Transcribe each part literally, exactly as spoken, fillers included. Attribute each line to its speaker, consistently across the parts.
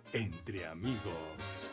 Speaker 1: Entre Amigos.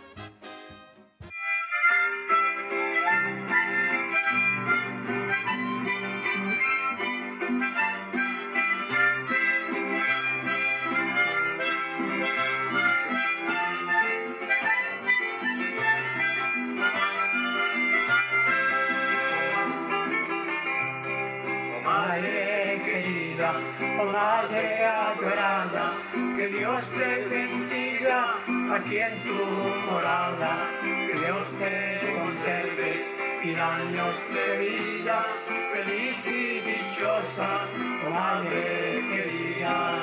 Speaker 2: Oh Madre adorada, que Dios te bendiga aquí en tu morada, que Dios te conserve mil años de vida, feliz y dichosa, oh Madre querida.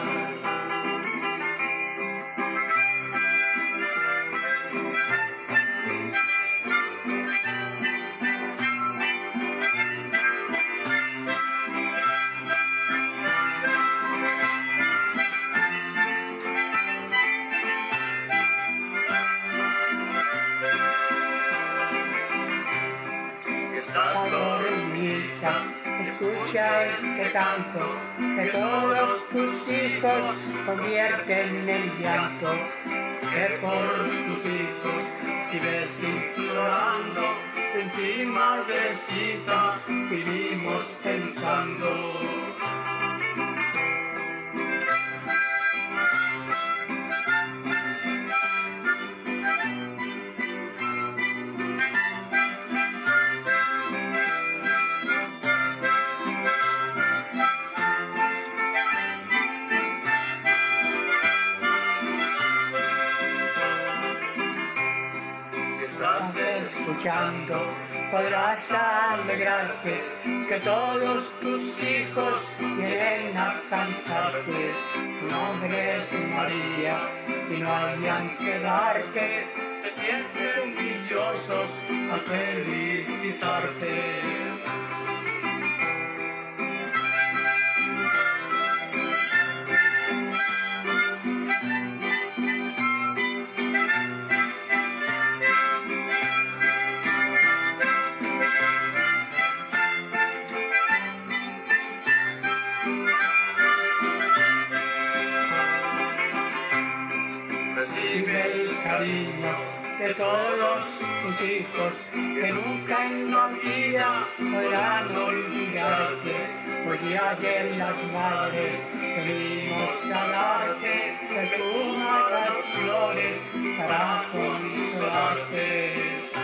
Speaker 2: Escucha este canto, que todos tus hijos convierten en llanto, que por tus hijos vives implorando, en ti, madrecita, vivimos pensando. Escuchando, podrás alegrarte, que todos tus hijos vienen a cantarte. Tu nombre es María y no hayan que darte, se sienten dichosos a felicitarte. De todos tus hijos, que nunca en la vida podrán olvidarte. Hoy día de las madres venimos a darte, perfuma las flores para consolarte.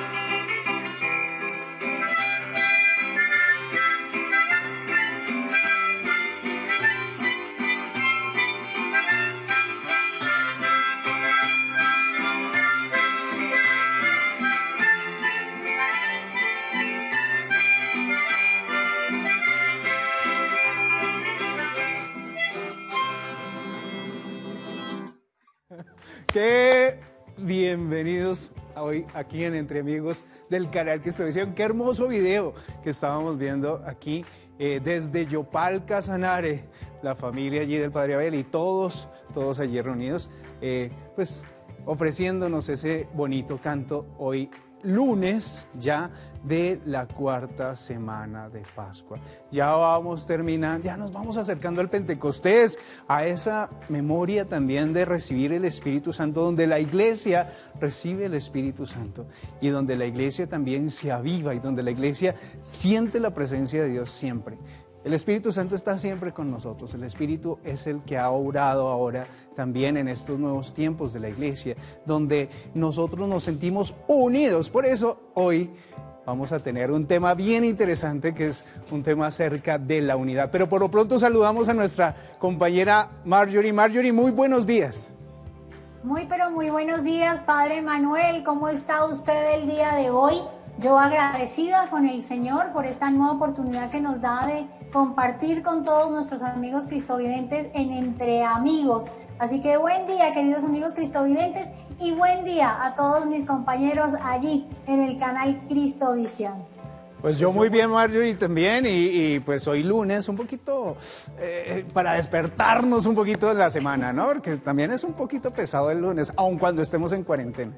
Speaker 3: Qué bienvenidos hoy aquí en Entre Amigos del canal Cristovisión. Qué hermoso video que estábamos viendo aquí eh, desde Yopal, Casanare, la familia allí del Padre Abel y todos, todos allí reunidos, eh, pues ofreciéndonos ese bonito canto hoy lunes ya de la cuarta semana de Pascua. Ya vamos terminando, ya nos vamos acercando al Pentecostés, a esa memoria también de recibir el Espíritu Santo, donde la iglesia recibe el Espíritu Santo y donde la iglesia también se aviva y donde la iglesia siente la presencia de Dios siempre. El Espíritu Santo está siempre con nosotros. El Espíritu es el que ha obrado ahora también en estos nuevos tiempos de la iglesia, donde nosotros nos sentimos unidos. Por eso hoy vamos a tener un tema bien interesante, que es un tema acerca de la unidad. Pero por lo pronto saludamos a nuestra compañera Marjorie. Marjorie, muy buenos días.
Speaker 4: Muy, pero muy buenos días, Padre Manuel. ¿Cómo está usted el día de hoy? Yo agradecida con el Señor por esta nueva oportunidad que nos da de compartir con todos nuestros amigos cristovidentes en Entre Amigos. Así que buen día, queridos amigos cristovidentes, y buen día a todos mis compañeros allí en el canal Cristovisión.
Speaker 3: Pues yo muy bien, Marjorie, también, y, y pues hoy lunes un poquito eh, para despertarnos un poquito de la semana, ¿no? Porque también es un poquito pesado el lunes, aun cuando estemos en cuarentena.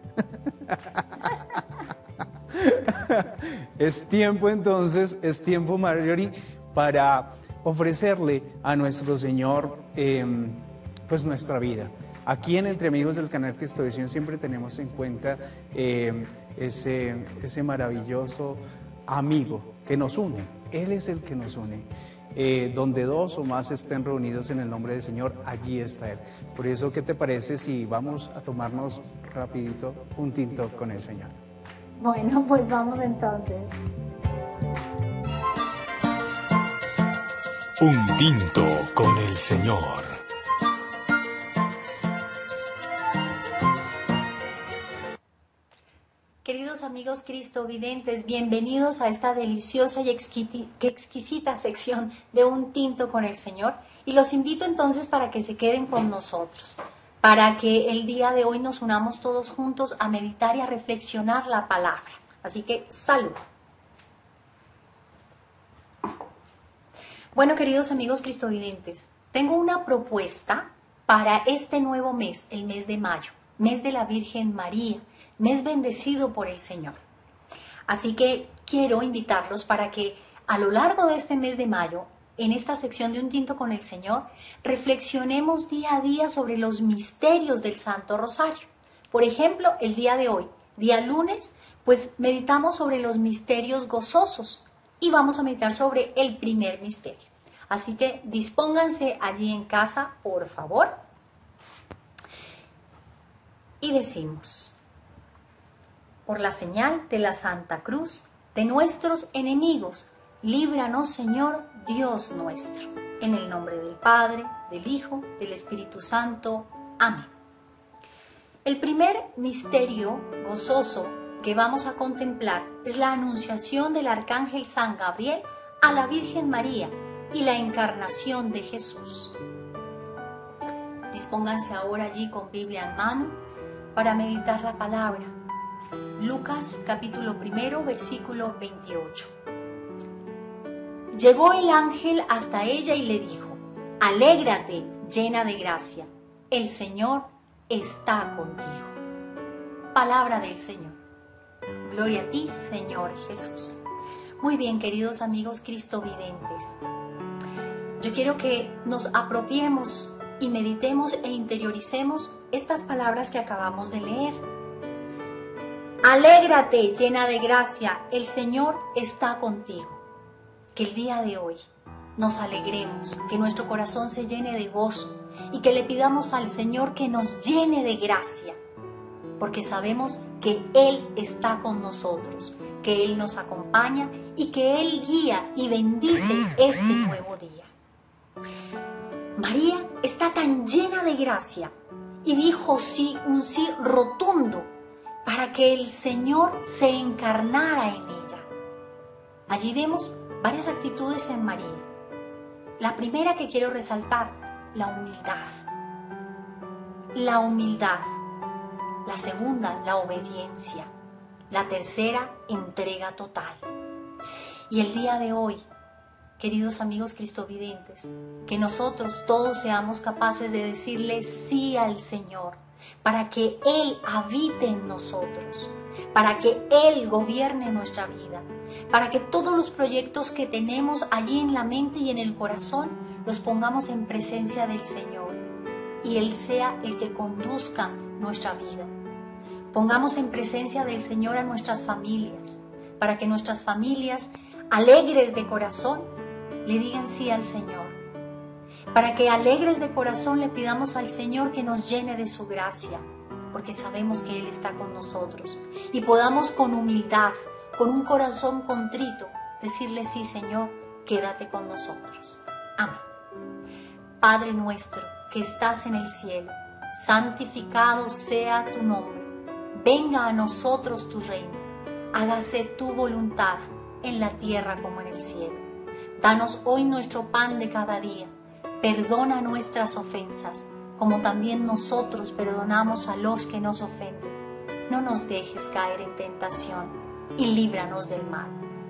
Speaker 3: Es tiempo entonces, es tiempo, Marjorie, para ofrecerle a nuestro Señor eh, pues nuestra vida. Aquí en Entre Amigos del Canal Cristovisión siempre tenemos en cuenta eh, ese, ese maravilloso amigo que nos une. Él es el que nos une. Eh, donde dos o más estén reunidos en el nombre del Señor, allí está Él. Por eso, ¿qué te parece si vamos a tomarnos rapidito un tinto con el Señor?
Speaker 4: Bueno, pues vamos entonces.
Speaker 1: Un tinto con el Señor.
Speaker 4: Queridos amigos cristovidentes, bienvenidos a esta deliciosa y exquisita sección de Un Tinto con el Señor. Y los invito entonces para que se queden con nosotros, para que el día de hoy nos unamos todos juntos a meditar y a reflexionar la palabra. Así que, salud. Bueno, queridos amigos cristovidentes, tengo una propuesta para este nuevo mes, el mes de mayo, mes de la Virgen María, mes bendecido por el Señor. Así que quiero invitarlos para que a lo largo de este mes de mayo, en esta sección de Un Tinto con el Señor, reflexionemos día a día sobre los misterios del Santo Rosario. Por ejemplo, el día de hoy, día lunes, pues meditamos sobre los misterios gozosos y vamos a meditar sobre el primer misterio. Así que dispónganse allí en casa, por favor. Y decimos: por la señal de la Santa Cruz de nuestros enemigos, líbranos, Señor Dios nuestro. En el nombre del Padre, del Hijo, del Espíritu Santo. Amén. El primer misterio gozoso que vamos a contemplar es la anunciación del Arcángel San Gabriel a la Virgen María y la encarnación de Jesús. Dispónganse ahora allí con Biblia en mano para meditar la palabra. Lucas capítulo primero, versículo veintiocho. Llegó el ángel hasta ella y le dijo: alégrate, llena de gracia, el Señor está contigo. Palabra del Señor. Gloria a ti, Señor Jesús. Muy bien, queridos amigos cristovidentes, yo quiero que nos apropiemos y meditemos e interioricemos estas palabras que acabamos de leer. Alégrate, llena de gracia, el Señor está contigo. Que el día de hoy nos alegremos, que nuestro corazón se llene de gozo y que le pidamos al Señor que nos llene de gracia, porque sabemos que Él está con nosotros, que Él nos acompaña y que Él guía y bendice este nuevo día. María está tan llena de gracia y dijo sí, un sí rotundo, para que el Señor se encarnara en ella. Allí vemos varias actitudes en María. La primera que quiero resaltar, la humildad. La humildad. La segunda, la obediencia. La tercera, entrega total. Y el día de hoy, queridos amigos cristovidentes, que nosotros todos seamos capaces de decirle sí al Señor, para que Él habite en nosotros, para que Él gobierne nuestra vida, para que todos los proyectos que tenemos allí en la mente y en el corazón los pongamos en presencia del Señor y Él sea el que conduzca nuestra vida. Pongamos en presencia del Señor a nuestras familias, para que nuestras familias, alegres de corazón, le digan sí al Señor. Para que alegres de corazón le pidamos al Señor que nos llene de su gracia, porque sabemos que Él está con nosotros. Y podamos con humildad, con un corazón contrito, decirle sí, Señor, quédate con nosotros. Amén. Padre nuestro que estás en el cielo, santificado sea tu nombre. Venga a nosotros tu reino. Hágase tu voluntad en la tierra como en el cielo. Danos hoy nuestro pan de cada día. Perdona nuestras ofensas, como también nosotros perdonamos a los que nos ofenden. No nos dejes caer en tentación y líbranos del mal.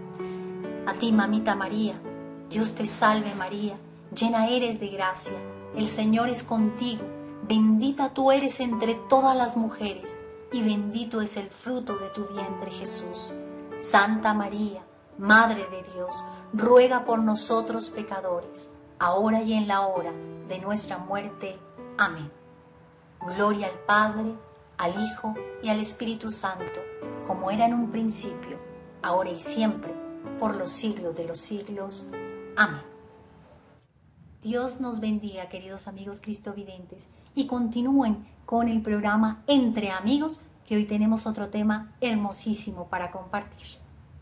Speaker 4: A ti, mamita María, Dios te salve María, llena eres de gracia, el Señor es contigo, bendita tú eres entre todas las mujeres, y bendito es el fruto de tu vientre Jesús. Santa María, Madre de Dios, ruega por nosotros pecadores, ahora y en la hora de nuestra muerte. Amén.
Speaker 5: Gloria al Padre, al Hijo y al Espíritu Santo, como era en un principio, ahora y siempre, por los siglos de los siglos. Amén. Dios nos bendiga, queridos amigos cristovidentes, y continúen con el programa Entre Amigos, que hoy tenemos otro tema hermosísimo para compartir.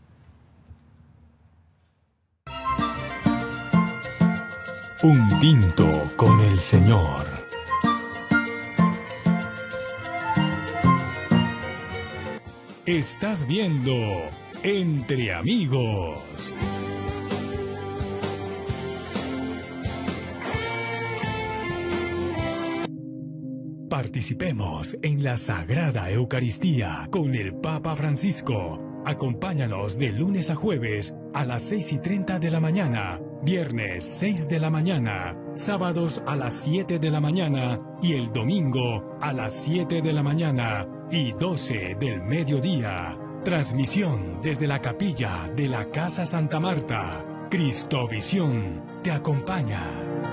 Speaker 1: Un tinto con el Señor. Estás viendo Entre Amigos. Participemos en la Sagrada Eucaristía con el Papa Francisco. Acompáñanos de lunes a jueves a las seis y treinta de la mañana, viernes seis de la mañana, sábados a las siete de la mañana y el domingo a las siete de la mañana y doce del mediodía. Transmisión desde la capilla de la Casa Santa Marta. Cristovisión te acompaña.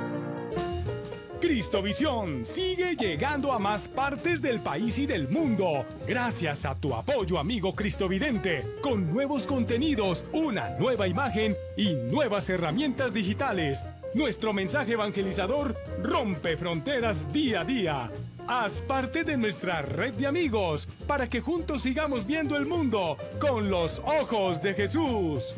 Speaker 1: Cristovisión sigue llegando a más partes del país y del mundo, gracias a tu apoyo, amigo cristovidente, con nuevos contenidos, una nueva imagen y nuevas herramientas digitales. Nuestro mensaje evangelizador rompe fronteras día a día. Haz parte de nuestra red de amigos para que juntos sigamos viendo el mundo con los ojos de Jesús.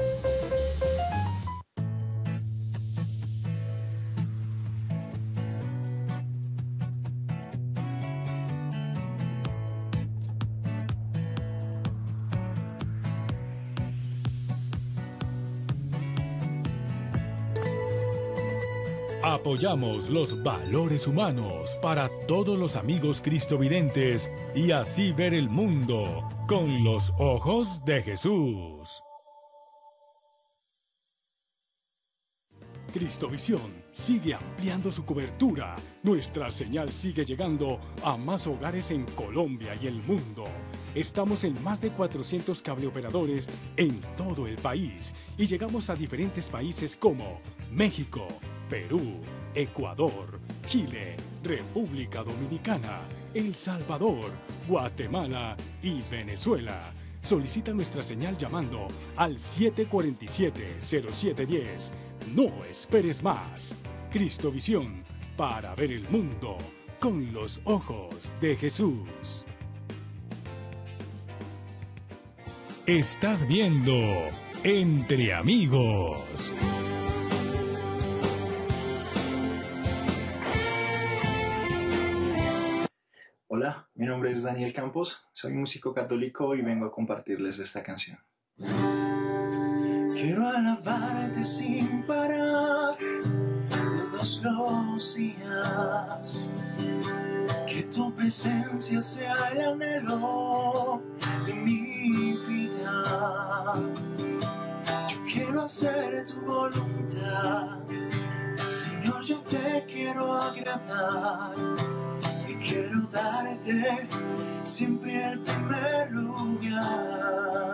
Speaker 1: Apoyamos los valores humanos para todos los amigos cristovidentes y así ver el mundo con los ojos de Jesús. Cristovisión sigue ampliando su cobertura. Nuestra señal sigue llegando a más hogares en Colombia y el mundo. Estamos en más de cuatrocientos cableoperadores en todo el país y llegamos a diferentes países como México, Perú, Ecuador, Chile, República Dominicana, El Salvador, Guatemala y Venezuela. Solicita nuestra señal llamando al siete cuatro siete, cero siete uno cero. No esperes más. Cristovisión, para ver el mundo con los ojos de Jesús. Estás viendo Entre Amigos.
Speaker 6: Hola, mi nombre es Daniel Campos, soy músico católico y vengo a compartirles esta canción. Quiero alabarte sin parar todos los días, que tu presencia sea el anhelo de mi vida. Yo quiero hacer tu voluntad, Señor, yo te quiero agradar. Quiero darte siempre el primer lugar.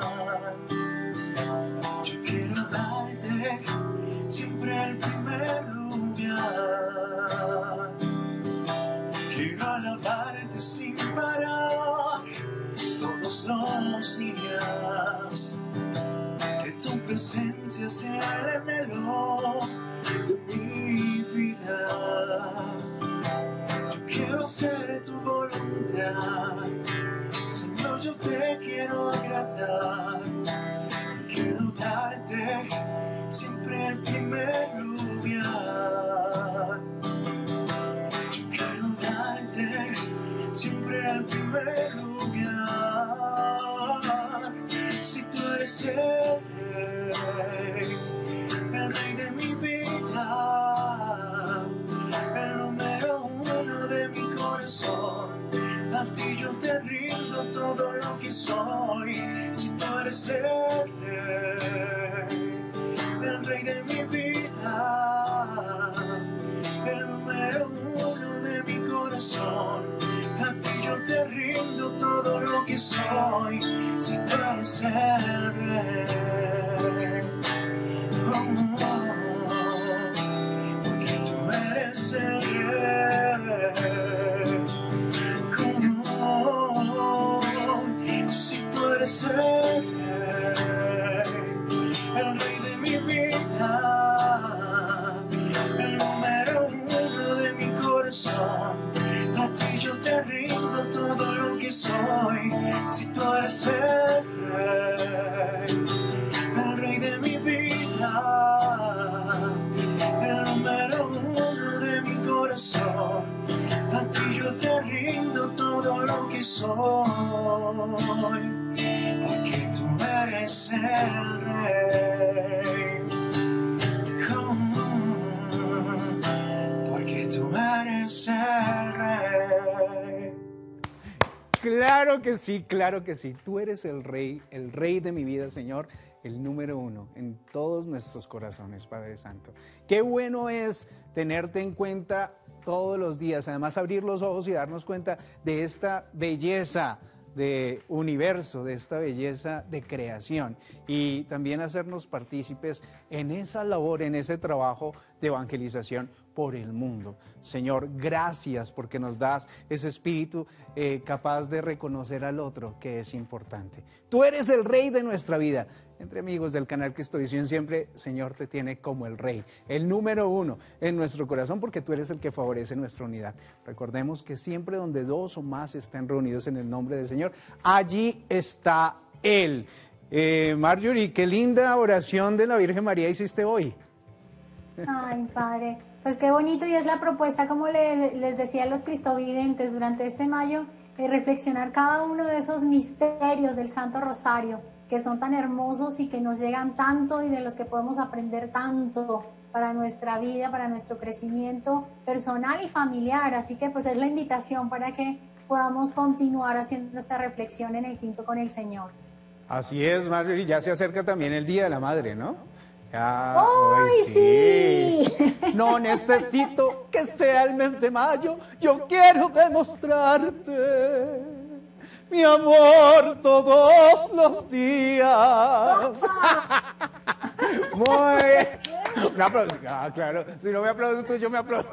Speaker 6: Yo quiero darte siempre el primer lugar. Quiero alabarte sin parar todos los días. Que tu presencia sea el anhelo de mi vida. Quiero hacer tu voluntad, Señor, yo te quiero agradar. Quiero darte siempre el primer lugar. Yo quiero darte siempre el primer lugar. Si tú eres el rey, el rey de mi vida, el número uno de mi corazón, a ti yo te rindo todo lo que soy. Si tú eres el rey, el rey de mi vida, el número uno de mi corazón, a ti yo te rindo todo lo que soy. Si tú eres el rey, oh, porque tú eres el rey. todo lo que soy. Si tú eres el rey, el rey de mi vida, el número uno de mi corazón, a ti yo te rindo todo lo que soy, porque tú eres el rey. Porque tú eres el rey.
Speaker 3: Claro que sí, claro que sí. Tú eres el rey, el rey de mi vida, Señor, el número uno en todos nuestros corazones, Padre Santo. Qué bueno es tenerte en cuenta todos los días, además abrir los ojos y darnos cuenta de esta belleza de universo, de esta belleza de creación, y también hacernos partícipes en esa labor, en ese trabajo de evangelización por el mundo. Señor, gracias porque nos das ese espíritu eh, capaz de reconocer al otro, que es importante. Tú eres el rey de nuestra vida. Entre amigos del canal Cristovisión siempre, Señor, te tiene como el rey, el número uno en nuestro corazón, porque tú eres el que favorece nuestra unidad. Recordemos que siempre donde dos o más estén reunidos en el nombre del Señor, allí está Él. Eh, Marjorie, qué linda oración de la Virgen María hiciste hoy.
Speaker 4: Ay, Padre, pues qué bonito, y es la propuesta, como le, les decía a los cristovidentes durante este mayo, eh, reflexionar cada uno de esos misterios del Santo Rosario, que son tan hermosos y que nos llegan tanto y de los que podemos aprender tanto para nuestra vida, para nuestro crecimiento personal y familiar. Así que pues es la invitación para que podamos continuar haciendo esta reflexión en el Quinto con el Señor.
Speaker 3: Así es, Marjorie, ya se acerca también el Día de la Madre, ¿no? Ya,
Speaker 4: ¡Ay, sí!
Speaker 3: sí! No necesito que sea el mes de mayo, yo quiero demostrarte mi amor todos los días. Muy bien. Un aplauso. Ah, claro. Si no me aplaudes tú, yo me aplaudo.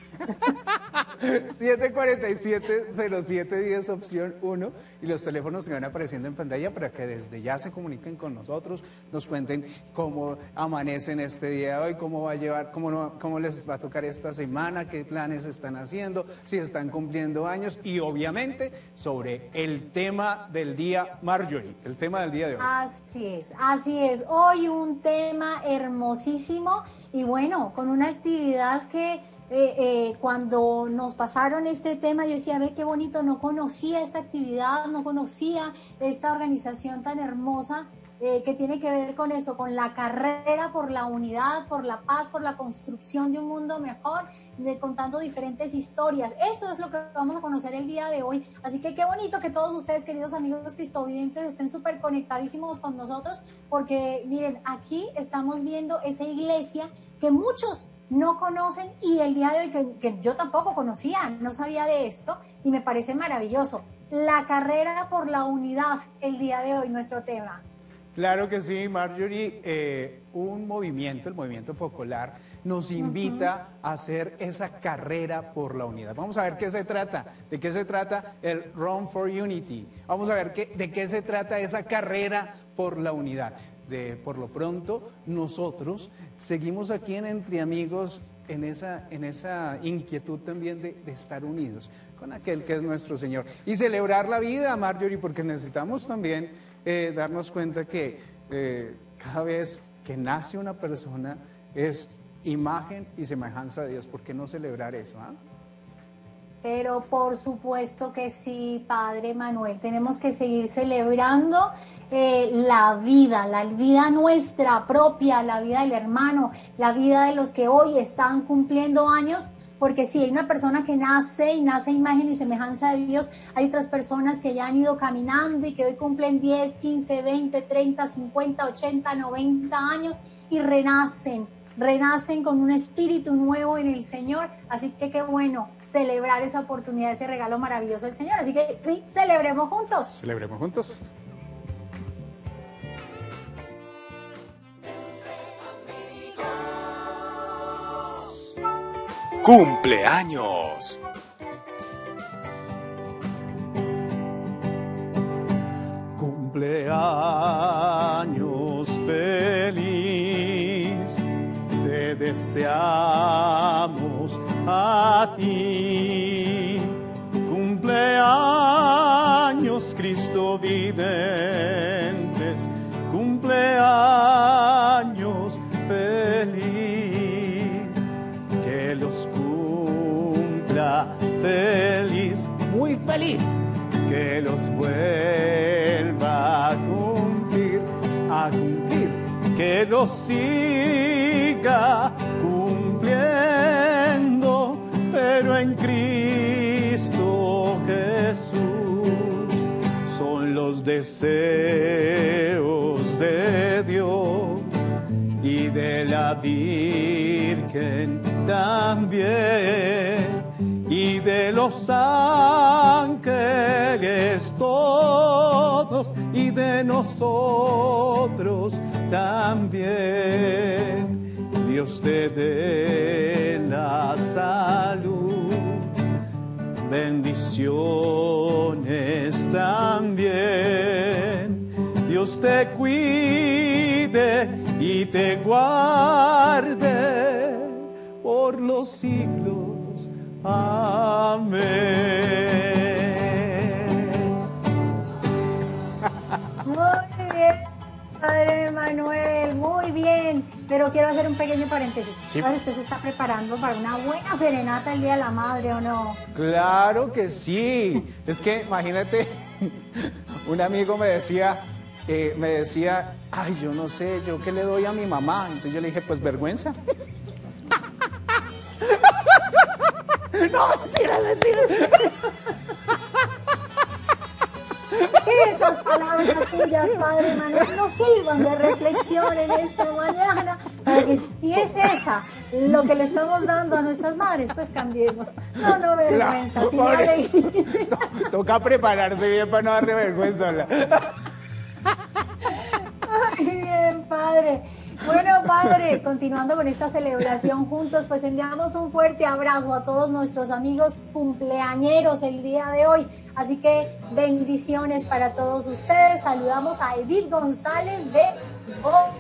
Speaker 3: siete cuatro siete, cero siete uno cero, opción uno, y los teléfonos que van apareciendo en pantalla para que desde ya se comuniquen con nosotros, nos cuenten cómo amanecen este día de hoy, cómo va a llevar, cómo, no, cómo les va a tocar esta semana, qué planes están haciendo, si están cumpliendo años, y obviamente sobre el tema del día, Marjorie, el tema del día de hoy.
Speaker 4: Así es, así es. Hoy un tema hermosísimo y bueno, con una actividad que Eh, eh, cuando nos pasaron este tema, yo decía, ve qué bonito, no conocía esta actividad, no conocía esta organización tan hermosa eh, que tiene que ver con eso, con la carrera por la unidad, por la paz, por la construcción de un mundo mejor, de, contando diferentes historias. Eso es lo que vamos a conocer el día de hoy. Así que qué bonito que todos ustedes, queridos amigos cristovidentes, estén súper conectadísimos con nosotros, porque miren, aquí estamos viendo esa iglesia que muchos no conocen, y el día de hoy que, que yo tampoco conocía, no sabía de esto, y me parece maravilloso. La carrera por la unidad, el día de hoy, nuestro tema.
Speaker 3: Claro que sí, Marjorie. Eh, un movimiento, el movimiento Focolar, nos invita uh-huh. a hacer esa carrera por la unidad. Vamos a ver qué se trata, de qué se trata el Run for Unity. Vamos a ver qué, de qué se trata esa carrera por la unidad. De, por lo pronto, nosotros seguimos aquí en Entre Amigos en esa, en esa inquietud también de, de estar unidos con aquel que es nuestro Señor. Y celebrar la vida, Marjorie, porque necesitamos también eh, darnos cuenta que eh, cada vez que nace una persona es imagen y semejanza de Dios. ¿Por qué no celebrar eso? ¿Ah?
Speaker 4: Pero por supuesto que sí, Padre Manuel, tenemos que seguir celebrando eh, la vida, la vida nuestra propia, la vida del hermano, la vida de los que hoy están cumpliendo años, porque si hay una persona que nace y nace imagen y semejanza de Dios, hay otras personas que ya han ido caminando y que hoy cumplen diez, quince, veinte, treinta, cincuenta, ochenta, noventa años y renacen. renacen con un espíritu nuevo en el Señor, así que qué bueno celebrar esa oportunidad, ese regalo maravilloso del Señor, así que sí, celebremos juntos.
Speaker 3: Celebremos juntos.
Speaker 1: ¡Cumpleaños!
Speaker 3: Cumpleaños feliz, te deseamos a ti. Cumpleaños cumpleaños, Cristo videntes, cumpleaños feliz, que los cumpla feliz, muy feliz, que los vuelva a cumplir, a cumplir, que los siga cumpliendo, pero en Cristo Jesús son los deseos de Dios y de la Virgen también, y de los ángeles todos, y de nosotros también. Dios te dé la salud, bendiciones también. Dios te cuide y te guarde por los siglos. Amén.
Speaker 4: Muy bien, Padre Manuel, muy bien. Pero quiero hacer un pequeño paréntesis.
Speaker 3: Sí.
Speaker 4: Padre, ¿usted se está preparando para una buena serenata el Día de la Madre o no?
Speaker 3: Claro que sí. Es que imagínate, un amigo me decía, eh, me decía, ay, yo no sé, yo qué le doy a mi mamá. Entonces yo le dije, pues vergüenza. No, mentiras, mentiras.
Speaker 4: Esas palabras suyas, Padre Manuel, nos sirvan de reflexión en esta mañana, para que si es esa lo que le estamos dando a nuestras madres, pues cambiemos. No, no vergüenza,
Speaker 3: Claro,
Speaker 4: sino
Speaker 3: pobre.
Speaker 4: alegría.
Speaker 3: No, toca prepararse bien para no darle vergüenza. Hola.
Speaker 4: Ay, bien, Padre. Bueno, Padre, continuando con esta celebración juntos, pues enviamos un fuerte abrazo a todos nuestros amigos cumpleañeros el día de hoy. Así que bendiciones para todos ustedes. Saludamos a Edith González de Bogotá.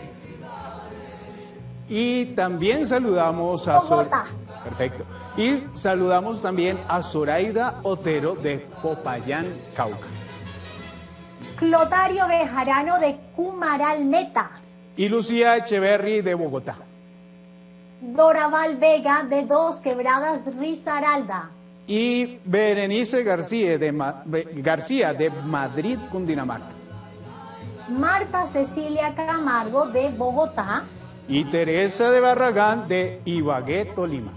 Speaker 3: Y también saludamos a Sor-
Speaker 4: Bogotá.
Speaker 3: Perfecto. Y saludamos también a Zoraida Otero de Popayán, Cauca.
Speaker 4: Clotario Bejarano de Cumaral Meta.
Speaker 3: Y Lucía Echeverry de Bogotá.
Speaker 4: Doraval Vega de Dos Quebradas, Risaralda.
Speaker 3: Y Berenice García de, Ma- Be- García de Madrid, Cundinamarca.
Speaker 4: Marta Cecilia Camargo de Bogotá.
Speaker 3: Y Teresa de Barragán de Ibagué, Tolima.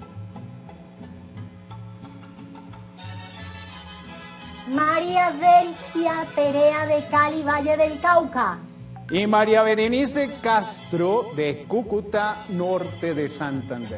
Speaker 4: María Delcia Perea de Cali, Valle del Cauca.
Speaker 3: Y María Berenice Castro de Cúcuta, norte de Santander.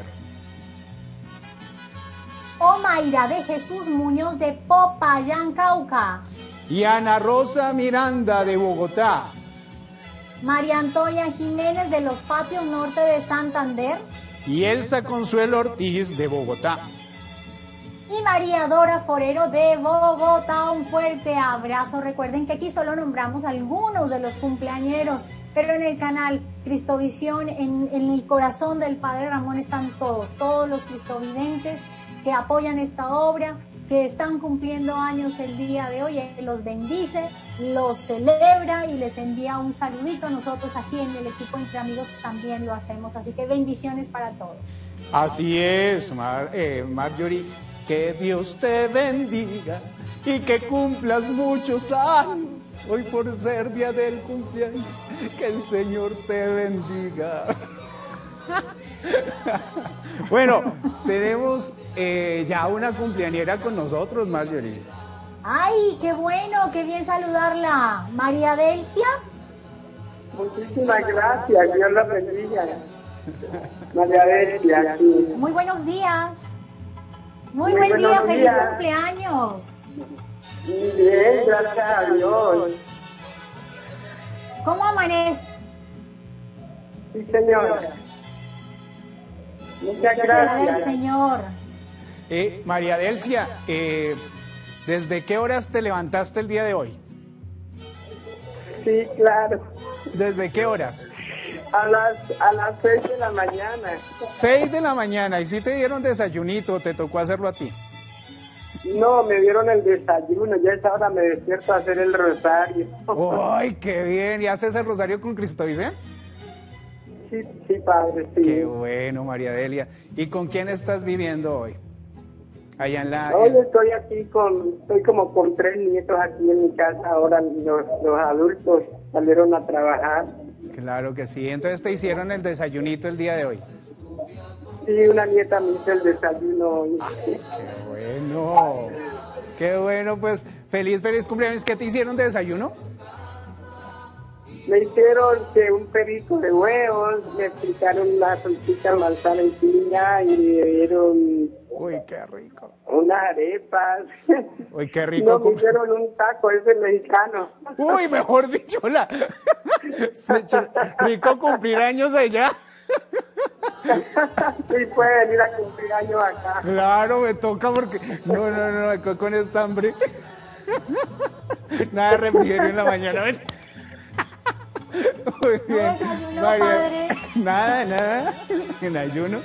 Speaker 4: Omaira de Jesús Muñoz de Popayán, Cauca.
Speaker 3: Y Ana Rosa Miranda de Bogotá.
Speaker 4: María Antonia Jiménez de Los Patios, norte de Santander.
Speaker 3: Y Elsa Consuelo Ortiz de Bogotá.
Speaker 4: Y María Dora Forero de Bogotá, un fuerte abrazo. Recuerden que aquí solo nombramos algunos de los cumpleañeros, pero en el canal Cristovisión, en, en el corazón del Padre Ramón están todos, todos los cristovidentes que apoyan esta obra, que están cumpliendo años el día de hoy. Él los bendice, los celebra y les envía un saludito. Nosotros aquí en el equipo Entre Amigos también lo hacemos, así que bendiciones para todos.
Speaker 3: Así es, Mar- eh, Marjorie. Que Dios te bendiga y que cumplas muchos años. Hoy por ser día del cumpleaños, que el Señor te bendiga. Bueno, tenemos eh, ya una cumpleañera con nosotros, Marjorie.
Speaker 4: ¡Ay, qué bueno! ¡Qué bien saludarla! María Delcia.
Speaker 7: Muchísimas gracias, Dios la bendiga. María Delcia, aquí.
Speaker 4: Muy buenos días. Muy,
Speaker 7: Muy
Speaker 4: buen
Speaker 7: buenos
Speaker 4: día, feliz
Speaker 7: días.
Speaker 4: cumpleaños.
Speaker 7: Bien, gracias a Dios.
Speaker 4: ¿Cómo amanece?
Speaker 7: Sí, señora. Muchas
Speaker 4: Será del
Speaker 7: gracias.
Speaker 4: Señor.
Speaker 3: Eh, María Delcia, eh, ¿desde qué horas te levantaste el día de hoy?
Speaker 7: Sí, claro.
Speaker 3: ¿Desde qué horas?
Speaker 7: A las, a las seis de la mañana.
Speaker 3: Seis de la mañana. ¿Y si te dieron desayunito? ¿Te tocó hacerlo a ti?
Speaker 7: No, me dieron el desayuno, ya a esa hora me despierto a hacer el rosario.
Speaker 3: ¡Ay, qué bien! ¿Y haces el rosario con Cristo Vicente?
Speaker 7: Sí, sí, padre, sí.
Speaker 3: Qué bueno, María Delia. ¿Y con quién estás viviendo hoy? Allá en la...
Speaker 7: Hoy estoy aquí con, estoy como con tres nietos aquí en mi casa, ahora los, los adultos salieron a trabajar.
Speaker 3: Claro que sí. Entonces te hicieron el desayunito el día de hoy.
Speaker 7: Sí, una nieta me hizo el desayuno hoy.
Speaker 3: ¡Qué bueno! ¡Qué bueno! Pues feliz, feliz cumpleaños. ¿Qué te hicieron de desayuno?
Speaker 7: Me hicieron que un perito de huevos, me picaron una salchicha, manzana y piña y me dieron...
Speaker 3: Uy, qué rico.
Speaker 7: Unas arepas.
Speaker 3: Uy, qué rico.
Speaker 7: No, me hicieron un taco, ese mexicano.
Speaker 3: Uy, mejor dicho, la... Se echó- rico cumplir años allá.
Speaker 7: Sí, puede venir a cumplir años acá.
Speaker 3: Claro, me toca porque... No, no, no, acá con esta hambre. Nada de refrigerio en la mañana. ¿Ven? Muy bien.
Speaker 4: ¿No desayunó,
Speaker 3: María-
Speaker 4: padre?
Speaker 3: Nada, nada. En ayuno.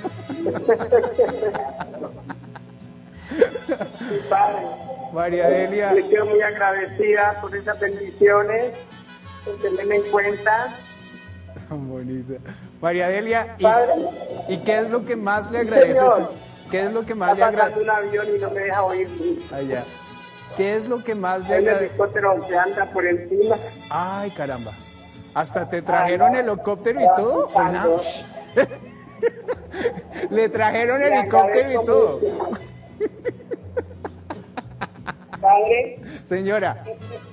Speaker 7: Sí, padre.
Speaker 3: María Delia.
Speaker 7: Le quedo muy agradecida por esas bendiciones, por tenerme en cuenta.
Speaker 3: Tan bonita. María Delia,
Speaker 7: Padre.
Speaker 3: ¿y, ¿y qué es lo que más le agradeces?
Speaker 7: Señor.
Speaker 3: ¿Qué es lo que más le
Speaker 7: Está pasando
Speaker 3: agradece?
Speaker 7: un avión y no me deja oír.
Speaker 3: Allá. ¿Qué es lo que más le
Speaker 7: Hay un
Speaker 3: agradece?
Speaker 7: helicóptero que anda por encima.
Speaker 3: Ay, caramba. ¿Hasta te trajeron helicóptero y todo? ¿O no? Le trajeron
Speaker 7: Le
Speaker 3: helicóptero y
Speaker 7: agradezco
Speaker 3: todo.
Speaker 7: mucho. Padre,
Speaker 3: Señora,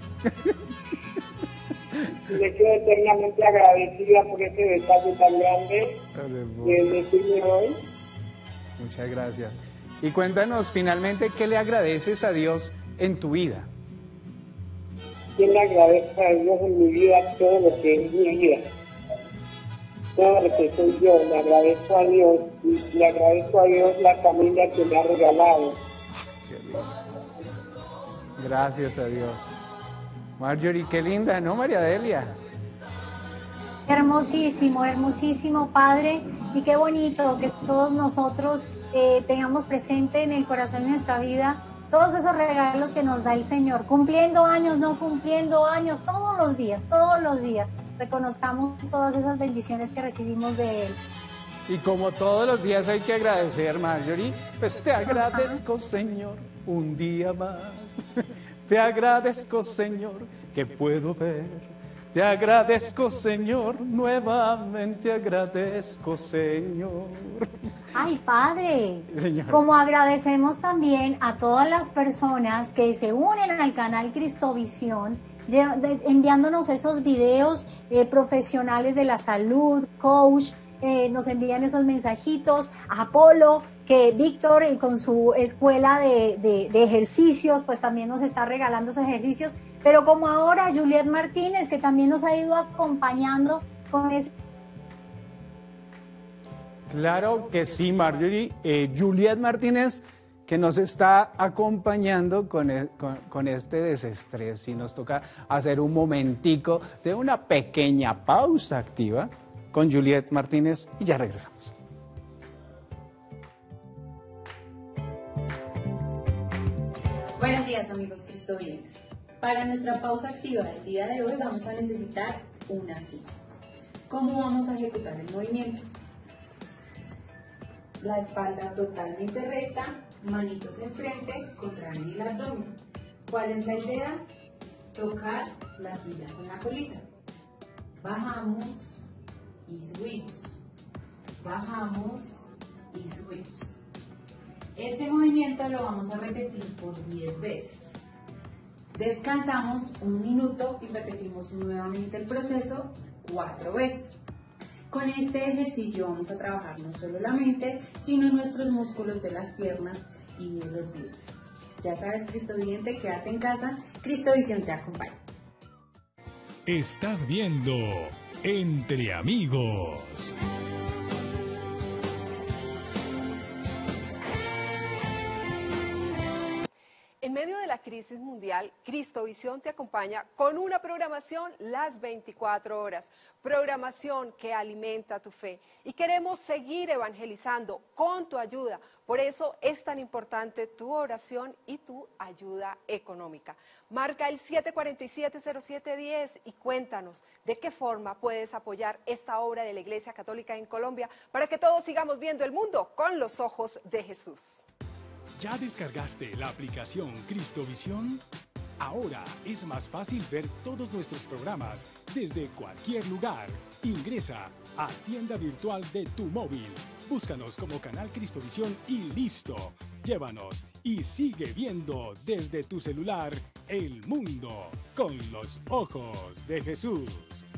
Speaker 7: le quedo eternamente agradecida por ese detalle tan grande que decirme hoy.
Speaker 3: muchas gracias. Y cuéntanos finalmente, ¿qué le agradeces a Dios en tu vida?
Speaker 7: Yo le agradezco a Dios en mi vida todo lo que es mi vida. Todo lo que soy yo, le agradezco a Dios y le agradezco a Dios la familia que me ha regalado.
Speaker 3: Qué lindo. Gracias a Dios. Marjorie, qué linda, ¿no, María Delia?
Speaker 4: Hermosísimo, hermosísimo, Padre, y qué bonito que todos nosotros eh, tengamos presente en el corazón de nuestra vida todos esos regalos que nos da el Señor, cumpliendo años, no cumpliendo años, todos los días, todos los días, reconozcamos todas esas bendiciones que recibimos de Él.
Speaker 3: Y como todos los días hay que agradecer, Marjorie, pues te agradezco, Señor, un día más. Te agradezco, Señor, que puedo ver. Te agradezco, Señor, nuevamente agradezco, Señor.
Speaker 4: Ay, Padre,
Speaker 3: Señora.
Speaker 4: como agradecemos también a todas las personas que se unen al canal Cristovisión, lle- de- enviándonos esos videos eh, profesionales de la salud, coach, eh, nos envían esos mensajitos, a Apolo, que Víctor eh, con su escuela de, de- de ejercicios, pues también nos está regalando esos ejercicios, pero como ahora Juliet Martínez, que también nos ha ido acompañando con ese...
Speaker 3: Claro que sí, Marjorie. Eh, Juliet Martínez, que nos está acompañando con, el- con, con este desestrés. Y nos toca hacer un momentico de una pequeña pausa activa con Juliet Martínez y ya regresamos.
Speaker 8: Buenos días, amigos cristovientes. Para nuestra pausa activa del día de hoy vamos a necesitar una silla. ¿Cómo vamos a ejecutar el movimiento? La espalda totalmente recta, manitos enfrente, contraer el abdomen. ¿Cuál es la idea? Tocar la silla con la colita. Bajamos y subimos. Bajamos y subimos. Este movimiento lo vamos a repetir por diez veces. Descansamos un minuto y repetimos nuevamente el proceso cuatro veces. Con este ejercicio vamos a trabajar no solo la mente, sino nuestros músculos de las piernas y de los glúteos. Ya sabes, Cristoviente, quédate en casa, Cristovisión te acompaña.
Speaker 1: Estás viendo Entre Amigos.
Speaker 9: En medio de la crisis crisis mundial, Cristovisión te acompaña con una programación las veinticuatro horas, programación que alimenta tu fe. Y queremos seguir evangelizando con tu ayuda. Por eso es tan importante tu oración y tu ayuda económica. Marca el siete cuatro siete, cero siete uno cero y cuéntanos de qué forma puedes apoyar esta obra de la Iglesia Católica en Colombia para que todos sigamos viendo el mundo con los ojos de Jesús.
Speaker 1: ¿Ya descargaste la aplicación Cristovisión? Ahora es más fácil ver todos nuestros programas desde cualquier lugar. Ingresa a tienda virtual de tu móvil. Búscanos como Canal Cristovisión y listo. Llévanos y sigue viendo desde tu celular el mundo con los ojos de Jesús.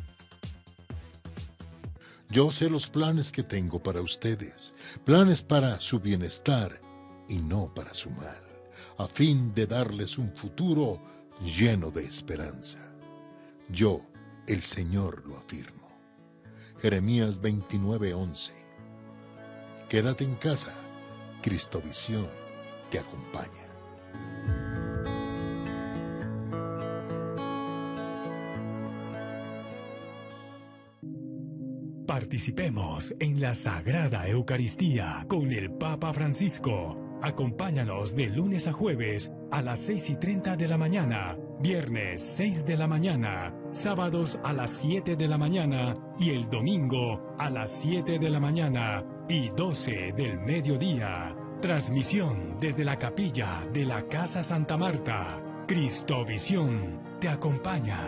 Speaker 10: Yo sé los planes que tengo para ustedes, planes para su bienestar y no para su mal, a fin de darles un futuro lleno de esperanza. Yo, el Señor, lo afirmo. Jeremías veintinueve, once. Quédate en casa, Cristovisión te acompaña.
Speaker 1: Participemos en la Sagrada Eucaristía con el Papa Francisco. Acompáñanos de lunes a jueves a las seis y treinta de la mañana, viernes seis de la mañana, sábados a las siete de la mañana y el domingo a las siete de la mañana y doce del mediodía. Transmisión desde la capilla de la Casa Santa Marta. Cristovisión te acompaña.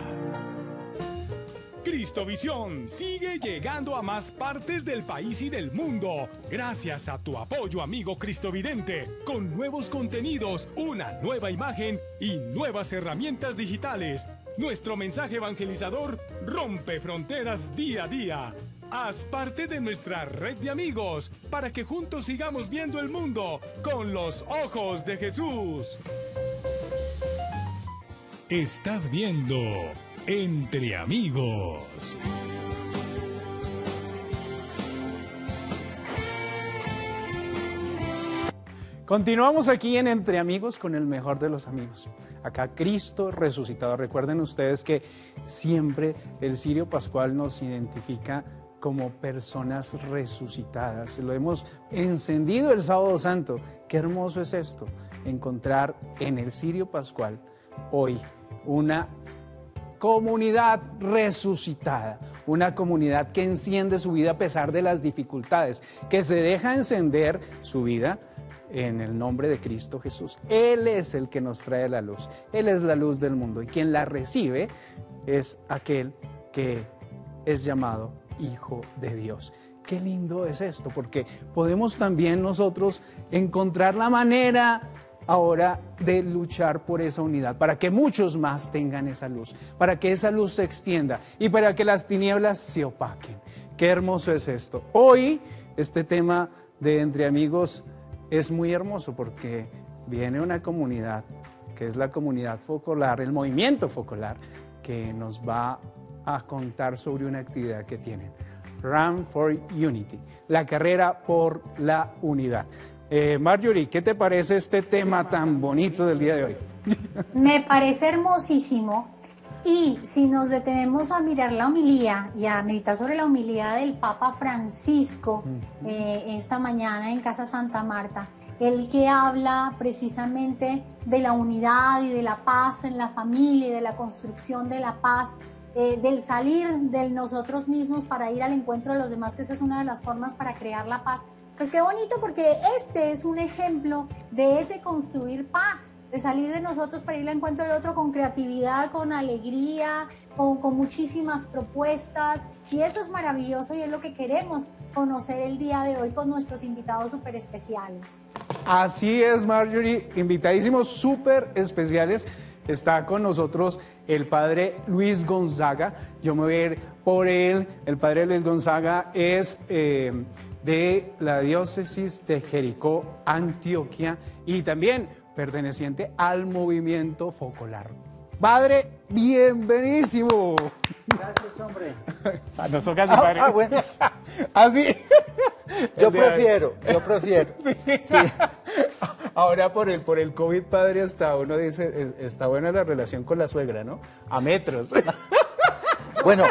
Speaker 1: Cristovisión sigue llegando a más partes del país y del mundo, gracias a tu apoyo, amigo cristovidente, con nuevos contenidos, una nueva imagen y nuevas herramientas digitales. Nuestro mensaje evangelizador rompe fronteras día a día. Haz parte de nuestra red de amigos para que juntos sigamos viendo el mundo con los ojos de Jesús. Estás viendo Entre Amigos.
Speaker 3: Continuamos aquí en Entre Amigos con el mejor de los amigos. Acá Cristo resucitado. Recuerden ustedes que siempre el cirio pascual nos identifica como personas resucitadas. Lo hemos encendido el sábado santo. Qué hermoso es esto, encontrar en el cirio pascual hoy una comunidad resucitada, una comunidad que enciende su vida a pesar de las dificultades, que se deja encender su vida en el nombre de Cristo Jesús. Él es el que nos trae la luz, Él es la luz del mundo y quien la recibe es aquel que es llamado Hijo de Dios. Qué lindo es esto, porque podemos también nosotros encontrar la manera ahora de luchar por esa unidad, para que muchos más tengan esa luz, para que esa luz se extienda y para que las tinieblas se opaquen. Qué hermoso es esto. Hoy este tema de Entre Amigos es muy hermoso porque viene una comunidad, que es la comunidad focolar, el movimiento focolar, que nos va a contar sobre una actividad que tienen. Run for Unity, la carrera por la unidad. Eh, Marjorie, ¿qué te parece este tema tan bonito del día de hoy?
Speaker 4: Me parece hermosísimo, y si nos detenemos a mirar la homilía y a meditar sobre la homilía del Papa Francisco eh, esta mañana en Casa Santa Marta, el que habla precisamente de la unidad y de la paz en la familia y de la construcción de la paz, eh, del salir de nosotros mismos para ir al encuentro de los demás, que esa es una de las formas para crear la paz. Pues qué bonito, porque este es un ejemplo de ese construir paz, de salir de nosotros para ir al encuentro del otro con creatividad, con alegría, con, con muchísimas propuestas, y eso es maravilloso y es lo que queremos conocer el día de hoy con nuestros invitados súper especiales.
Speaker 3: Así es, Marjorie, invitadísimos súper especiales. Está con nosotros el padre Luis Gonzaga. Yo me voy a ir por él. El padre Luis Gonzaga es eh, de la diócesis de Jericó, Antioquia, y también perteneciente al movimiento focolar. Padre, bienvenidísimo.
Speaker 11: Gracias, hombre.
Speaker 3: No son casi
Speaker 11: ah,
Speaker 3: padre.
Speaker 11: Ah, bueno.
Speaker 3: Así.
Speaker 11: Yo prefiero, yo prefiero.
Speaker 3: Sí.
Speaker 11: Sí.
Speaker 3: Ahora por el, por el COVID, padre, hasta uno dice, está buena la relación con la suegra, ¿no? A metros.
Speaker 11: Bueno.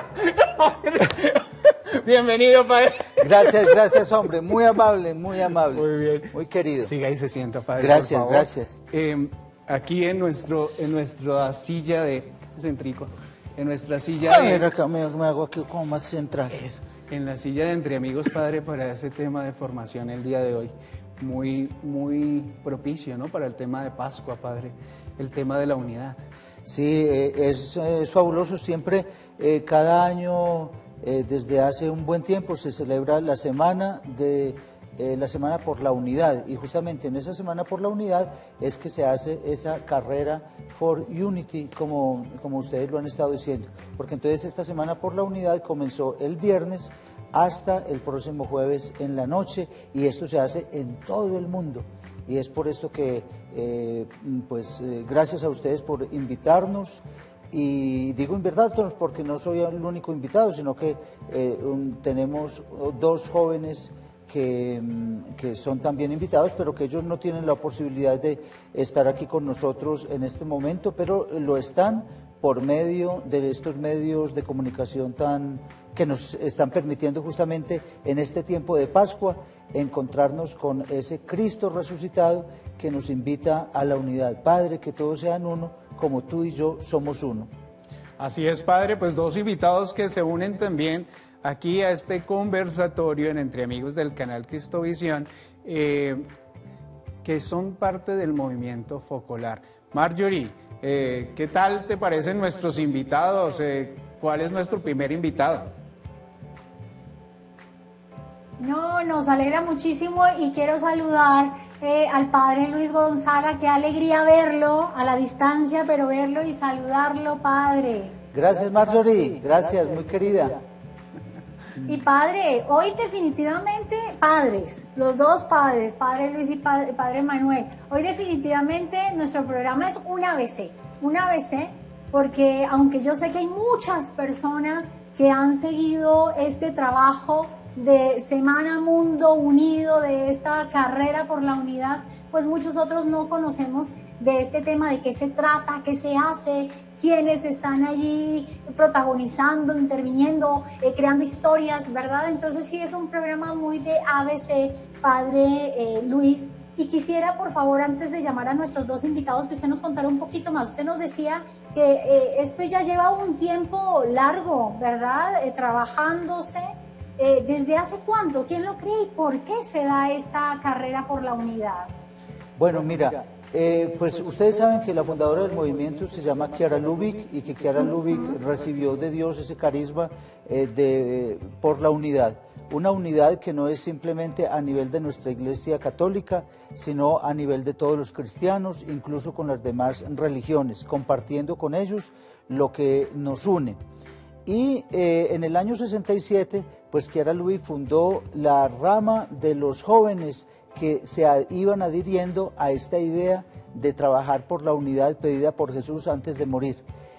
Speaker 3: Bienvenido, padre.
Speaker 11: Gracias, gracias, hombre. Muy amable, muy amable.
Speaker 3: Muy bien.
Speaker 11: Muy querido.
Speaker 3: Siga y se sienta, padre.
Speaker 11: Gracias,
Speaker 3: por favor.
Speaker 11: gracias.
Speaker 3: Eh, aquí en, nuestro, en nuestra silla de... Centrico. En nuestra silla
Speaker 11: A
Speaker 3: de...
Speaker 11: ver, acá me, me hago aquí como más central.
Speaker 3: Eso. En la silla de Entre Amigos, padre, para ese tema de formación el día de hoy. Muy, muy propicio, ¿no? Para el tema de Pascua, padre. El tema de la unidad.
Speaker 11: Sí, eh, es, es fabuloso. Siempre, eh, cada año, eh, desde hace un buen tiempo, se celebra la semana de eh, la semana por la unidad. Y justamente en esa semana por la unidad es que se hace esa carrera for unity, como, como ustedes lo han estado diciendo. Porque entonces esta semana por la unidad comenzó el viernes hasta el próximo jueves en la noche, y esto se hace en todo el mundo. Y es por esto que, eh, pues, eh, gracias a ustedes por invitarnos. Y digo invitarnos porque no soy el único invitado, sino que eh, un, tenemos dos jóvenes que, que son también invitados, pero que ellos no tienen la posibilidad de estar aquí con nosotros en este momento, pero lo están por medio de estos medios de comunicación tan que nos están permitiendo justamente en este tiempo de Pascua encontrarnos con ese Cristo resucitado que nos invita a la unidad. Padre, que todos sean uno, como tú y yo somos uno.
Speaker 3: Así es, padre, pues dos invitados que se unen también aquí a este conversatorio en Entre Amigos del canal Cristovisión, eh, que son parte del movimiento focolar. Marjorie, eh, ¿qué tal te parecen nuestros invitados? Eh, ¿Cuál es nuestro primer invitado?
Speaker 4: No, nos alegra muchísimo y quiero saludar eh, al padre Luis Gonzaga. Qué alegría verlo a la distancia, pero verlo y saludarlo, padre.
Speaker 11: Gracias, Marjorie, gracias, muy querida.
Speaker 4: Y padre, hoy definitivamente padres, los dos padres, padre Luis y padre, padre Manuel, hoy definitivamente nuestro programa es un A B C, un A B C, porque aunque yo sé que hay muchas personas que han seguido este trabajo de Semana Mundo Unido, de esta carrera por la unidad, pues muchos otros no conocemos de este tema, de qué se trata, qué se hace, quiénes están allí protagonizando, interviniendo, eh, creando historias, ¿verdad? Entonces sí es un programa muy de A B C, padre eh, Luis. Y quisiera, por favor, antes de llamar a nuestros dos invitados, que usted nos contara un poquito más. Usted nos decía que eh, esto ya lleva un tiempo largo, ¿verdad? Eh, trabajándose. Eh, ¿Desde hace cuánto? ¿Quién lo cree y por qué se da esta carrera por la unidad?
Speaker 11: Bueno, mira, eh, pues ustedes saben que la fundadora del movimiento se llama Chiara Lubich, y que Chiara Lubich recibió de Dios ese carisma eh, de, por la unidad. Una unidad que no es simplemente a nivel de nuestra Iglesia Católica, sino a nivel de todos los cristianos, incluso con las demás religiones, compartiendo con ellos lo que nos une. Y eh, en el año sesenta y siete, pues Chiara Lubich fundó la rama de los jóvenes que se a, iban adhiriendo a esta idea de trabajar por la unidad pedida por Jesús antes de morir.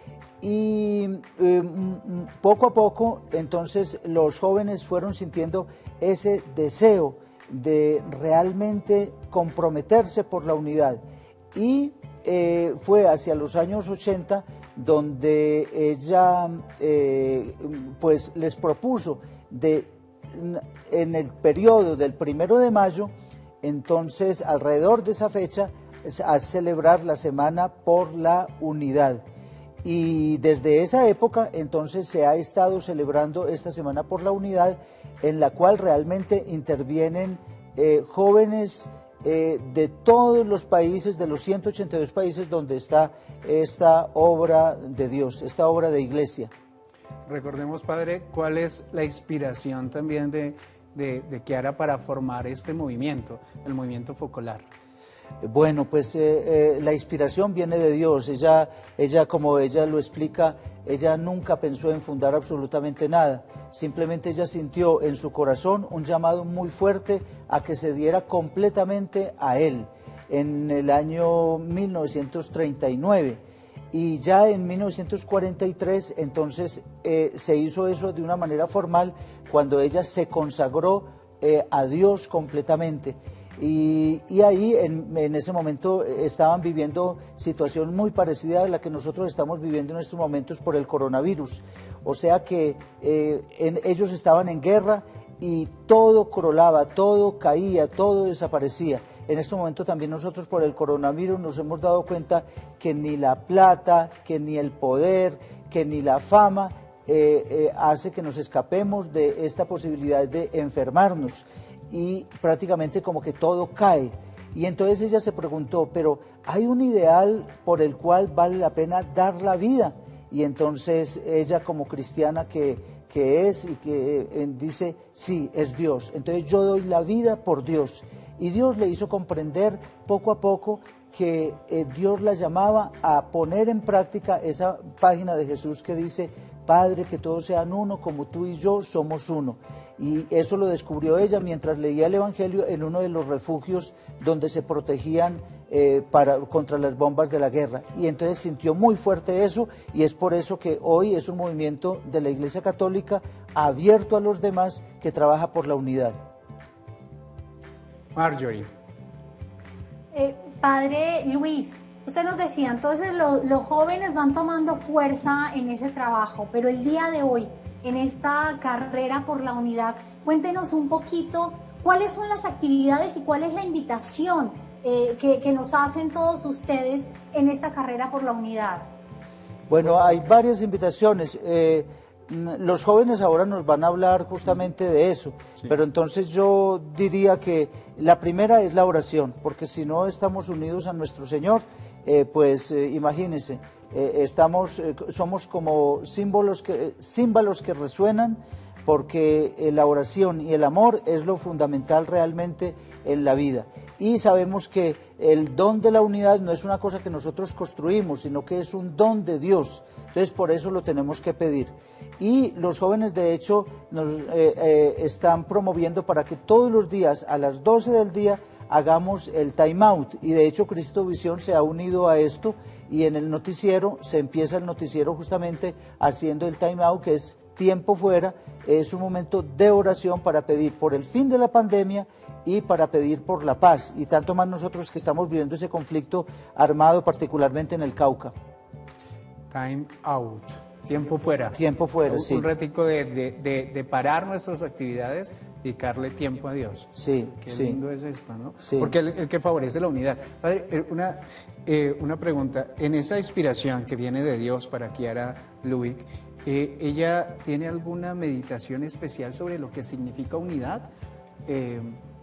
Speaker 11: Y eh, poco a poco, entonces, los jóvenes fueron sintiendo ese deseo de realmente comprometerse por la unidad. Y eh, fue hacia los años ochenta donde ella eh, pues les propuso de, en el periodo del primero de mayo, entonces alrededor de esa fecha, a celebrar la Semana por la Unidad. Y desde esa época entonces se ha estado celebrando esta Semana por la Unidad, en la cual realmente intervienen eh, jóvenes eh, de todos los países, de los ciento ochenta y dos países donde está esta obra de Dios, esta obra de iglesia.
Speaker 3: Recordemos, padre, cuál es la inspiración también de, de, de Chiara para formar este movimiento, el movimiento focolar.
Speaker 11: Bueno, pues eh, eh, la inspiración viene de Dios. Ella, ella, como ella lo explica, ella nunca pensó en fundar absolutamente nada. Simplemente ella sintió en su corazón un llamado muy fuerte a que se diera completamente a Él en el año mil novecientos treinta y nueve. Y ya en mil novecientos cuarenta y tres, entonces, eh, se hizo eso de una manera formal, cuando ella se consagró eh, a Dios completamente. Y, y ahí en, en ese momento estaban viviendo situación muy parecida a la que nosotros estamos viviendo en estos momentos por el coronavirus. O sea que eh, en, ellos estaban en guerra y todo crolaba, todo caía, todo desaparecía. En este momento también nosotros por el coronavirus nos hemos dado cuenta que ni la plata, que ni el poder, que ni la fama eh, eh, hace que nos escapemos de esta posibilidad de enfermarnos. Y prácticamente como que todo cae. Y entonces ella se preguntó, pero hay un ideal por el cual vale la pena dar la vida. Y entonces ella como cristiana que, que es y que eh, dice, sí, es Dios. Entonces yo doy la vida por Dios. Y Dios le hizo comprender poco a poco que eh, Dios la llamaba a poner en práctica esa página de Jesús que dice, Padre, que todos sean uno, como tú y yo somos uno. Y eso lo descubrió ella mientras leía el Evangelio en uno de los refugios donde se protegían eh, para, contra las bombas de la guerra. Y entonces sintió muy fuerte eso, y es por eso que hoy es un movimiento de la Iglesia Católica abierto a los demás que trabaja por la unidad.
Speaker 3: Marjorie.
Speaker 4: Eh, padre Luis, usted nos decía, entonces lo, los jóvenes van tomando fuerza en ese trabajo, pero el día de hoy, en esta carrera por la unidad, cuéntenos un poquito cuáles son las actividades y cuál es la invitación eh, que, que nos hacen todos ustedes en esta carrera por la unidad.
Speaker 11: Bueno, hay varias invitaciones. Eh, los jóvenes ahora nos van a hablar justamente de eso, sí. Pero entonces yo diría que la primera es la oración, porque si no estamos unidos a nuestro Señor, eh, pues eh, imagínense, eh, estamos, eh, somos como símbolos que, címbalos que resuenan, porque eh, la oración y el amor es lo fundamental realmente en la vida. Y sabemos que el don de la unidad no es una cosa que nosotros construimos, sino que es un don de Dios. Entonces por eso lo tenemos que pedir. Y los jóvenes de hecho nos eh, eh, están promoviendo para que todos los días a las doce del día hagamos el time out. Y de hecho Cristovisión se ha unido a esto, y en el noticiero se empieza el noticiero justamente haciendo el time out, que es tiempo fuera. Es un momento de oración para pedir por el fin de la pandemia y para pedir por la paz, y tanto más nosotros que estamos viviendo ese conflicto armado particularmente en el Cauca.
Speaker 3: Time out, tiempo fuera.
Speaker 11: Tiempo fuera,
Speaker 3: un,
Speaker 11: sí.
Speaker 3: Un ratico de, de, de, de parar nuestras actividades, dedicarle tiempo a Dios.
Speaker 11: Sí,
Speaker 3: Qué
Speaker 11: sí.
Speaker 3: lindo es esto, ¿no?
Speaker 11: Sí.
Speaker 3: Porque el, el que favorece la unidad. Padre, una, eh, una pregunta, en esa inspiración que viene de Dios para Chiara Lubick, eh, ¿ella tiene alguna meditación especial sobre lo que significa unidad? Eh,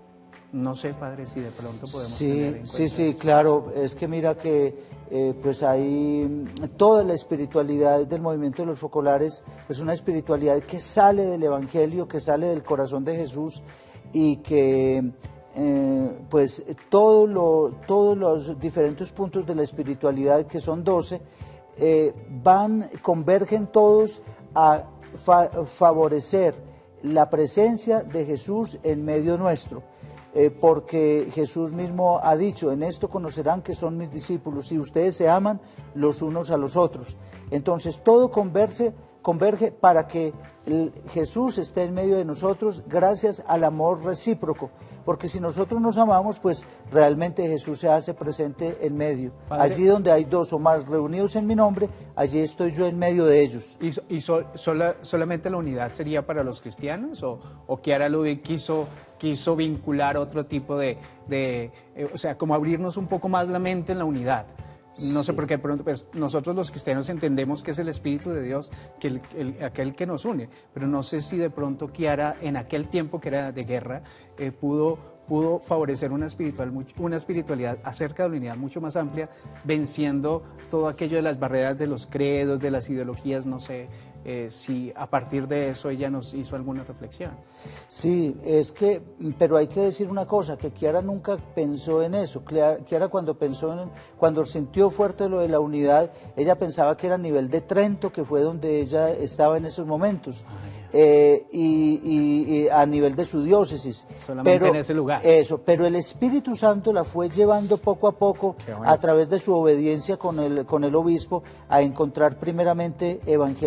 Speaker 3: No sé, padre, si de pronto podemos
Speaker 11: sí,
Speaker 3: tener en cuenta
Speaker 11: Sí, sí,
Speaker 3: eso.
Speaker 11: claro. Es que mira que eh, pues hay toda la espiritualidad del movimiento de los focolares, es una espiritualidad que sale del Evangelio, que sale del corazón de Jesús, y que eh, pues todo lo, todos los diferentes puntos de la espiritualidad, que son doce, eh, van, convergen todos a fa favorecer la presencia de Jesús en medio nuestro. Eh, porque Jesús mismo ha dicho, en esto conocerán que son mis discípulos, si ustedes se aman los unos a los otros. Entonces todo converge, converge para que el Jesús esté en medio de nosotros gracias al amor recíproco, porque si nosotros nos amamos, pues realmente Jesús se hace presente en medio. Padre, allí donde hay dos o más reunidos en mi nombre, allí estoy yo en medio de ellos.
Speaker 3: ¿Y, y so, sola, solamente la unidad sería para los cristianos? ¿O, o Chiara Lubick quiso, quiso vincular otro tipo de, de eh, o sea, como abrirnos un poco más la mente en la unidad? No sí. sé por qué, pronto, pues nosotros los cristianos entendemos que es el Espíritu de Dios, que el, el, aquel que nos une, pero no sé si de pronto Chiara, en aquel tiempo que era de guerra, eh, pudo, pudo favorecer una, espiritual, una espiritualidad acerca de la unidad mucho más amplia, venciendo todo aquello de las barreras de los credos, de las ideologías, no sé. Eh, si a partir de eso ella nos hizo alguna reflexión.
Speaker 11: Sí, es que, pero hay que decir una cosa, que Chiara nunca pensó en eso. Chiara cuando pensó en, cuando sintió fuerte lo de la unidad, ella pensaba que era a nivel de Trento, que fue donde ella estaba en esos momentos. Eh, y, y, y a nivel de su diócesis.
Speaker 3: Solamente
Speaker 11: pero,
Speaker 3: en ese lugar.
Speaker 11: Eso, pero el Espíritu Santo la fue llevando poco a poco a través de su obediencia con el, con el obispo a encontrar primeramente evangélicos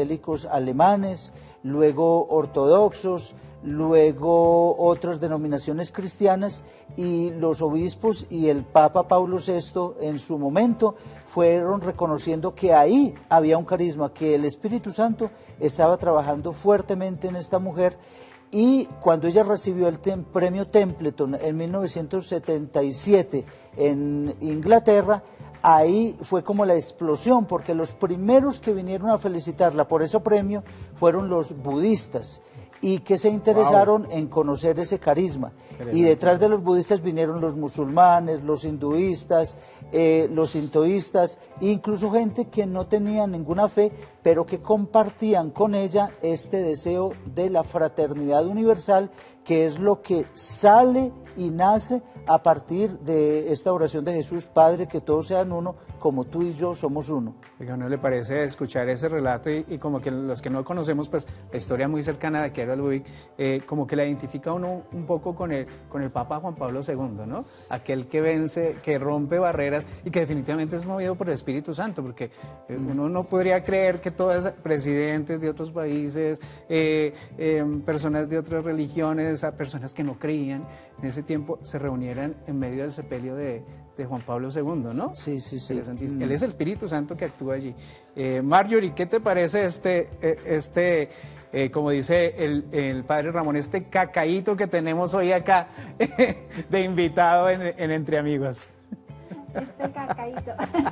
Speaker 11: católicos alemanes, luego ortodoxos, luego otras denominaciones cristianas, y los obispos y el Papa Pablo sexto en su momento fueron reconociendo que ahí había un carisma, que el Espíritu Santo estaba trabajando fuertemente en esta mujer. Y cuando ella recibió el tem- premio Templeton en mil novecientos setenta y siete en Inglaterra, ahí fue como la explosión, porque los primeros que vinieron a felicitarla por ese premio fueron los budistas, y que se interesaron wow. en conocer ese carisma. Y detrás de los budistas vinieron los musulmanes, los hinduistas, eh, los sintoístas, e incluso gente que no tenía ninguna fe, pero que compartían con ella este deseo de la fraternidad universal, que es lo que sale y nace a partir de esta oración de Jesús: Padre, que todos sean uno, como tú y yo somos uno.
Speaker 3: Oiga, ¿no le parece escuchar ese relato y, y como que los que no conocemos pues la historia muy cercana de Chiara Lubich, eh, como que la identifica uno un poco con el, con el Papa Juan Pablo segundo, ¿no? Aquel que vence, que rompe barreras y que definitivamente es movido por el Espíritu Santo, porque eh, mm. uno no podría creer que todos presidentes de otros países, eh, eh, personas de otras religiones, a personas que no creían en ese tiempo, se reunieran en medio del sepelio de de Juan Pablo segundo, ¿no?
Speaker 11: Sí, sí, sí.
Speaker 3: Mm. Él es el Espíritu Santo que actúa allí. Eh, Marjorie, ¿qué te parece este, este eh, como dice el, el padre Ramón, este cacaíto que tenemos hoy acá de invitado en, en Entre Amigos?
Speaker 4: Este cacaíto.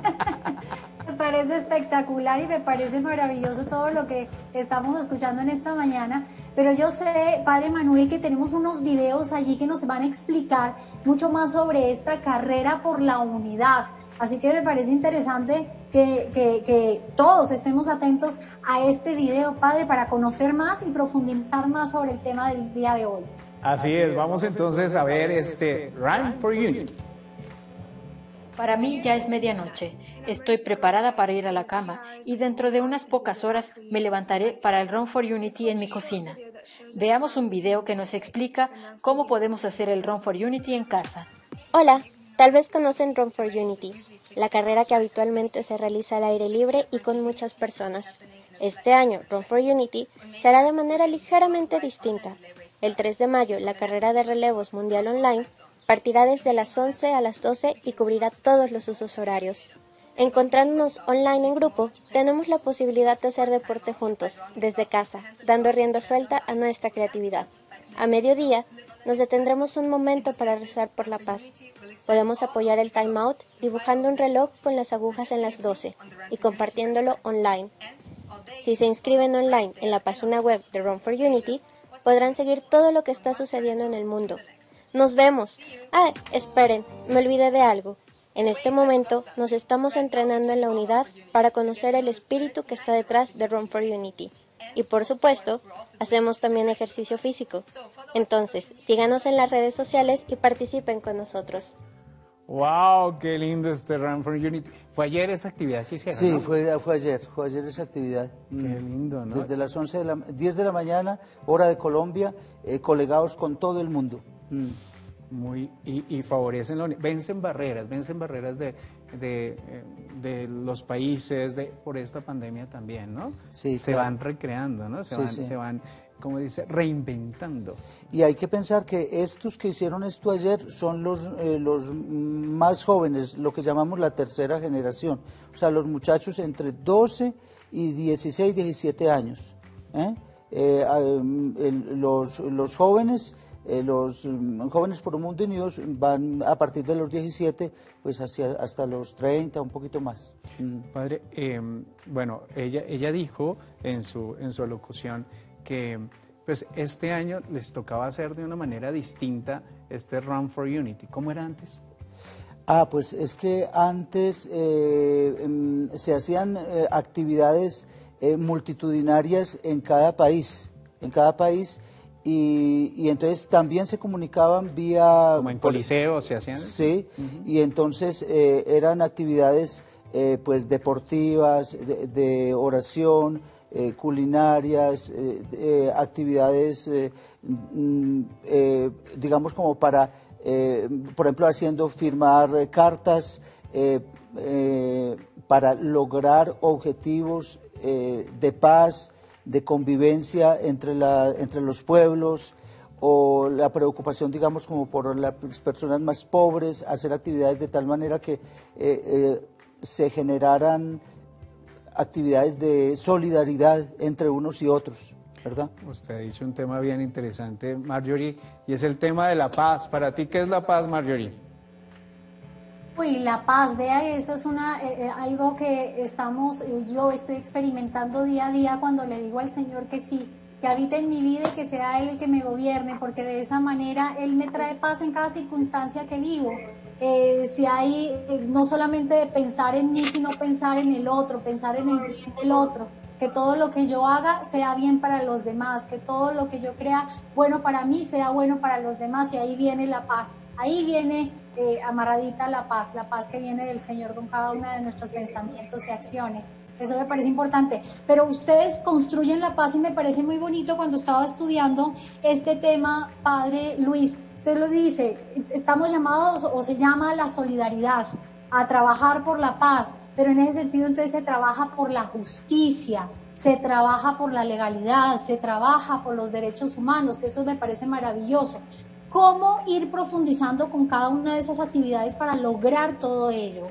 Speaker 4: Me parece espectacular y me parece maravilloso todo lo que estamos escuchando en esta mañana, pero yo sé, Padre Manuel, que tenemos unos videos allí que nos van a explicar mucho más sobre esta carrera por la unidad, así que me parece interesante que, que, que todos estemos atentos a este video, Padre, para conocer más y profundizar más sobre el tema del día de hoy.
Speaker 3: Así es, vamos entonces a ver este Run for Unity.
Speaker 12: Para mí ya es medianoche, estoy preparada para ir a la cama y dentro de unas pocas horas me levantaré para el Run for Unity en mi cocina. Veamos un video que nos explica cómo podemos hacer el Run for Unity en casa.
Speaker 13: Hola, tal vez conocen Run for Unity, la carrera que habitualmente se realiza al aire libre y con muchas personas. Este año, Run for Unity se hará de manera ligeramente distinta. El tres de mayo, la carrera de relevos mundial online partirá desde las once a las doce y cubrirá todos los usos horarios. Encontrándonos online en grupo, tenemos la posibilidad de hacer deporte juntos, desde casa, dando rienda suelta a nuestra creatividad. A mediodía, nos detendremos un momento para rezar por la paz. Podemos apoyar el time out dibujando un reloj con las agujas en las doce y compartiéndolo online. Si se inscriben online en la página web de Run for Unity, podrán seguir todo lo que está sucediendo en el mundo. ¡Nos vemos! ¡Ah, esperen! Me olvidé de algo. En este momento nos estamos entrenando en la unidad para conocer el espíritu que está detrás de Run for Unity. Y por supuesto, hacemos también ejercicio físico. Entonces, síganos en las redes sociales y participen con nosotros.
Speaker 3: ¡Wow! ¡Qué lindo este Run for Unity! ¿Fue ayer esa actividad que hicieron?
Speaker 11: Sí,
Speaker 3: ¿no?
Speaker 11: fue, fue ayer, fue ayer esa actividad.
Speaker 3: ¡Qué lindo!, ¿no?
Speaker 11: Desde las once de la, diez de la mañana, hora de Colombia, eh, colegados con todo el mundo. Mm.
Speaker 3: Muy, y, y favorecen, la, vencen barreras, vencen barreras de, de, de los países de, por esta pandemia también, ¿no?
Speaker 11: Sí,
Speaker 3: se
Speaker 11: claro.
Speaker 3: van recreando, ¿no? Se,
Speaker 11: sí,
Speaker 3: van,
Speaker 11: sí.
Speaker 3: se van, como dice, reinventando.
Speaker 11: Y hay que pensar que estos que hicieron esto ayer son los, eh, los más jóvenes, lo que llamamos la tercera generación, o sea, los muchachos entre doce y dieciséis, diecisiete años. ¿eh? Eh, el, los, los jóvenes... Eh, los um, jóvenes por un mundo unidos van a partir de los diecisiete pues hacia, hasta los treinta, un poquito más. Mm.
Speaker 3: Padre, eh, bueno, ella, ella dijo en su, en su alocución que pues este año les tocaba hacer de una manera distinta este Run for Unity. ¿Cómo era antes?
Speaker 11: Ah, pues es que antes eh, eh, se hacían eh, actividades eh, multitudinarias en cada país, en cada país. Y, y entonces también se comunicaban vía...
Speaker 3: Como en coliseos se hacían.
Speaker 11: Sí, uh-huh. Y entonces eh, eran actividades eh, pues deportivas, de, de oración, eh, culinarias, eh, eh, actividades, eh, eh, digamos como para, eh, por ejemplo, haciendo firmar eh, cartas eh, eh, para lograr objetivos eh, de paz, de convivencia entre, la, entre los pueblos, o la preocupación, digamos, como por las personas más pobres, hacer actividades de tal manera que eh, eh, se generaran actividades de solidaridad entre unos y otros, ¿verdad?
Speaker 3: Usted ha dicho un tema bien interesante, Marjorie, y es el tema de la paz. Para ti, ¿qué es la paz, Marjorie?
Speaker 4: Uy, la paz, vea, eso es una, eh, algo que estamos, yo estoy experimentando día a día cuando le digo al Señor que sí, que habite en mi vida y que sea Él el que me gobierne, porque de esa manera Él me trae paz en cada circunstancia que vivo. Eh, si hay, eh, no solamente de pensar en mí, sino pensar en el otro, pensar en el bien del otro, que todo lo que yo haga sea bien para los demás, que todo lo que yo crea bueno para mí sea bueno para los demás, y ahí viene la paz, ahí viene eh, amarradita la paz, la paz que viene del Señor con cada uno de nuestros pensamientos y acciones. Eso me parece importante, pero ustedes construyen la paz y me parece muy bonito. Cuando estaba estudiando este tema, Padre Luis, usted lo dice, estamos llamados, o se llama, a la solidaridad, a trabajar por la paz, pero en ese sentido entonces se trabaja por la justicia, se trabaja por la legalidad, se trabaja por los derechos humanos, que eso me parece maravilloso. ¿Cómo ir profundizando con cada una de esas actividades para lograr todo ello?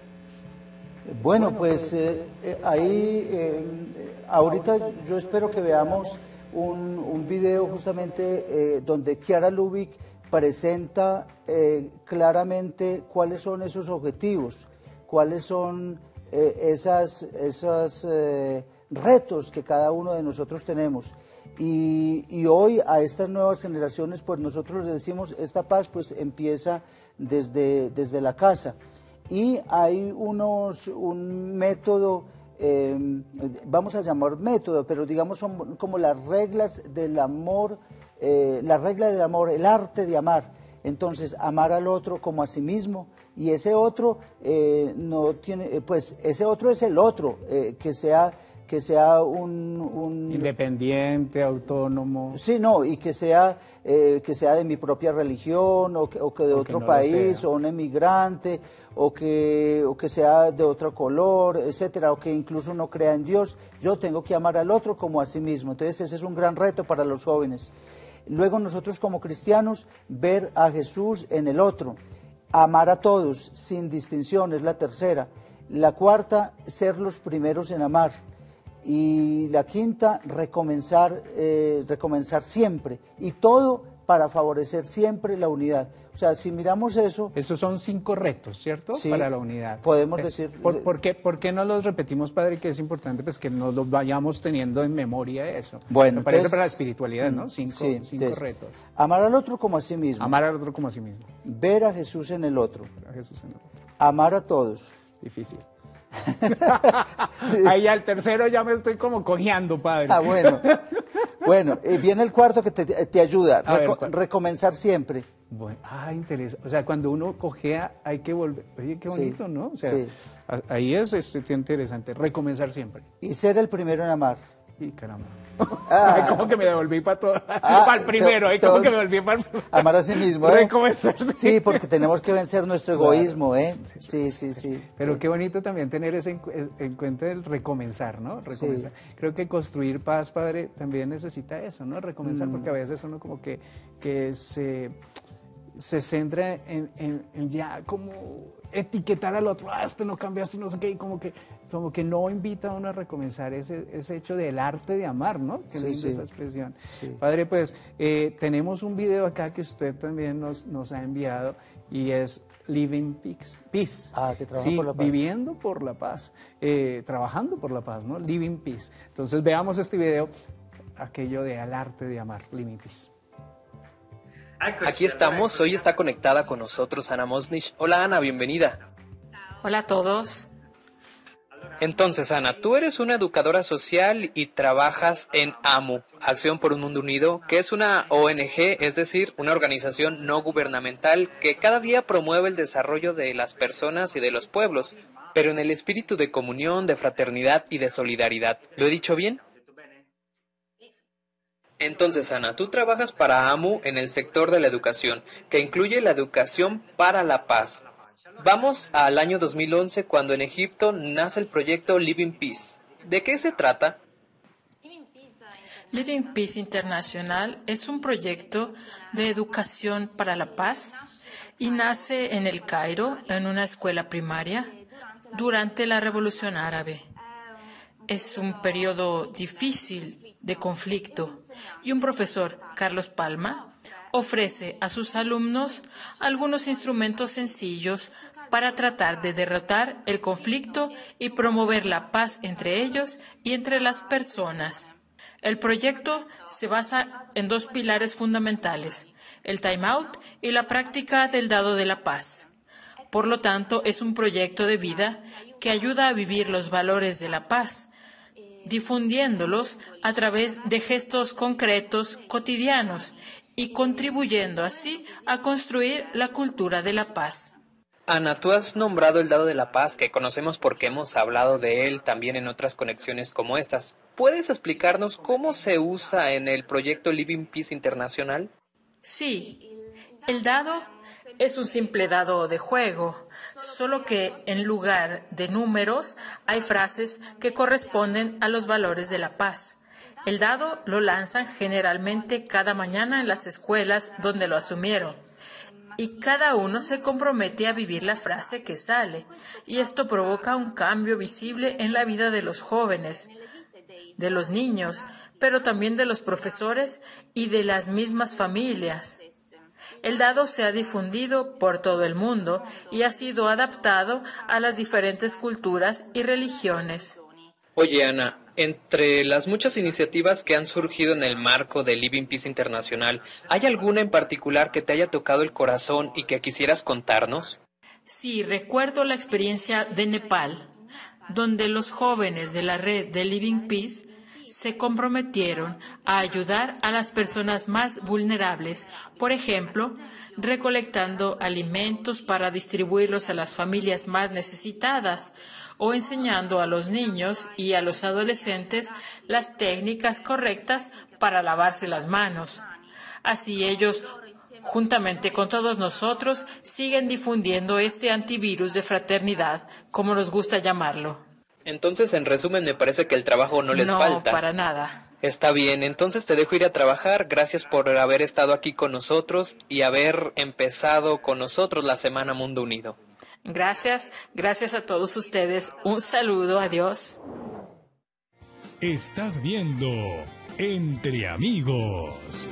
Speaker 11: Bueno, pues eh, eh, ahí, eh, ahorita yo espero que veamos un, un video justamente eh, donde Chiara Lubich presenta eh, claramente cuáles son esos objetivos, cuáles son eh, esas, esas eh, retos que cada uno de nosotros tenemos. Y, y hoy a estas nuevas generaciones, pues nosotros les decimos, esta paz pues empieza desde, desde la casa. Y hay unos, un método, eh, vamos a llamar método, pero digamos son como las reglas del amor, eh, la regla del amor, el arte de amar. Entonces, amar al otro como a sí mismo, y ese otro eh, no tiene, pues ese otro es el otro, eh, que sea que sea un, un...
Speaker 3: independiente, autónomo.
Speaker 11: Sí, no, y que sea, eh, que sea de mi propia religión, o que, o que de o otro que no país, o un emigrante, o que, o que sea de otro color, etcétera, o que incluso no crea en Dios. Yo tengo que amar al otro como a sí mismo. Entonces ese es un gran reto para los jóvenes. Luego nosotros como cristianos, ver a Jesús en el otro, amar a todos sin distinción, es la tercera. La cuarta, ser los primeros en amar. Y la quinta, recomenzar, eh, recomenzar siempre, y todo para favorecer siempre la unidad. O sea, si miramos eso...
Speaker 3: Esos son cinco retos, ¿cierto?
Speaker 11: Sí,
Speaker 3: para la unidad.
Speaker 11: Podemos decir...
Speaker 3: ¿Por, por, qué, ¿Por qué no los repetimos, Padre? Que es importante pues que nos los vayamos teniendo en memoria eso.
Speaker 11: Bueno,
Speaker 3: me parece
Speaker 11: entonces,
Speaker 3: para la espiritualidad, ¿no? Cinco,
Speaker 11: sí,
Speaker 3: cinco
Speaker 11: entonces,
Speaker 3: retos.
Speaker 11: Amar al otro como a sí mismo.
Speaker 3: Amar al otro como a sí mismo.
Speaker 11: Ver a Jesús en el otro.
Speaker 3: Ver a Jesús en el otro.
Speaker 11: Amar a todos.
Speaker 3: Difícil. Ahí al tercero ya me estoy como cojeando, Padre.
Speaker 11: Ah, bueno. Bueno, eh, viene el cuarto que te, te ayuda. Reco
Speaker 3: ver,
Speaker 11: recomenzar siempre.
Speaker 3: Bueno, ah, interesante. O sea, cuando uno cojea hay que volver. Oye, qué bonito,
Speaker 11: sí,
Speaker 3: ¿no? O sea,
Speaker 11: sí.
Speaker 3: ahí es, es, es interesante. Recomenzar siempre.
Speaker 11: Y ser el primero en amar.
Speaker 3: Y caramba.
Speaker 11: Ah.
Speaker 3: Ay, como que me devolví para todo,
Speaker 11: Ah,
Speaker 3: para el primero, ahí como que me devolví para el primero.
Speaker 11: Amar a sí mismo, ¿eh?
Speaker 3: Recomenzarse.
Speaker 11: Sí, porque tenemos que vencer nuestro egoísmo, ¿eh? Sí, sí, sí.
Speaker 3: Pero qué bonito también tener ese en, en cuenta del recomenzar, ¿no? Recomenzar. Sí. Creo que construir paz, Padre, también necesita eso, ¿no? Recomenzar, mm. porque a veces uno como que, que se, se centra en, en, en ya como etiquetar al otro, ah, este no cambiaste, no sé qué, y como que, como que no invita a uno a recomenzar ese, ese hecho del arte de amar, ¿no? Qué
Speaker 11: sí,
Speaker 3: linda
Speaker 11: sí.
Speaker 3: esa expresión.
Speaker 11: Sí.
Speaker 3: Padre, pues eh, tenemos un video acá que usted también nos, nos ha enviado y es Living Peace. Peace.
Speaker 11: Ah, que trabaja
Speaker 3: sí,
Speaker 11: por la paz.
Speaker 3: Viviendo por la paz, eh, trabajando por la paz, ¿no? Living Peace. Entonces veamos este video, aquello de al arte de amar, Living Peace.
Speaker 14: Aquí estamos, hoy está conectada con nosotros Ana Mosnich. Hola Ana, bienvenida.
Speaker 15: Hola a todos.
Speaker 14: Entonces Ana, tú eres una educadora social y trabajas en AMU, Acción por un Mundo Unido, que es una O N G, es decir, una organización no gubernamental que cada día promueve el desarrollo de las personas y de los pueblos, pero en el espíritu de comunión, de fraternidad y de solidaridad. ¿Lo he dicho bien? Entonces, Ana, tú trabajas para AMU en el sector de la educación, que incluye la educación para la paz. Vamos al año dos mil once, cuando en Egipto nace el proyecto Living Peace. ¿De qué se trata?
Speaker 15: Living Peace International es un proyecto de educación para la paz y nace en el Cairo, en una escuela primaria, durante la Revolución Árabe. Es un periodo difícil de conflicto y un profesor, Carlos Palma, ofrece a sus alumnos algunos instrumentos sencillos para tratar de derrotar el conflicto y promover la paz entre ellos y entre las personas. El proyecto se basa en dos pilares fundamentales, el time out y la práctica del dado de la paz. Por lo tanto, es un proyecto de vida que ayuda a vivir los valores de la paz, difundiéndolos a través de gestos concretos cotidianos y contribuyendo así a construir la cultura de la paz.
Speaker 14: Ana, tú has nombrado el dado de la paz, que conocemos porque hemos hablado de él también en otras conexiones como estas. ¿Puedes explicarnos cómo se usa en el proyecto Living Peace International?
Speaker 15: Sí, el dado es un simple dado de juego, solo que en lugar de números hay frases que corresponden a los valores de la paz. El dado lo lanzan generalmente cada mañana en las escuelas donde lo asumieron. Y cada uno se compromete a vivir la frase que sale, y esto provoca un cambio visible en la vida de los jóvenes, de los niños, pero también de los profesores y de las mismas familias. El dado se ha difundido por todo el mundo y ha sido adaptado a las diferentes culturas y religiones.
Speaker 14: Oye, Ana, entre las muchas iniciativas que han surgido en el marco de Living Peace International, ¿hay alguna en particular que te haya tocado el corazón y que quisieras contarnos?
Speaker 15: Sí, recuerdo la experiencia de Nepal, donde los jóvenes de la red de Living Peace se comprometieron a ayudar a las personas más vulnerables, por ejemplo, recolectando alimentos para distribuirlos a las familias más necesitadas, o enseñando a los niños y a los adolescentes las técnicas correctas para lavarse las manos. Así ellos, juntamente con todos nosotros, siguen difundiendo este antivirus de fraternidad, como nos gusta llamarlo.
Speaker 14: Entonces, en resumen, me parece que el trabajo no les
Speaker 15: no,
Speaker 14: falta.
Speaker 15: No, para nada.
Speaker 14: Está bien, entonces te dejo ir a trabajar. Gracias por haber estado aquí con nosotros y haber empezado con nosotros la Semana Mundo Unido.
Speaker 15: Gracias, gracias a todos ustedes. Un saludo, adiós.
Speaker 1: Estás viendo Entre Amigos.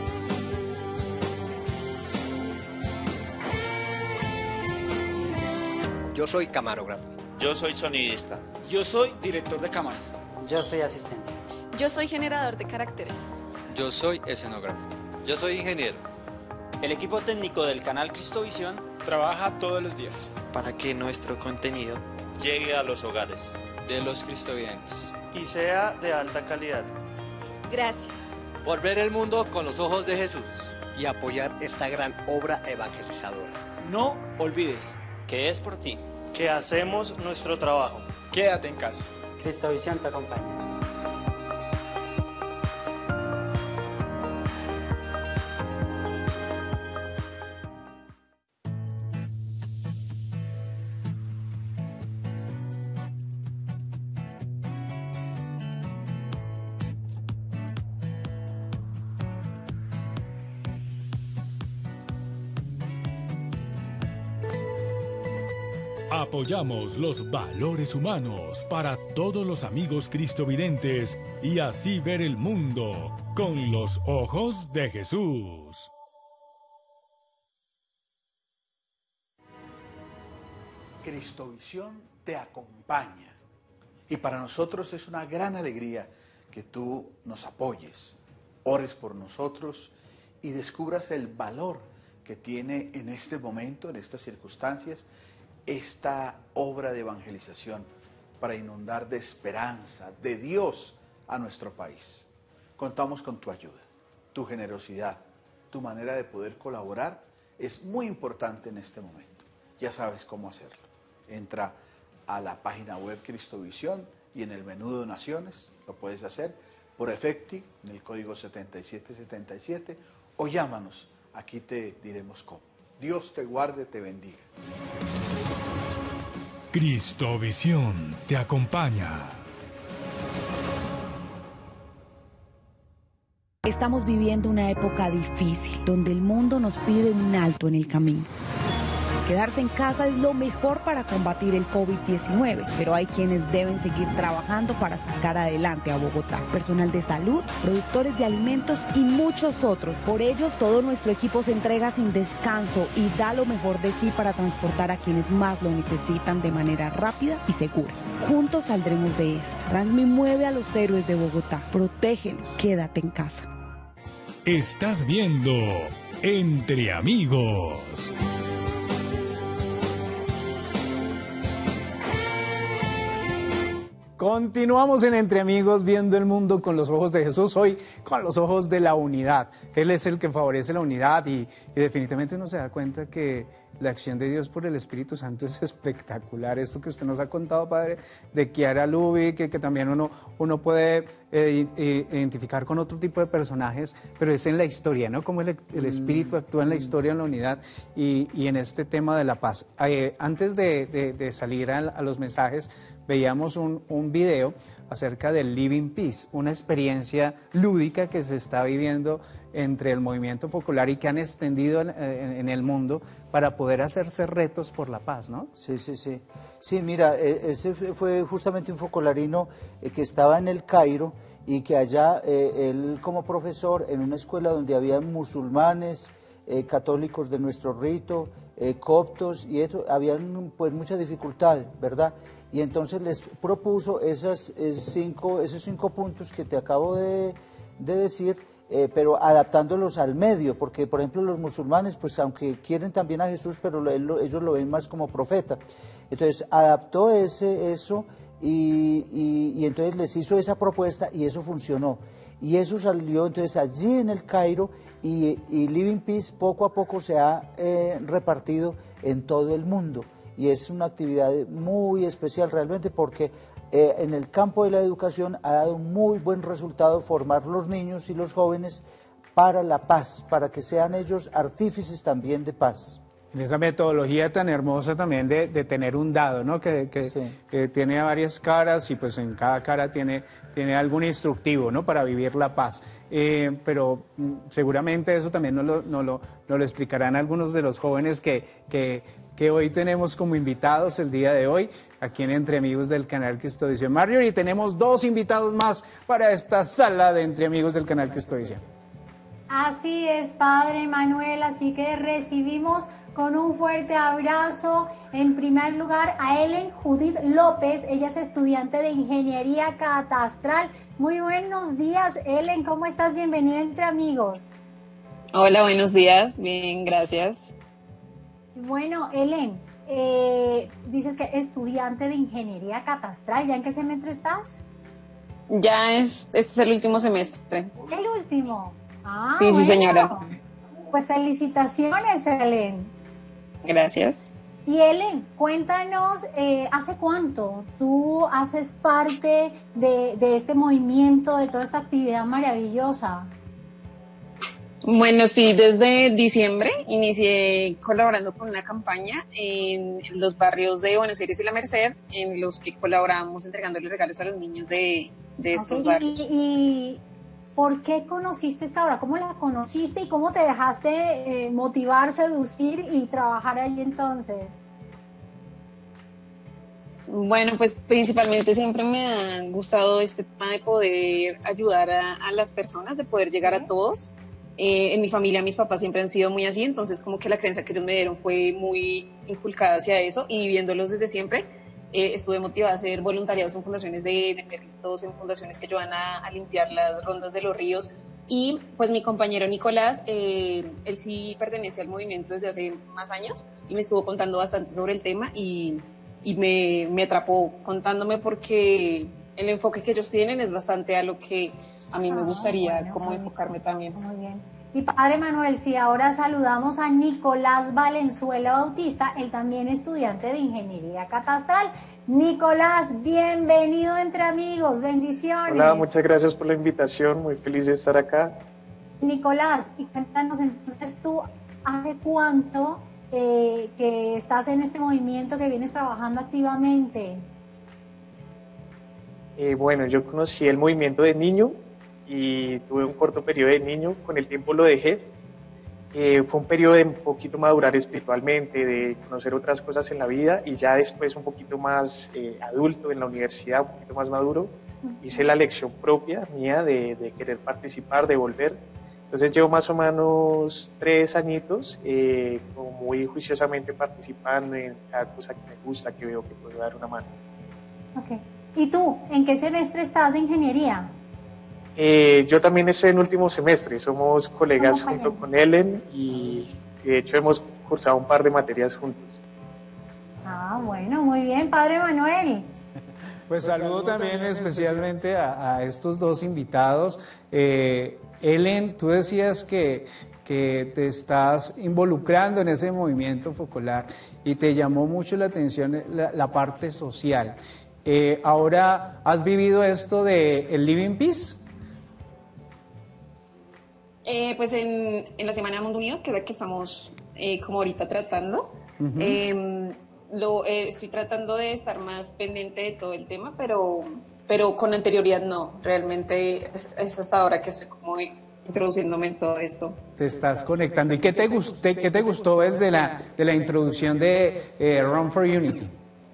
Speaker 16: Yo soy camarógrafo.
Speaker 17: Yo soy sonidista.
Speaker 18: Yo soy director de cámaras.
Speaker 19: Yo soy asistente.
Speaker 20: Yo soy generador de caracteres.
Speaker 21: Yo soy escenógrafo.
Speaker 22: Yo soy ingeniero.
Speaker 23: El equipo técnico del canal Cristovisión
Speaker 18: trabaja todos los días
Speaker 24: para que nuestro contenido
Speaker 17: llegue a los hogares
Speaker 21: de los cristovidentes
Speaker 24: y sea de alta calidad.
Speaker 20: Gracias
Speaker 22: por ver el mundo con los ojos de Jesús
Speaker 16: y apoyar esta gran obra evangelizadora.
Speaker 18: No olvides
Speaker 23: que es por ti
Speaker 24: que hacemos nuestro trabajo.
Speaker 18: Quédate en casa.
Speaker 19: Cristovisión te acompaña.
Speaker 1: Apoyamos los valores humanos para todos los amigos cristovidentes y así ver el mundo con los ojos de Jesús.
Speaker 25: Cristovisión te acompaña y para nosotros es una gran alegría que tú nos apoyes, ores por nosotros y descubras el valor que tiene en este momento, en estas circunstancias, esta obra de evangelización para inundar de esperanza, de Dios a nuestro país. Contamos con tu ayuda, tu generosidad, tu manera de poder colaborar es muy importante en este momento. Ya sabes cómo hacerlo. Entra a la página web Cristovisión y en el menú Donaciones lo puedes hacer por Efecti en el código setenta y siete setenta y siete o llámanos, aquí te diremos cómo. Dios te guarde, te bendiga.
Speaker 1: Cristovisión te acompaña.
Speaker 2: Estamos viviendo una época difícil, donde el mundo nos pide un alto en el camino. Quedarse en casa es lo mejor para combatir el COVID diecinueve, pero hay quienes deben seguir trabajando para sacar adelante a Bogotá. Personal de salud, productores de alimentos y muchos otros. Por ellos, todo nuestro equipo se entrega sin descanso y da lo mejor de sí para transportar a quienes más lo necesitan de manera rápida y segura. Juntos saldremos de esta. Transmi mueve a los héroes de Bogotá. Protégelos. Quédate en casa.
Speaker 1: Estás viendo Entre Amigos.
Speaker 3: Continuamos en Entre Amigos, viendo el mundo con los ojos de Jesús, hoy con los ojos de la unidad. Él es el que favorece la unidad y, y definitivamente uno se da cuenta que la acción de Dios por el Espíritu Santo es espectacular. Esto que usted nos ha contado, Padre, de Kiara Lubick, que, que también uno, uno puede eh, eh, identificar con otro tipo de personajes, pero es en la historia, ¿no? Cómo el, el Espíritu actúa en la historia, en la unidad y, y en este tema de la paz. Eh, antes de, de, de salir a, a los mensajes, veíamos un, un video acerca del Living Peace, una experiencia lúdica que se está viviendo entre el movimiento popular y que han extendido en, en, en el mundo para poder hacerse retos por la paz, ¿no?
Speaker 11: Sí, sí, sí. Sí, mira, ese fue justamente un focolarino que estaba en el Cairo y que allá eh, él como profesor en una escuela donde había musulmanes, eh, católicos de nuestro rito, eh, coptos y eso, habían pues mucha dificultad, ¿verdad? Y entonces les propuso esas, esos, cinco, esos cinco puntos que te acabo de, de decir, eh, pero adaptándolos al medio, porque por ejemplo los musulmanes, pues aunque quieren también a Jesús, pero lo, lo, ellos lo ven más como profeta. Entonces adaptó ese, eso y, y, y entonces les hizo esa propuesta y eso funcionó. Y eso salió entonces allí en el Cairo y, y Living Peace poco a poco se ha eh, repartido en todo el mundo. Y es una actividad muy especial realmente porque eh, en el campo de la educación ha dado un muy buen resultado formar los niños y los jóvenes para la paz, para que sean ellos artífices también de paz.
Speaker 3: En esa metodología tan hermosa también de, de tener un dado, ¿no? Que, que, sí. que tiene varias caras y pues en cada cara tiene, tiene algún instructivo, ¿no? Para vivir la paz. Eh, pero mm, seguramente eso también nos lo, nos lo, nos lo explicarán algunos de los jóvenes que, que, que hoy tenemos como invitados el día de hoy, aquí en Entre Amigos del canal Cristodician. Marjorie, tenemos dos invitados más para esta sala de Entre Amigos del canal Cristodician.
Speaker 4: Así es, Padre Manuel, así que recibimos con un fuerte abrazo, en primer lugar, a Ellen Judith López. Ella es estudiante de Ingeniería Catastral. Muy buenos días, Ellen, ¿cómo estás? Bienvenida Entre Amigos.
Speaker 5: Hola, buenos días, bien, gracias.
Speaker 4: Bueno, Ellen, eh, dices que estudiante de Ingeniería Catastral, ¿ya en qué semestre estás?
Speaker 5: Ya es, este es el último semestre.
Speaker 4: ¿El último? Ah,
Speaker 5: sí,
Speaker 4: bueno.
Speaker 5: Sí, señora.
Speaker 4: Pues felicitaciones, Ellen.
Speaker 5: Gracias.
Speaker 4: Y Ellen, cuéntanos, eh, ¿hace cuánto tú haces parte de, de este movimiento, de toda esta actividad maravillosa?
Speaker 5: Bueno, sí, desde diciembre inicié colaborando con una campaña en los barrios de Buenos Aires y La Merced, en los que colaboramos entregándoles regalos a los niños de, de estos
Speaker 4: okay.
Speaker 5: barrios.
Speaker 4: Y, y ¿por qué conociste esta obra? ¿Cómo la conociste y cómo te dejaste eh, motivar, seducir y trabajar allí entonces?
Speaker 5: Bueno, pues principalmente siempre me ha gustado este tema de poder ayudar a, a las personas, de poder llegar a todos. Eh, en mi familia mis papás siempre han sido muy así, entonces como que la creencia que ellos me dieron fue muy inculcada hacia eso y viéndolos desde siempre eh, estuve motivada a hacer voluntariados en fundaciones de, de perritos, en fundaciones que ayudan a, a limpiar las rondas de los ríos y pues mi compañero Nicolás, eh, él sí pertenece al movimiento desde hace más años y me estuvo contando bastante sobre el tema y, y me, me atrapó contándome porque el enfoque que ellos tienen es bastante a lo que a mí me gustaría ah, bueno, como enfocarme también.
Speaker 4: Muy bien. Y Padre Manuel, si ahora saludamos a Nicolás Valenzuela Bautista, él también estudiante de Ingeniería Catastral. Nicolás, bienvenido Entre Amigos, bendiciones.
Speaker 6: Hola, muchas gracias por la invitación, muy feliz de estar acá.
Speaker 4: Nicolás, y cuéntanos entonces tú, ¿hace cuánto eh, que estás en este movimiento, que vienes trabajando activamente?
Speaker 6: Eh, bueno, yo conocí el movimiento de niño y tuve un corto periodo de niño, con el tiempo lo dejé. Eh, fue un periodo de un poquito madurar espiritualmente, de conocer otras cosas en la vida, y ya después un poquito más eh, adulto en la universidad, un poquito más maduro, hice la elección propia mía de, de querer participar, de volver. Entonces llevo más o menos tres añitos eh, como muy juiciosamente participando en cada cosa que me gusta, que veo que puedo dar una mano.
Speaker 4: Ok. ¿Y tú, en qué semestre estás de ingeniería?
Speaker 6: Eh, yo también estoy en último semestre, somos colegas junto con Ellen y de hecho hemos cursado un par de materias juntos.
Speaker 4: Ah, bueno, muy bien, Padre Manuel.
Speaker 3: Pues saludo también especialmente a, a estos dos invitados. Eh, Ellen, tú decías que, que te estás involucrando en ese movimiento focolar y te llamó mucho la atención la, la parte social. Eh, ahora, ¿has vivido esto de el Living Peace?
Speaker 5: Eh, pues en, en la Semana Mundo Unido, que es la que estamos eh, como ahorita tratando,
Speaker 3: Uh-huh.
Speaker 5: eh, lo, eh, estoy tratando de estar más pendiente de todo el tema, pero, pero con anterioridad no, realmente es, es hasta ahora que estoy como introduciéndome en todo esto.
Speaker 3: Te estás conectando. ¿Y qué te gustó, qué te gustó de la, de la introducción de eh, Run for Unity?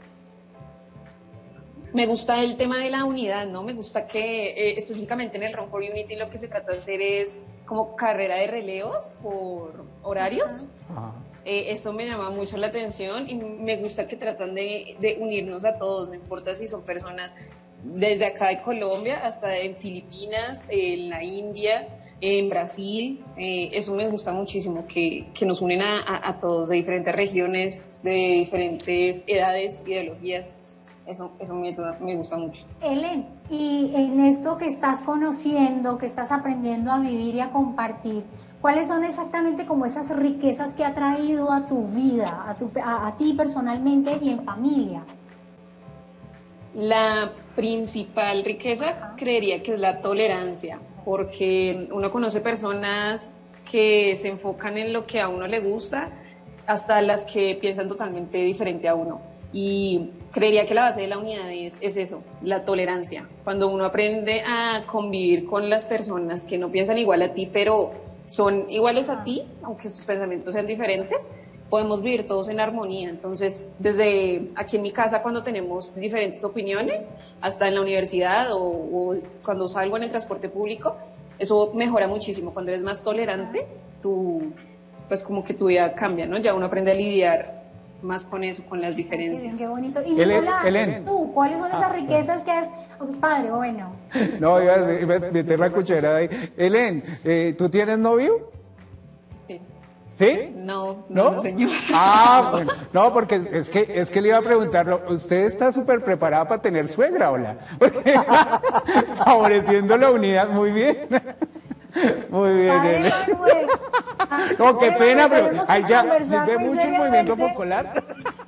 Speaker 5: Me gusta el tema de la unidad, ¿no? Me gusta que eh, específicamente en el Run for Unity lo que se trata de hacer es como carrera de relevos por horarios.
Speaker 3: Ajá.
Speaker 5: Eh, esto me llama mucho la atención y me gusta que tratan de, de unirnos a todos, no importa si son personas desde acá de Colombia hasta en Filipinas, en la India, en Brasil. Eh, eso me gusta muchísimo, que, que nos unen a, a, a todos de diferentes regiones, de diferentes edades, ideologías. Eso, eso me, me gusta mucho.
Speaker 4: Ellen, y en esto que estás conociendo, que estás aprendiendo a vivir y a compartir, ¿cuáles son exactamente como esas riquezas que ha traído a tu vida, a, tu, a, a ti personalmente y en familia?
Speaker 5: La principal riqueza, Ajá. creería que es la tolerancia, porque uno conoce personas que se enfocan en lo que a uno le gusta, hasta las que piensan totalmente diferente a uno. Y creería que la base de la unidad es, es eso, la tolerancia. Cuando uno aprende a convivir con las personas que no piensan igual a ti, pero son iguales a ti, aunque sus pensamientos sean diferentes, podemos vivir todos en armonía. Entonces, desde aquí en mi casa, cuando tenemos diferentes opiniones, hasta en la universidad o, o cuando salgo en el transporte público, eso mejora muchísimo. Cuando eres más tolerante, tú, pues como que tu vida cambia, ¿no? Ya uno aprende a lidiar más con eso, con las diferencias.
Speaker 4: Qué bonito. Y Nicolás, Ellen, tú, ¿cuáles son esas riquezas que has... Oh, padre, bueno.
Speaker 3: No, iba a decir, meter la cuchara ahí. Ellen, eh, ¿tú tienes novio?
Speaker 5: Sí.
Speaker 3: ¿Sí?
Speaker 5: No, no, no señor.
Speaker 3: Ah,
Speaker 5: no.
Speaker 3: Bueno, no, porque es que, es que le iba a preguntar, ¿usted está súper preparada para tener suegra, hola? Porque, favoreciendo la unidad, muy bien. Muy bien,
Speaker 4: Padre Manuel.
Speaker 3: No, qué pena, pero ahí ya
Speaker 4: se
Speaker 3: ve mucho el movimiento focolar.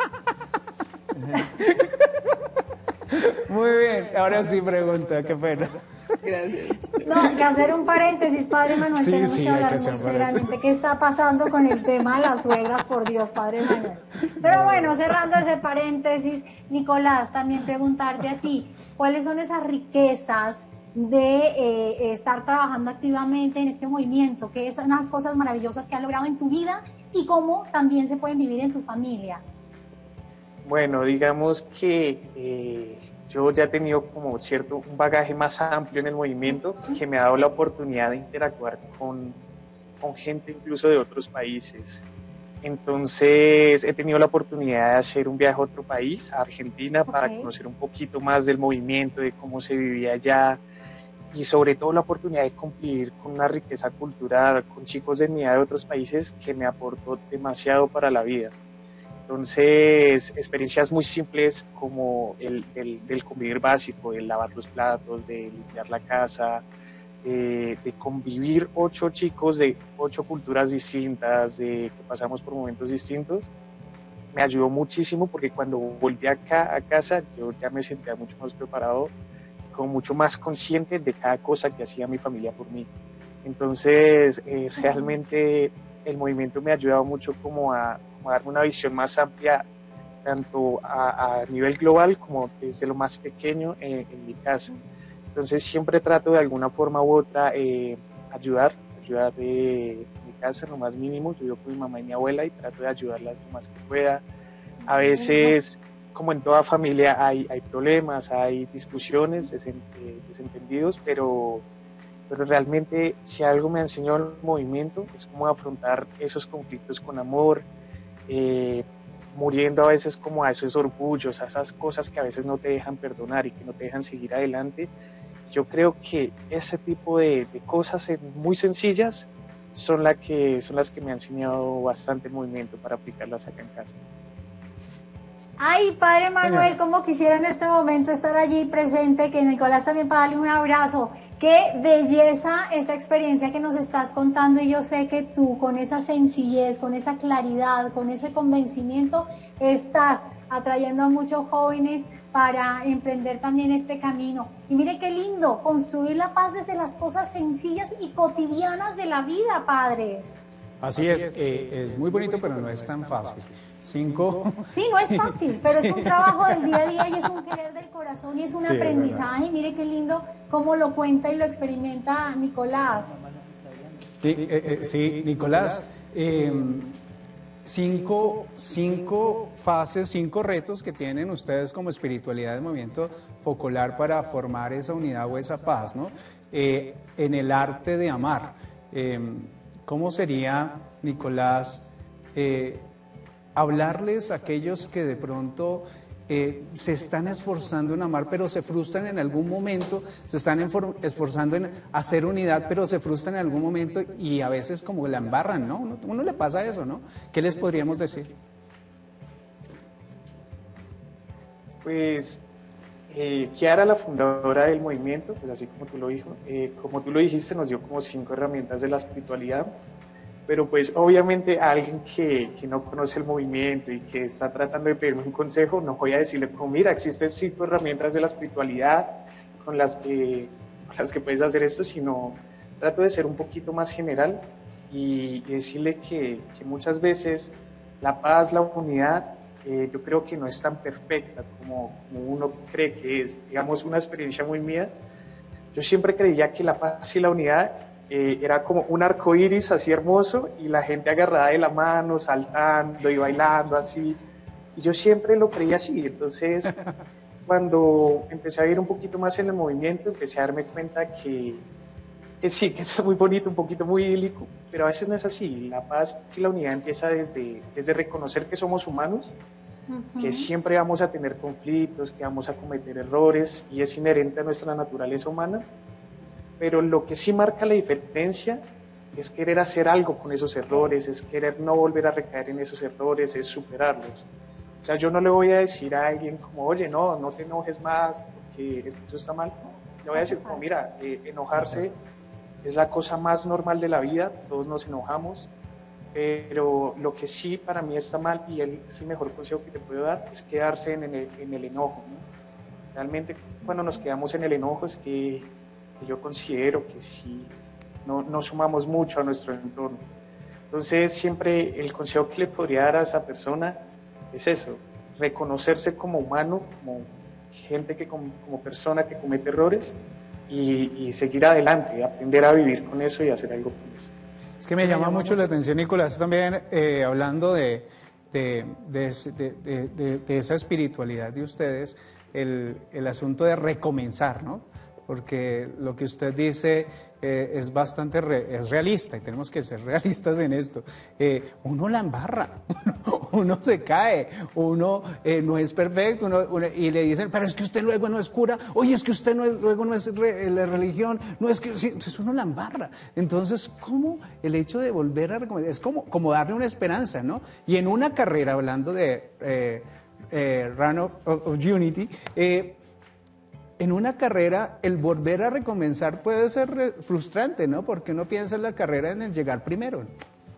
Speaker 3: Muy bien, ahora sí pregunta, qué pena.
Speaker 5: Gracias.
Speaker 4: No, que hacer un paréntesis, Padre Manuel,
Speaker 3: sí,
Speaker 4: tenemos
Speaker 3: sí,
Speaker 4: que hablar
Speaker 3: que
Speaker 4: muy seriamente qué está pasando con el tema de las suegras, por Dios, Padre Manuel. Pero bueno, cerrando ese paréntesis, Nicolás, también preguntarte a ti, ¿cuáles son esas riquezas de eh, estar trabajando activamente en este movimiento? ¿Qué son las cosas maravillosas que has logrado en tu vida y cómo también se pueden vivir en tu familia?
Speaker 6: Bueno, digamos que eh, yo ya he tenido como cierto un bagaje más amplio en el movimiento que me ha dado la oportunidad de interactuar con, con gente incluso de otros países. Entonces he tenido la oportunidad de hacer un viaje a otro país, a Argentina, okay, para conocer un poquito más del movimiento, de cómo se vivía allá, y sobre todo la oportunidad de convivir con una riqueza cultural, con chicos de mi edad de otros países, que me aportó demasiado para la vida. Entonces, experiencias muy simples como el, el, el convivir básico, el lavar los platos, de limpiar la casa, eh, de convivir ocho chicos de ocho culturas distintas, de que pasamos por momentos distintos, me ayudó muchísimo, porque cuando volví acá a casa yo ya me sentía mucho más preparado, como mucho más consciente de cada cosa que hacía mi familia por mí. Entonces, eh, realmente el movimiento me ha ayudado mucho como a, como a darme una visión más amplia, tanto a, a nivel global como desde lo más pequeño en, en mi casa. Entonces siempre trato de alguna forma u otra eh, ayudar, ayudar de mi casa lo más mínimo. Yo vivo con mi mamá y mi abuela y trato de ayudarlas lo más que pueda. A veces, como en toda familia, hay, hay problemas, hay discusiones, desentendidos, pero, pero realmente si algo me ha enseñado el movimiento es cómo afrontar esos conflictos con amor, eh, muriendo a veces como a esos orgullos, a esas cosas que a veces no te dejan perdonar y que no te dejan seguir adelante. Yo creo que ese tipo de, de cosas muy sencillas son, la que, son las que me han enseñado bastante el movimiento para aplicarlas acá en casa.
Speaker 4: Ay, Padre Manuel, como quisiera en este momento estar allí presente, que Nicolás también para darle un abrazo. Qué belleza esta experiencia que nos estás contando, y yo sé que tú con esa sencillez, con esa claridad, con ese convencimiento, estás atrayendo a muchos jóvenes para emprender también este camino. Y mire qué lindo, construir la paz desde las cosas sencillas y cotidianas de la vida, padres.
Speaker 3: Así es, eh, es muy bonito, pero no es tan fácil. Cinco...
Speaker 4: Sí, no es fácil, pero es un trabajo del día a día y es un querer del corazón y es un sí, aprendizaje. Mire qué lindo cómo lo cuenta y lo experimenta Nicolás.
Speaker 3: Sí, eh, eh, sí Nicolás, eh, cinco, cinco fases, cinco retos que tienen ustedes como espiritualidad del movimiento focolar para formar esa unidad o esa paz, ¿no? Eh, en el arte de amar. Eh, ¿Cómo sería, Nicolás, eh, hablarles a aquellos que de pronto eh, se están esforzando en amar, pero se frustran en algún momento, se están esforzando en hacer unidad, pero se frustran en algún momento y a veces como la embarran, ¿no? Uno, uno le pasa eso, ¿no? ¿Qué les podríamos decir?
Speaker 6: Pues... Eh, Kiara, la fundadora del movimiento, pues así como tú lo dijo, eh, como tú lo dijiste, nos dio como cinco herramientas de la espiritualidad, pero pues obviamente a alguien que, que no conoce el movimiento y que está tratando de pedirme un consejo, no voy a decirle como, mira, existen cinco herramientas de la espiritualidad con las que, con las que puedes hacer esto, sino trato de ser un poquito más general y, y decirle que, que muchas veces la paz, la unidad, Eh, yo creo que no es tan perfecta como, como uno cree que es. Digamos, una experiencia muy mía, yo siempre creía que la paz y la unidad eh, era como un arco iris así hermoso y la gente agarrada de la mano, saltando y bailando así, y yo siempre lo creía así. Entonces cuando empecé a ir un poquito más en el movimiento, empecé a darme cuenta que, que sí, que es muy bonito, un poquito muy idílico, pero a veces no es así. La paz y la unidad empieza desde, desde reconocer que somos humanos, uh-huh. que siempre vamos a tener conflictos, que vamos a cometer errores, y es inherente a nuestra naturaleza humana, pero lo que sí marca la diferencia es querer hacer algo con esos errores, es querer no volver a recaer en esos errores, es superarlos. O sea, yo no le voy a decir a alguien como, oye, no, no te enojes más porque eso está mal. Le voy a decir como, mira, eh, enojarse es la cosa más normal de la vida, todos nos enojamos, pero lo que sí para mí está mal, y el, es el mejor consejo que te puedo dar, es quedarse en el, en el enojo, ¿no? Realmente cuando nos quedamos en el enojo es que, que yo considero que sí, no, no sumamos mucho a nuestro entorno. Entonces siempre el consejo que le podría dar a esa persona es eso, reconocerse como humano, como gente, que como, como persona que comete errores, Y, y seguir adelante, aprender a vivir con eso y hacer algo con eso.
Speaker 3: Es que me llama mucho la atención, Nicolás, también eh, hablando de, de, de, de, de, de esa espiritualidad de ustedes, el, el asunto de recomenzar, ¿no? Porque lo que usted dice eh, es bastante re, es realista, y tenemos que ser realistas en esto. Eh, uno la embarra, uno, uno se cae, uno eh, no es perfecto, uno, uno, y le dicen, pero es que usted luego no es cura, oye, es que usted no es, luego no es re, la religión, no es que, sí, entonces uno la embarra. Entonces, ¿cómo el hecho de volver a recomendar? Es como, como darle una esperanza, ¿no? Y en una carrera, hablando de eh, eh, Run of, of Unity, eh, en una carrera, el volver a recomenzar puede ser frustrante, ¿no? Porque uno piensa en la carrera en el llegar primero.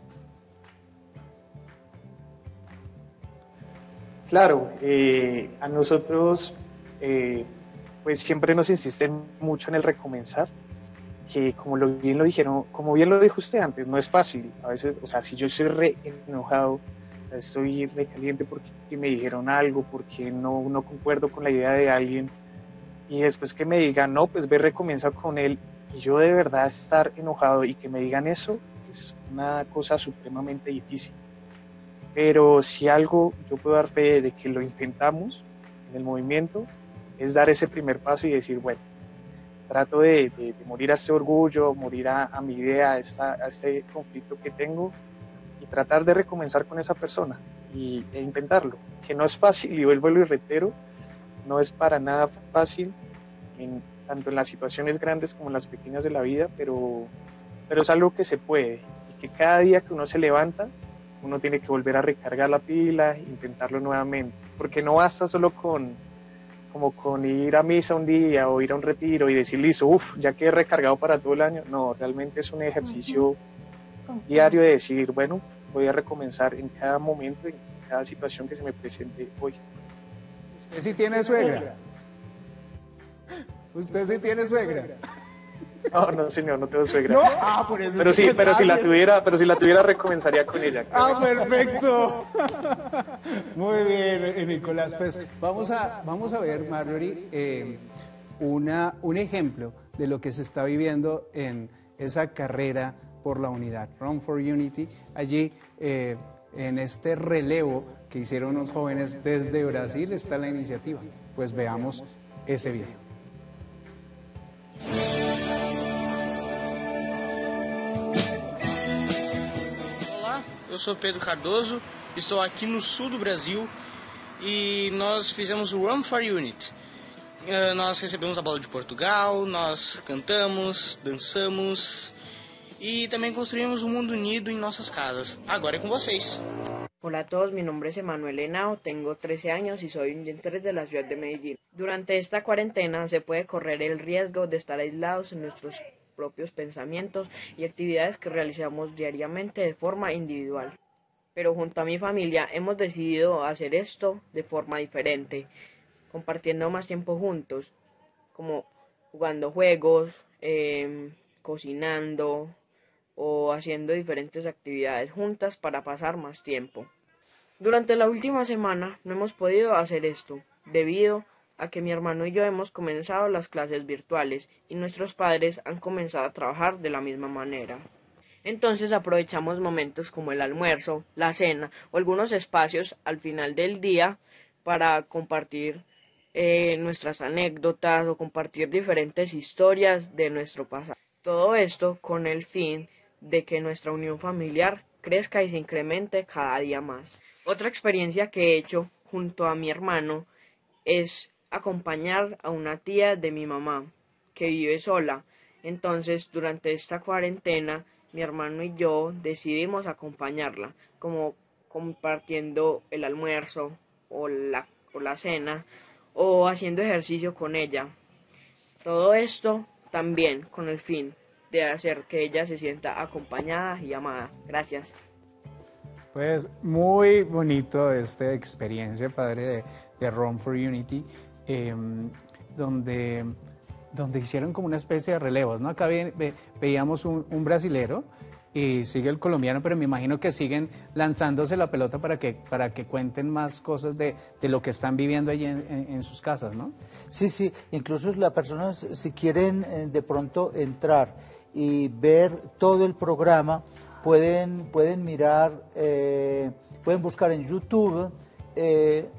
Speaker 6: Claro, eh, a nosotros eh, pues siempre nos insisten mucho en el recomenzar, que como lo, bien lo dijeron, como bien lo dijo usted antes, no es fácil. A veces, o sea, si yo estoy re enojado, estoy re caliente porque me dijeron algo, porque no, no concuerdo con la idea de alguien, y después que me digan, no, pues ve, recomienza con él, y yo de verdad estar enojado y que me digan eso, es una cosa supremamente difícil. Pero si algo yo puedo dar fe de que lo intentamos en el movimiento, es dar ese primer paso y decir, bueno, trato de, de, de morir a este orgullo, morir a, a mi idea, a, esta, a este conflicto que tengo, y tratar de recomenzar con esa persona y, e intentarlo, que no es fácil, y vuelvo y lo reitero, no es para nada fácil, en, tanto en las situaciones grandes como en las pequeñas de la vida, pero, pero es algo que se puede, y que cada día que uno se levanta, uno tiene que volver a recargar la pila e intentarlo nuevamente, porque no basta solo con, como con ir a misa un día o ir a un retiro y decir, listo, uff, ya quedé recargado para todo el año. No, realmente es un ejercicio uh-huh. diario de decir, bueno, voy a recomenzar en cada momento, en cada situación que se me presente hoy.
Speaker 3: ¿Usted sí tiene suegra? ¿Usted sí tiene suegra?
Speaker 6: No, no, señor, no tengo suegra.
Speaker 3: ¿No? Ah, por eso
Speaker 6: pero
Speaker 3: es
Speaker 6: sí,
Speaker 3: que
Speaker 6: pero si la
Speaker 3: alguien.
Speaker 6: tuviera, pero si la tuviera recomenzaría con ella.
Speaker 3: Ah, perfecto. Muy bien, Nicolás. Pues vamos a, vamos a ver, Marjorie, eh, una, un ejemplo de lo que se está viviendo en esa carrera por la unidad, Run for Unity. Allí, eh, en este relevo que hicieron unos jóvenes desde Brasil, está la iniciativa. Pues veamos ese video.
Speaker 7: Eu sou Pedro Cardoso, estou aqui no sul do Brasil e nós fizemos o Run for Unity. Uh, nós recebemos a bola de Portugal, nós cantamos, dançamos e também construímos um mundo unido em nossas casas. Agora é com vocês.
Speaker 8: Hola a todos, mi nombre es Emanuel Henao, tengo trece años y soy un diente de la ciudad de Medellín. Durante esta cuarentena se puede correr el riesgo de estar aislados en nuestros propios pensamientos y actividades que realizamos diariamente de forma individual. Pero junto a mi familia hemos decidido hacer esto de forma diferente, compartiendo más tiempo juntos, como jugando juegos, eh, cocinando o haciendo diferentes actividades juntas para pasar más tiempo. Durante la última semana no hemos podido hacer esto, debido a que mi hermano y yo hemos comenzado las clases virtuales y nuestros padres han comenzado a trabajar de la misma manera. Entonces aprovechamos momentos como el almuerzo, la cena o algunos espacios al final del día para compartir eh, nuestras anécdotas o compartir diferentes historias de nuestro pasado. Todo esto con el fin de que nuestra unión familiar crezca y se incremente cada día más. Otra experiencia que he hecho junto a mi hermano es acompañar a una tía de mi mamá que vive sola. Entonces, durante esta cuarentena, mi hermano y yo decidimos acompañarla, como compartiendo el almuerzo o la, o la cena o haciendo ejercicio con ella. Todo esto también con el fin de hacer que ella se sienta acompañada y amada. Gracias.
Speaker 3: Pues muy bonito esta experiencia, padre, de, de Run for Unity. Eh, donde, donde hicieron como una especie de relevos, ¿no? Acá ve, ve, veíamos un, un brasilero y sigue el colombiano, pero me imagino que siguen lanzándose la pelota para que, para que cuenten más cosas de, de lo que están viviendo allí en, en, en sus casas, ¿no?
Speaker 11: Sí, sí, incluso las personas, si quieren eh, de pronto entrar y ver todo el programa, pueden, pueden mirar, eh, pueden buscar en YouTube eh,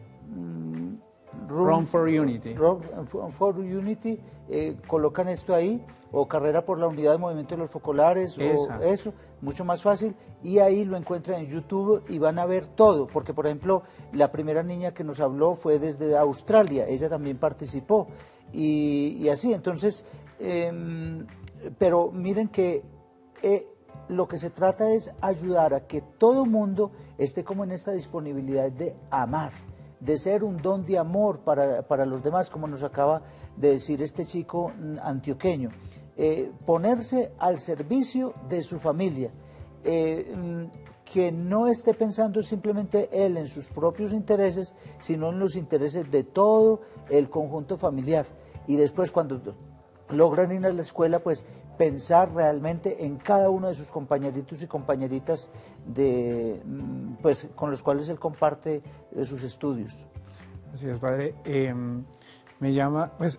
Speaker 3: Run, Run for Unity.
Speaker 11: Run for Unity, eh, colocan esto ahí, o Carrera por la Unidad de Movimiento de los Focolares, Esa. o eso, mucho más fácil, y ahí lo encuentran en YouTube y van a ver todo, porque por ejemplo, la primera niña que nos habló fue desde Australia, ella también participó, y, y así, entonces, eh, pero miren que eh, lo que se trata es ayudar a que todo mundo esté como en esta disponibilidad de amar, de ser un don de amor para, para los demás, como nos acaba de decir este chico antioqueño, eh, ponerse al servicio de su familia, eh, que no esté pensando simplemente él en sus propios intereses, sino en los intereses de todo el conjunto familiar, y después cuando logran ir a la escuela, pues pensar realmente en cada uno de sus compañeritos y compañeritas de, pues, con los cuales él comparte sus estudios.
Speaker 3: Así es, padre. Eh, me llama, pues,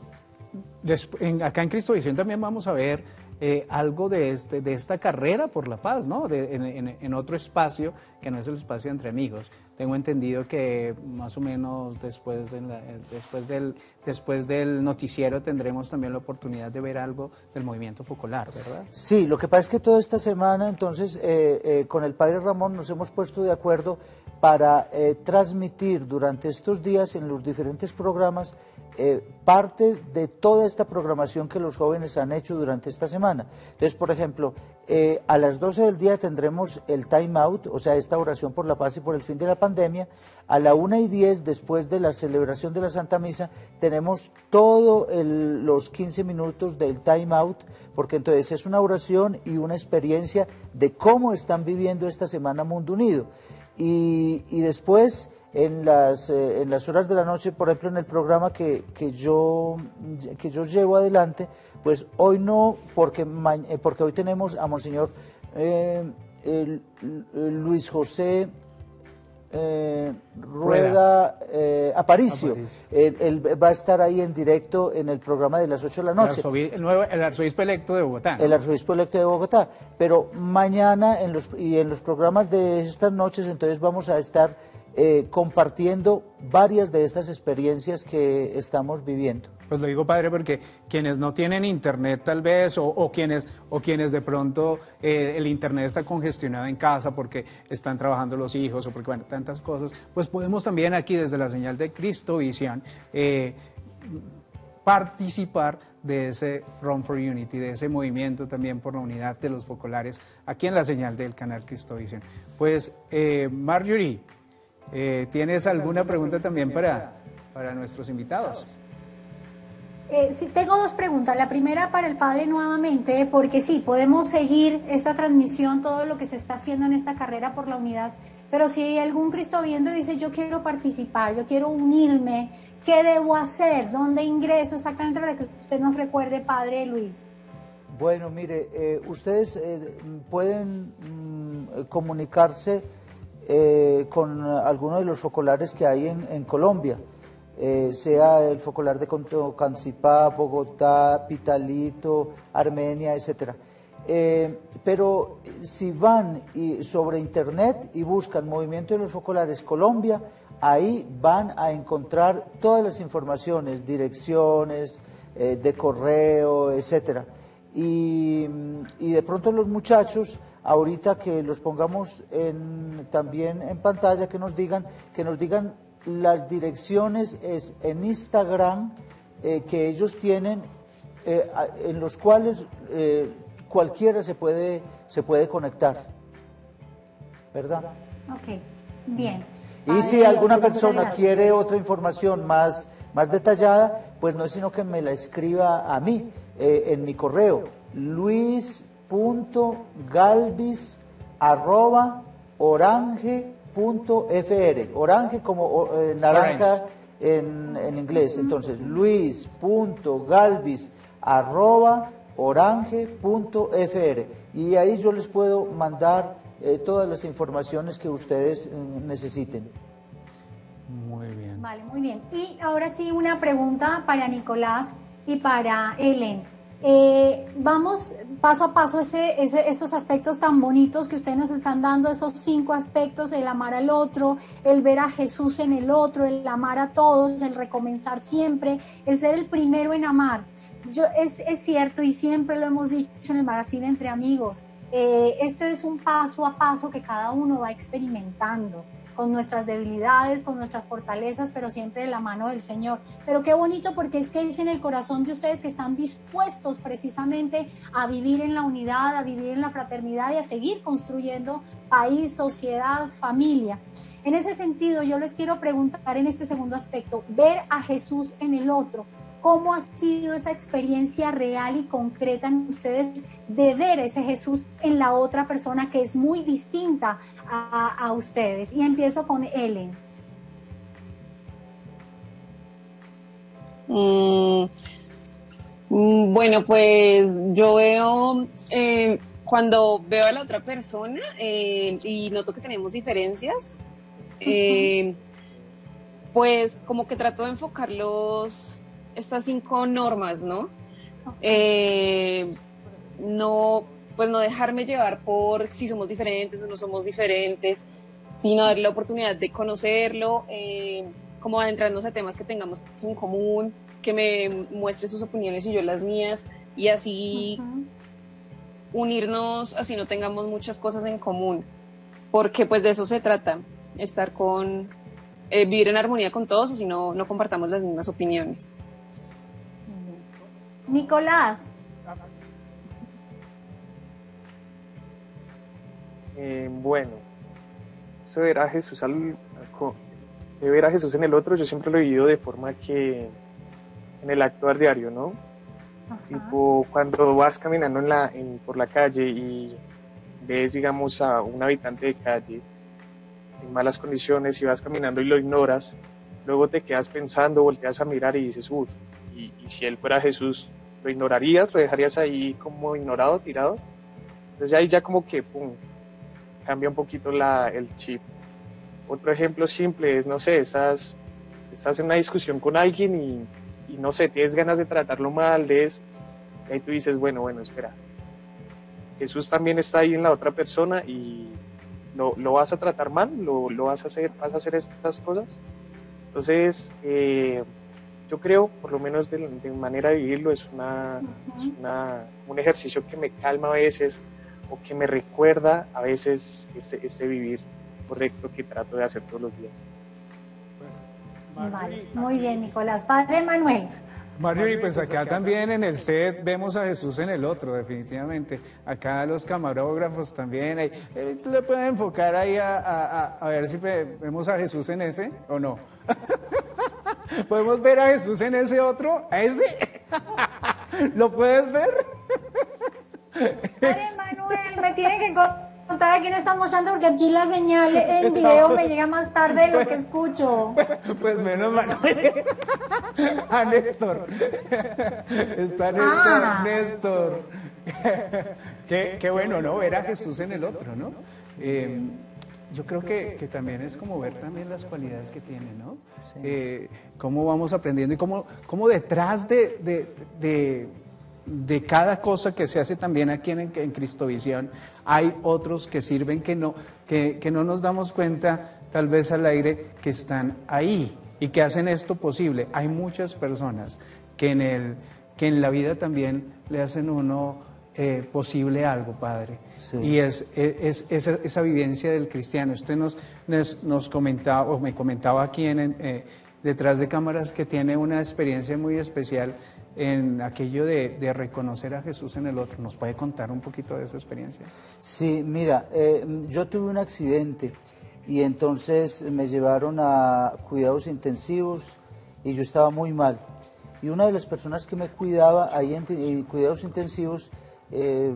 Speaker 3: en, acá en Cristovisión también vamos a ver eh, algo de, este, de esta carrera por la paz, ¿no? De, en, en, en otro espacio que no es el espacio Entre Amigos. Tengo entendido que más o menos después, de la, después, del, después del noticiero tendremos también la oportunidad de ver algo del movimiento focolar, ¿verdad?
Speaker 11: Sí, lo que pasa es que toda esta semana, entonces, eh, eh, con el padre Ramón nos hemos puesto de acuerdo para eh, transmitir durante estos días en los diferentes programas eh, parte de toda esta programación que los jóvenes han hecho durante esta semana. Entonces, por ejemplo, eh, a las doce del día tendremos el time out, o sea, esta oración por la paz y por el fin de la pandemia. A la una y diez, después de la celebración de la Santa Misa, tenemos todos los quince minutos del time out, porque entonces es una oración y una experiencia de cómo están viviendo esta Semana Mundo Unido. Y, y después, en las, eh, en las horas de la noche, por ejemplo, en el programa que, que, yo, que yo llevo adelante, pues hoy no, porque, porque hoy tenemos a Monseñor eh, el, el Luis José eh, Rueda eh, Aparicio. Aparicio. Él, él va a estar ahí en directo en el programa de las ocho de la noche.
Speaker 3: El, arzobispo, el, nuevo, el arzobispo electo de Bogotá, ¿no?
Speaker 11: El arzobispo electo de Bogotá. Pero mañana en los, y en los programas de estas noches, entonces vamos a estar eh, compartiendo varias de estas experiencias que estamos viviendo.
Speaker 3: Pues lo digo, padre, porque quienes no tienen internet tal vez, o, o, quienes, o quienes de pronto eh, el internet está congestionado en casa porque están trabajando los hijos o porque, bueno, tantas cosas, pues podemos también aquí desde la señal de Cristovisión eh, participar de ese Run for Unity, de ese movimiento también por la unidad de los focolares, aquí en la señal del canal Cristovisión. Pues, eh, Marjorie, eh, ¿tienes alguna pregunta también para, para nuestros invitados?
Speaker 4: Eh, sí, tengo dos preguntas. La primera para el padre nuevamente, porque sí, podemos seguir esta transmisión, todo lo que se está haciendo en esta carrera por la unidad, pero si hay algún cristoviendo y dice yo quiero participar, yo quiero unirme, ¿qué debo hacer? ¿Dónde ingreso exactamente para que usted nos recuerde, padre Luis?
Speaker 11: Bueno, mire, eh, ustedes eh, pueden mm, comunicarse eh, con algunos de los focolares que hay en, en Colombia. Eh, sea el focolar de Cancipá, Bogotá, Pitalito, Armenia, etcétera. Eh, pero si van y, sobre internet y buscan Movimiento de los Focolares Colombia, ahí van a encontrar todas las informaciones, direcciones eh, de correo, etcétera. Y, y de pronto los muchachos, ahorita que los pongamos en, también en pantalla, que nos digan, que nos digan las direcciones es en Instagram eh, que ellos tienen, eh, en los cuales eh, cualquiera se puede, se puede conectar, ¿verdad?
Speaker 4: Ok, bien.
Speaker 11: Y Padre, si alguna persona quiere otra información más, más detallada, pues no es sino que me la escriba a mí, eh, en mi correo, luis punto galvis arroba orange punto fr, orange como eh, naranja en, en inglés. Entonces, luis punto galvis arroba orange punto fr, y ahí yo les puedo mandar eh, todas las informaciones que ustedes eh, necesiten.
Speaker 3: Muy bien.
Speaker 4: Vale, muy bien. Y ahora sí, una pregunta para Nicolás y para Ellen. Eh, vamos paso a paso ese, ese, esos aspectos tan bonitos que ustedes nos están dando, esos cinco aspectos: el amar al otro, el ver a Jesús en el otro, el amar a todos, el recomenzar siempre, el ser el primero en amar. Yo, es, es cierto, y siempre lo hemos dicho en el magazine Entre Amigos, eh, esto es un paso a paso que cada uno va experimentando, con nuestras debilidades, con nuestras fortalezas, pero siempre de la mano del Señor. Pero qué bonito, porque es que es en el corazón de ustedes que están dispuestos precisamente a vivir en la unidad, a vivir en la fraternidad y a seguir construyendo país, sociedad, familia. En ese sentido, yo les quiero preguntar en este segundo aspecto, ver a Jesús en el otro. ¿Cómo ha sido esa experiencia real y concreta en ustedes de ver ese Jesús en la otra persona que es muy distinta a, a ustedes? Y empiezo con Ellen.
Speaker 5: Mm, bueno, pues yo veo, eh, cuando veo a la otra persona eh, y noto que tenemos diferencias, eh, pues como que trato de enfocarlos estas cinco normas, ¿no? Eh, no, pues no dejarme llevar por si somos diferentes o no somos diferentes, sino darle la oportunidad de conocerlo, eh, como adentrarnos a temas que tengamos en común, que me muestre sus opiniones y yo las mías, y así uh-huh. unirnos, así no tengamos muchas cosas en común, porque pues de eso se trata, estar con, eh, vivir en armonía con todos, así no, no compartamos las mismas opiniones.
Speaker 4: Nicolás.
Speaker 6: Eh, bueno, eso de ver a Jesús al, de ver a Jesús en el otro, yo siempre lo he vivido de forma que en el actuar diario, ¿no? Ajá. Tipo, cuando vas caminando en la, en, por la calle y ves, digamos, a un habitante de calle en malas condiciones y vas caminando y lo ignoras, luego te quedas pensando, volteas a mirar y dices, uy, y, y si él fuera Jesús, ¿lo ignorarías? ¿Lo dejarías ahí como ignorado, tirado? Entonces ahí ya como que, pum, cambia un poquito la, el chip. Otro ejemplo simple es, no sé, estás, estás en una discusión con alguien y y no sé, tienes ganas de tratarlo mal, de eso, y ahí tú dices, bueno, bueno, espera, Jesús también está ahí en la otra persona y lo, lo vas a tratar mal, lo, lo vas a hacer, vas a hacer estas cosas. Entonces, eh, yo creo, por lo menos de, de manera de vivirlo, es, una, uh-huh. es una, un ejercicio que me calma a veces, o que me recuerda a veces ese, ese vivir correcto que trato de hacer todos los días.
Speaker 4: Vale, muy bien, Nicolás. Padre Manuel.
Speaker 3: Marjorie, pues acá también en el set vemos a Jesús en el otro, definitivamente. Acá los camarógrafos también. Ahí, ¿le pueden enfocar ahí a, a, a ver si vemos a Jesús en ese o no? ¿Podemos ver a Jesús en ese otro? ¿A ese? ¿Lo puedes ver?
Speaker 4: Padre Manuel, me tiene que contar a quién están mostrando, porque aquí la señal en video me llega más tarde de lo que escucho.
Speaker 3: Pues menos mal. A Néstor. Está Néstor, ah. Néstor. Qué, qué bueno, ¿no? Ver a Jesús en el otro, ¿no? Eh, yo creo que, que también es como ver también las cualidades que tiene, ¿no? Sí. Eh, cómo vamos aprendiendo y cómo, cómo detrás de, de, de, de cada cosa que se hace también aquí en, en Cristovisión hay otros que sirven que no, que, que no nos damos cuenta tal vez al aire que están ahí y que hacen esto posible. Hay muchas personas que en, el, que en la vida también le hacen uno eh, posible algo, Padre. Sí. Y es, es, es esa, esa vivencia del cristiano. Usted nos, nos, nos comentaba, o me comentaba aquí en, eh, detrás de cámaras, que tiene una experiencia muy especial en aquello de, de reconocer a Jesús en el otro. ¿Nos puede contar un poquito de esa experiencia?
Speaker 11: Sí, mira, eh, yo tuve un accidente y entonces me llevaron a cuidados intensivos y yo estaba muy mal. Y una de las personas que me cuidaba ahí en, en cuidados intensivos, eh,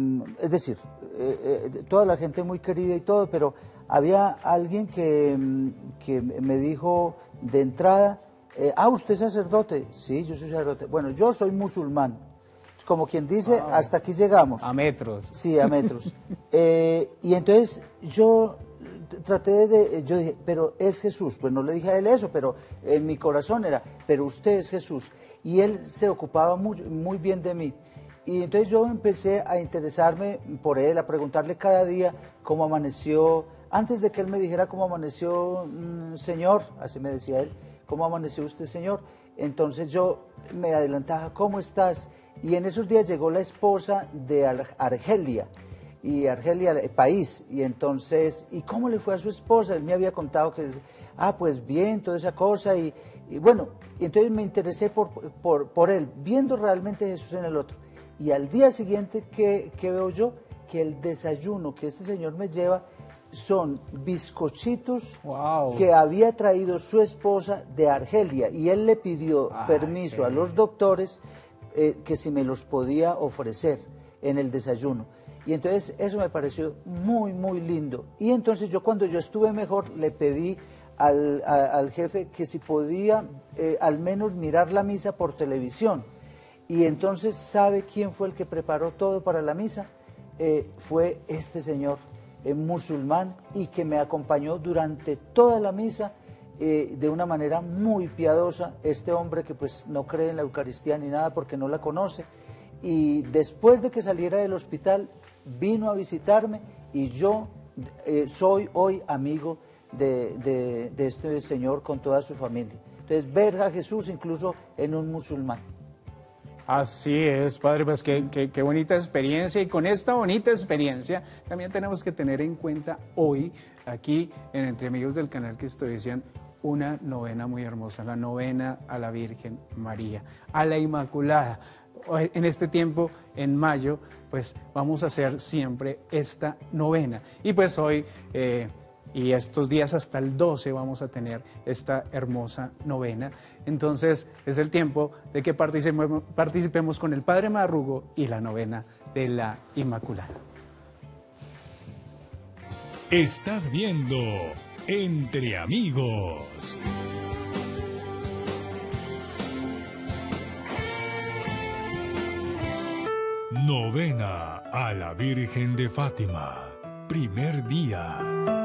Speaker 11: es decir, eh, eh, toda la gente muy querida y todo, pero había alguien que, que me dijo de entrada, eh, ah, ¿usted es sacerdote? Sí, yo soy sacerdote. Bueno, yo soy musulmán. Como quien dice, wow, hasta aquí llegamos.
Speaker 3: A metros.
Speaker 11: Sí, a metros. eh, y entonces yo traté de, yo dije, pero es Jesús. Pues no le dije a él eso, pero en mi corazón era, pero usted es Jesús. Y él se ocupaba muy, muy bien de mí. Y entonces yo empecé a interesarme por él, a preguntarle cada día cómo amaneció. Antes de que él me dijera cómo amaneció, mmm, Señor, así me decía él, ¿cómo amaneció usted, Señor? Entonces yo me adelantaba, ¿cómo estás? Y en esos días llegó la esposa de Argelia, y Argelia, el país, y entonces, ¿y cómo le fue a su esposa? Él me había contado que, ah, pues bien, toda esa cosa, y, y bueno, y entonces me interesé por, por, por él, viendo realmente a Jesús en el otro. Y al día siguiente, ¿qué, qué veo yo? Que el desayuno que este señor me lleva son bizcochitos, wow, que había traído su esposa de Argelia, y él le pidió Ay, permiso a los doctores eh, que si me los podía ofrecer en el desayuno. Y entonces eso me pareció muy, muy lindo. Y entonces yo, cuando yo estuve mejor, le pedí al, a, al jefe que si podía eh, al menos mirar la misa por televisión. Y entonces, ¿sabe quién fue el que preparó todo para la misa? Eh, fue este señor eh, musulmán, y que me acompañó durante toda la misa eh, de una manera muy piadosa, este hombre que pues no cree en la Eucaristía ni nada porque no la conoce, y después de que saliera del hospital vino a visitarme y yo eh, soy hoy amigo de, de, de este señor con toda su familia. Entonces, ver a Jesús incluso en un musulmán.
Speaker 3: Así es, padre, pues qué, qué, qué bonita experiencia, y con esta bonita experiencia también tenemos que tener en cuenta hoy, aquí en Entre Amigos del Canal Cristovisión, una novena muy hermosa, la novena a la Virgen María, a la Inmaculada. En este tiempo, en mayo, pues vamos a hacer siempre esta novena, y pues hoy eh, y estos días hasta el doce vamos a tener esta hermosa novena. Entonces es el tiempo de que participemos, participemos con el Padre Marrugo y la novena de la Inmaculada.
Speaker 1: Estás viendo Entre Amigos. Novena a la Virgen de Fátima. Primer día.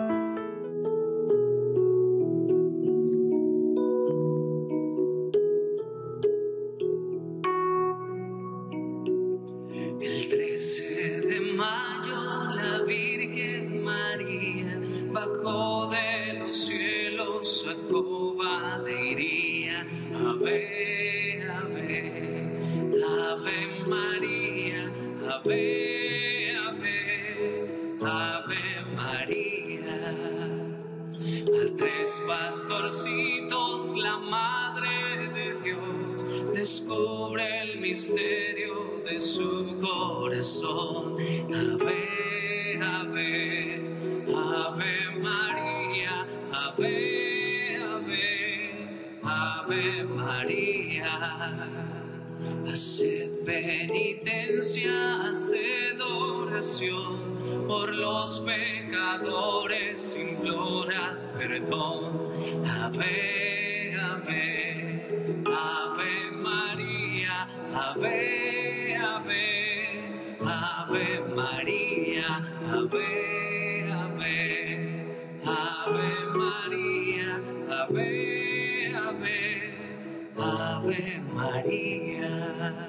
Speaker 9: El trece de mayo la Virgen María bajó de los cielos a Cobadeiría. Ave, ave, ave María, ave, ave, ave María. A tres pastorcitos la Madre de Dios descubre el misterio de su corazón. Ave, ave, ave María, ave, ave, ave María. Haced penitencia, haced oración, por los pecadores implorad perdón. Ave, ave, ave María, ave, ave, ave María, ave, ave, ave María, ave, ave, ave María.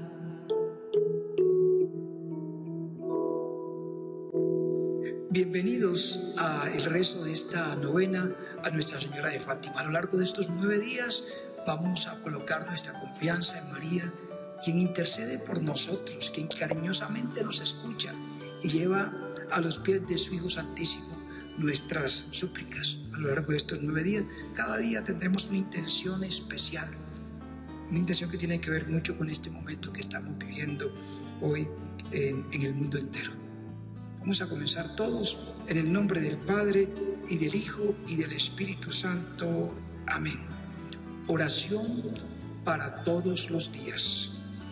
Speaker 10: Bienvenidos al rezo de esta novena a Nuestra Señora de Fátima. A lo largo de estos nueve días vamos a colocar nuestra confianza en María, quien intercede por nosotros, quien cariñosamente nos escucha y lleva a los pies de su Hijo Santísimo nuestras súplicas. A lo largo de estos nueve días, cada día tendremos una intención especial, una intención que tiene que ver mucho con este momento que estamos viviendo hoy en, en el mundo entero. Vamos a comenzar todos en el nombre del Padre, y del Hijo, y del Espíritu Santo. Amén. Oración para todos los días.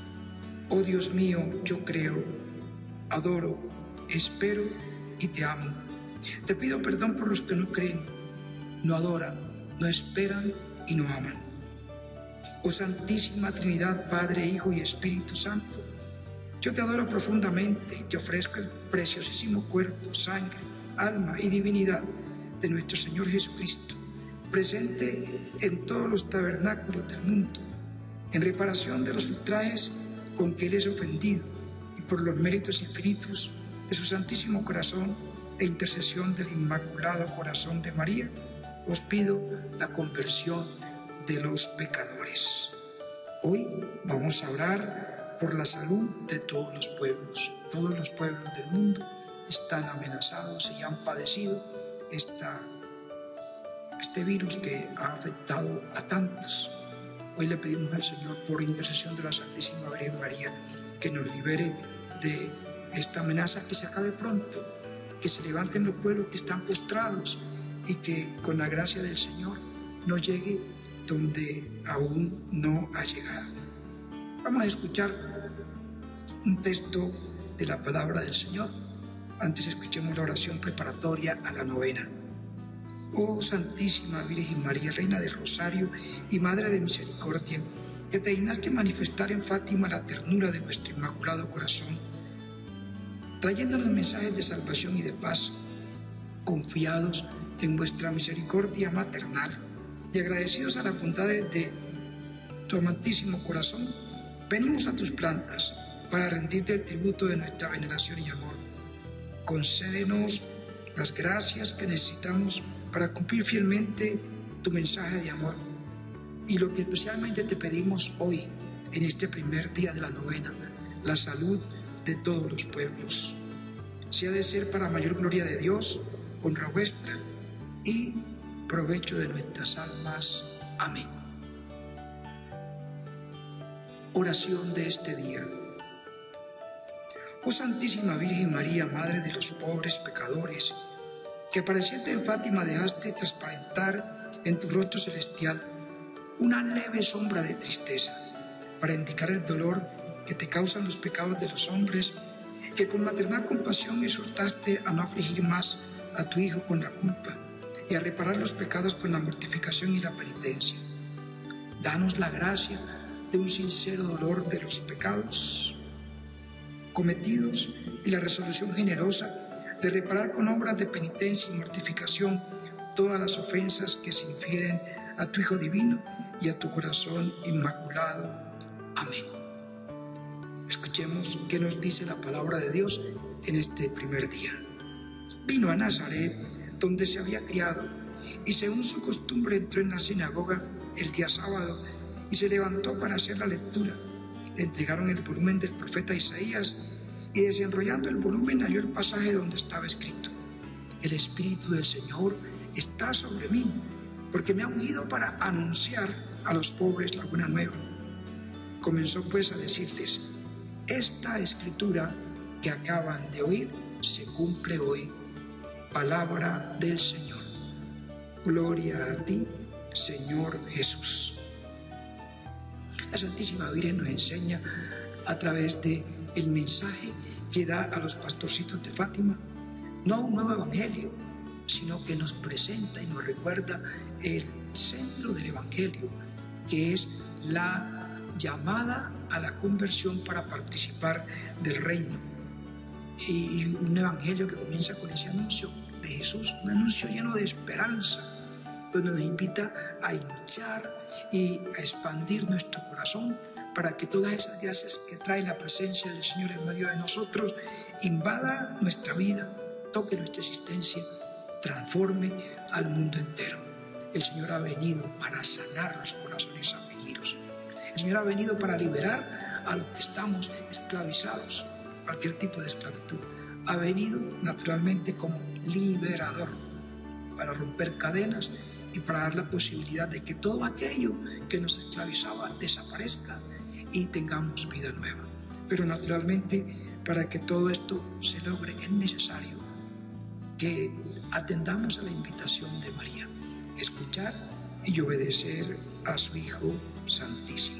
Speaker 10: Oh Dios mío, yo creo, adoro, espero y te amo. Te pido perdón por los que no creen, no adoran, no esperan y no aman. Oh Santísima Trinidad, Padre, Hijo y Espíritu Santo, yo te adoro profundamente y te ofrezco el preciosísimo cuerpo, sangre, alma y divinidad de nuestro Señor Jesucristo, presente en todos los tabernáculos del mundo, en reparación de los ultrajes con que Él es ofendido, y por los méritos infinitos de su Santísimo Corazón e intercesión del Inmaculado Corazón de María, os pido la conversión de los pecadores. Hoy vamos a orar por la salud de todos los pueblos. Todos los pueblos del mundo están amenazados y han padecido esta, este virus que ha afectado a tantos. Hoy le pedimos al Señor, por intercesión de la Santísima Virgen María, que nos libere de esta amenaza, que se acabe pronto, que se levanten los pueblos que están postrados y que con la gracia del Señor no llegue donde aún no ha llegado. Vamos a escuchar un texto de la palabra del Señor. Antes escuchemos la oración preparatoria a la novena. Oh Santísima Virgen María, Reina del Rosario y Madre de Misericordia, que te dignaste manifestar en Fátima la ternura de vuestro Inmaculado Corazón, trayéndonos mensajes de salvación y de paz, confiados en vuestra misericordia maternal, y agradecidos a la bondad de tu amantísimo corazón, venimos a tus plantas para rendirte el tributo de nuestra veneración y amor. Concédenos las gracias que necesitamos para cumplir fielmente tu mensaje de amor. Y lo que especialmente te pedimos hoy, en este primer día de la novena, la salud de todos los pueblos. Si ha de ser para mayor gloria de Dios, honra vuestra y provecho de nuestras almas. Amén. Oración de este día. Oh Santísima Virgen María, Madre de los pobres pecadores, que apareciendo en Fátima dejaste transparentar en tu rostro celestial una leve sombra de tristeza, para indicar el dolor que te causan los pecados de los hombres, que con maternal compasión exhortaste a no afligir más a tu Hijo con la culpa y a reparar los pecados con la mortificación y la penitencia. Danos la gracia de un sincero dolor de los pecados cometidos y la resolución generosa de reparar con obras de penitencia y mortificación todas las ofensas que se infieren a tu Hijo divino y a tu corazón inmaculado. Amén. Escuchemos qué nos dice la palabra de Dios en este primer día. Vino a Nazaret, donde se había criado, y según su costumbre entró en la sinagoga el día sábado y se levantó para hacer la lectura. Le entregaron el volumen del profeta Isaías y desenrollando el volumen halló el pasaje donde estaba escrito: el Espíritu del Señor está sobre mí, porque me ha ungido para anunciar a los pobres la buena nueva. Comenzó pues a decirles: esta escritura que acaban de oír se cumple hoy. Palabra del Señor. Gloria a ti, Señor Jesús. La Santísima Virgen nos enseña a través de el mensaje que da a los pastorcitos de Fátima, no un nuevo evangelio, sino que nos presenta y nos recuerda el centro del evangelio, que es la llamada a la conversión para participar del reino. Y un evangelio que comienza con ese anuncio de Jesús, un anuncio lleno de esperanza, donde nos invita a hinchar y a expandir nuestro corazón para que todas esas gracias que trae la presencia del Señor en medio de nosotros invada nuestra vida, toque nuestra existencia, transforme al mundo entero. El Señor ha venido para sanar los corazones afligidos. El Señor ha venido para liberar a los que estamos esclavizados, cualquier tipo de esclavitud. Ha venido naturalmente como liberador para romper cadenas y para dar la posibilidad de que todo aquello que nos esclavizaba desaparezca y tengamos vida nueva. Pero naturalmente, para que todo esto se logre, es necesario que atendamos a la invitación de María, escuchar y obedecer a su Hijo Santísimo.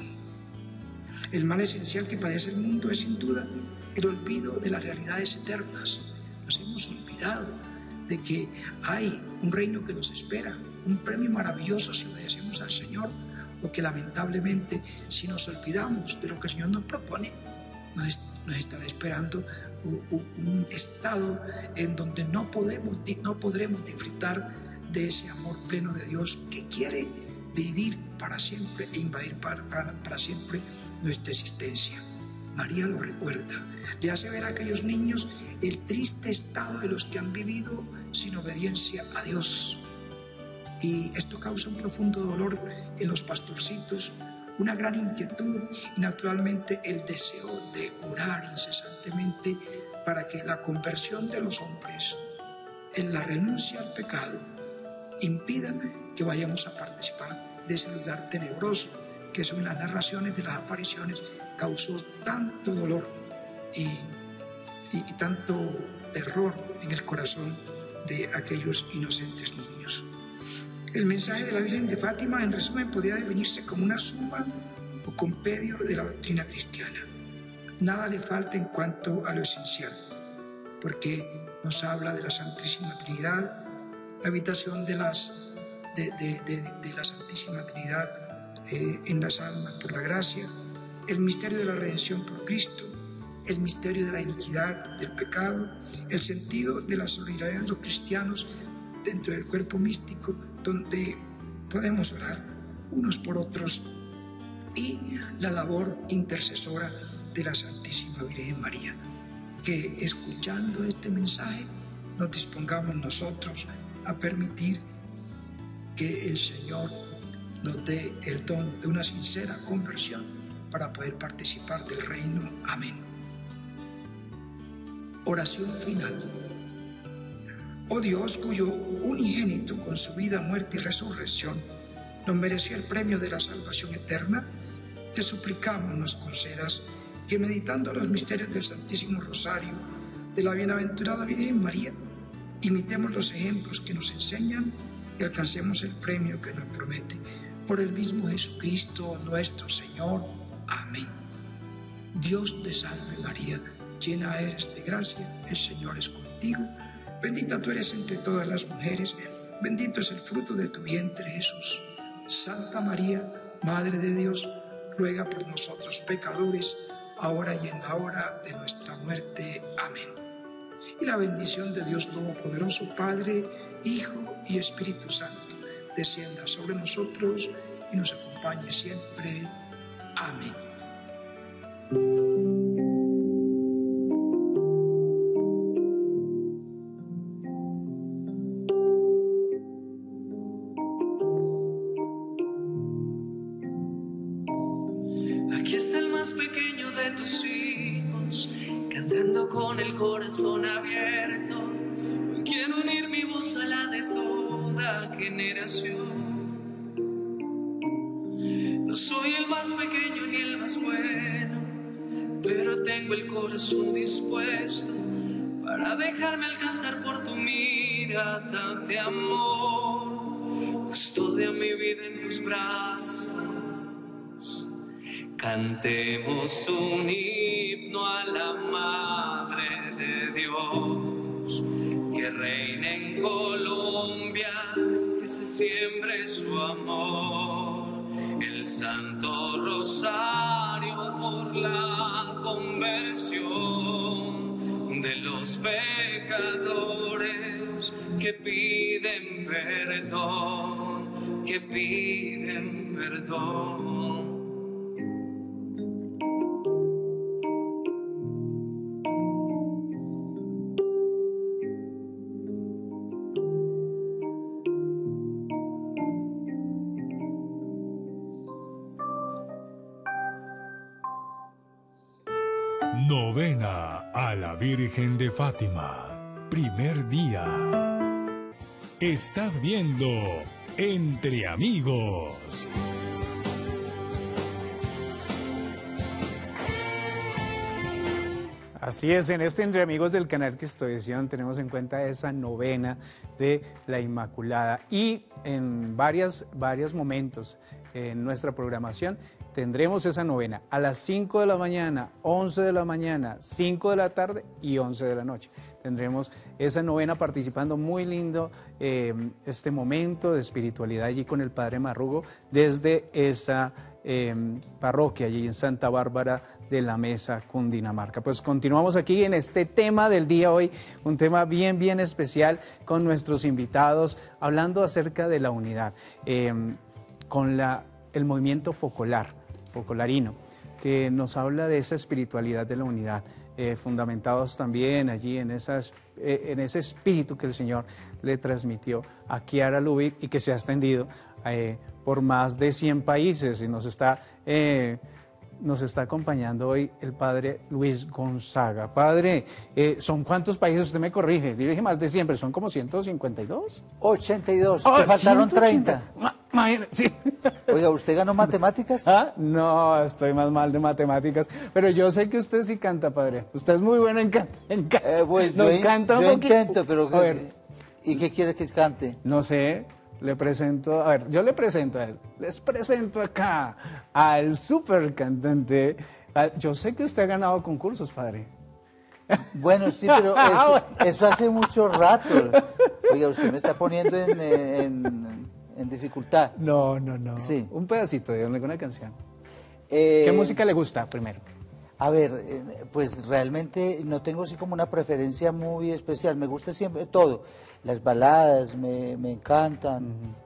Speaker 10: El mal esencial que padece el mundo es sin duda el olvido de las realidades eternas. Nos hemos olvidado de que hay un reino que nos espera, un premio maravilloso si obedecemos al Señor, o que lamentablemente si nos olvidamos de lo que el Señor nos propone, nos, nos estará esperando un, un estado en donde no, podemos, no podremos disfrutar de ese amor pleno de Dios que quiere vivir para siempre e invadir para, para, para siempre nuestra existencia. María lo recuerda, le hace ver a aquellos niños el triste estado de los que han vivido sin obediencia a Dios. Y esto causa un profundo dolor en los pastorcitos, una gran inquietud y naturalmente el deseo de orar incesantemente para que la conversión de los hombres en la renuncia al pecado impida que vayamos a participar de ese lugar tenebroso que son las narraciones de las apariciones causó tanto dolor y, y, y tanto terror en el corazón de aquellos inocentes niños. El mensaje de la Virgen de Fátima, en resumen, podría definirse como una suma o compendio de la doctrina cristiana. Nada le falta en cuanto a lo esencial, porque nos habla de la Santísima Trinidad, la habitación de, las, de, de, de, de la Santísima Trinidad eh, en las almas por la gracia, el misterio de la redención por Cristo, el misterio de la iniquidad, del pecado, el sentido de la solidaridad de los cristianos dentro del cuerpo místico, donde podemos orar unos por otros y la labor intercesora de la Santísima Virgen María. Que escuchando este mensaje nos dispongamos nosotros a permitir que el Señor nos dé el don de una sincera conversión para poder participar del reino. Amén. Oración final. Oh Dios, cuyo unigénito con su vida, muerte y resurrección nos mereció el premio de la salvación eterna, te suplicamos nos concedas que meditando los misterios del Santísimo Rosario de la Bienaventurada Virgen María, imitemos los ejemplos que nos enseñan y alcancemos el premio que nos promete. Por el mismo Jesucristo nuestro Señor. Amén. Dios te salve María, llena eres de gracia, el Señor es contigo. Bendita tú eres entre todas las mujeres, bendito es el fruto de tu vientre Jesús. Santa María, Madre de Dios, ruega por nosotros pecadores, ahora y en la hora de nuestra muerte. Amén. Y la bendición de Dios Todopoderoso, Padre, Hijo y Espíritu Santo, descienda sobre nosotros y nos acompañe siempre. Amén.
Speaker 9: Aquí está el más pequeño de tus hijos, cantando con el corazón abierto. Hoy quiero unir mi voz a la de toda generación. No soy el más pequeño ni el más bueno, pero tengo el corazón dispuesto para dejarme alcanzar por tu mirada de amor. Custodia mi vida en tus brazos. Cantemos un himno a la Madre de Dios, que reine en Colombia, que se siembre su amor, el Santo Rosario por la conversión de los pecadores que piden perdón, que piden perdón.
Speaker 1: Novena a la Virgen de Fátima. Primer día. Estás viendo Entre Amigos.
Speaker 3: Así es, en este Entre Amigos del canal Cristovisión tenemos en cuenta esa novena de la Inmaculada y en varias, varios momentos en nuestra programación tendremos esa novena a las cinco de la mañana, once de la mañana, cinco de la tarde y once de la noche. Tendremos esa novena participando, muy lindo eh, este momento de espiritualidad allí con el Padre Marrugo desde esa eh, parroquia allí en Santa Bárbara de la Mesa, Cundinamarca. Pues continuamos aquí en este tema del día hoy, un tema bien, bien especial con nuestros invitados, hablando acerca de la unidad, eh, con la, el movimiento focolar. Focolarino, que nos habla de esa espiritualidad de la unidad, eh, fundamentados también allí en, esas, eh, en ese espíritu que el Señor le transmitió a Chiara Lubich y que se ha extendido eh, por más de cien países y nos está, eh, nos está acompañando hoy el Padre Luis Gonzaga. Padre, eh, ¿son cuántos países? Usted me corrige, dije más de cien, pero son como ciento cincuenta y dos.
Speaker 11: ochenta y dos,
Speaker 3: Oh,
Speaker 11: te faltaron
Speaker 3: ciento ochenta.
Speaker 11: treinta.
Speaker 3: Sí.
Speaker 11: Oiga, ¿usted ganó matemáticas?
Speaker 3: ¿Ah? No, estoy más mal de matemáticas, pero yo sé que usted sí canta, padre. Usted es muy bueno en cantar. En can...
Speaker 11: eh, pues,
Speaker 3: Nos
Speaker 11: yo,
Speaker 3: canta un
Speaker 11: yo
Speaker 3: poquito.
Speaker 11: intento, pero...
Speaker 3: A ver.
Speaker 11: ¿Y qué quiere que cante?
Speaker 3: No sé, le presento, a ver, yo le presento a él. Les presento acá al super cantante. Yo sé que usted ha ganado concursos, padre.
Speaker 11: Bueno, sí, pero eso, eso hace mucho rato. Oiga, usted me está poniendo en, en, en dificultad.
Speaker 3: No, no, no.
Speaker 11: Sí.
Speaker 3: Un pedacito de alguna canción.
Speaker 11: Eh,
Speaker 3: ¿Qué música le gusta primero?
Speaker 11: A ver, eh, pues realmente no tengo así como una preferencia muy especial. Me gusta siempre todo. Las baladas me, me encantan. Uh-huh.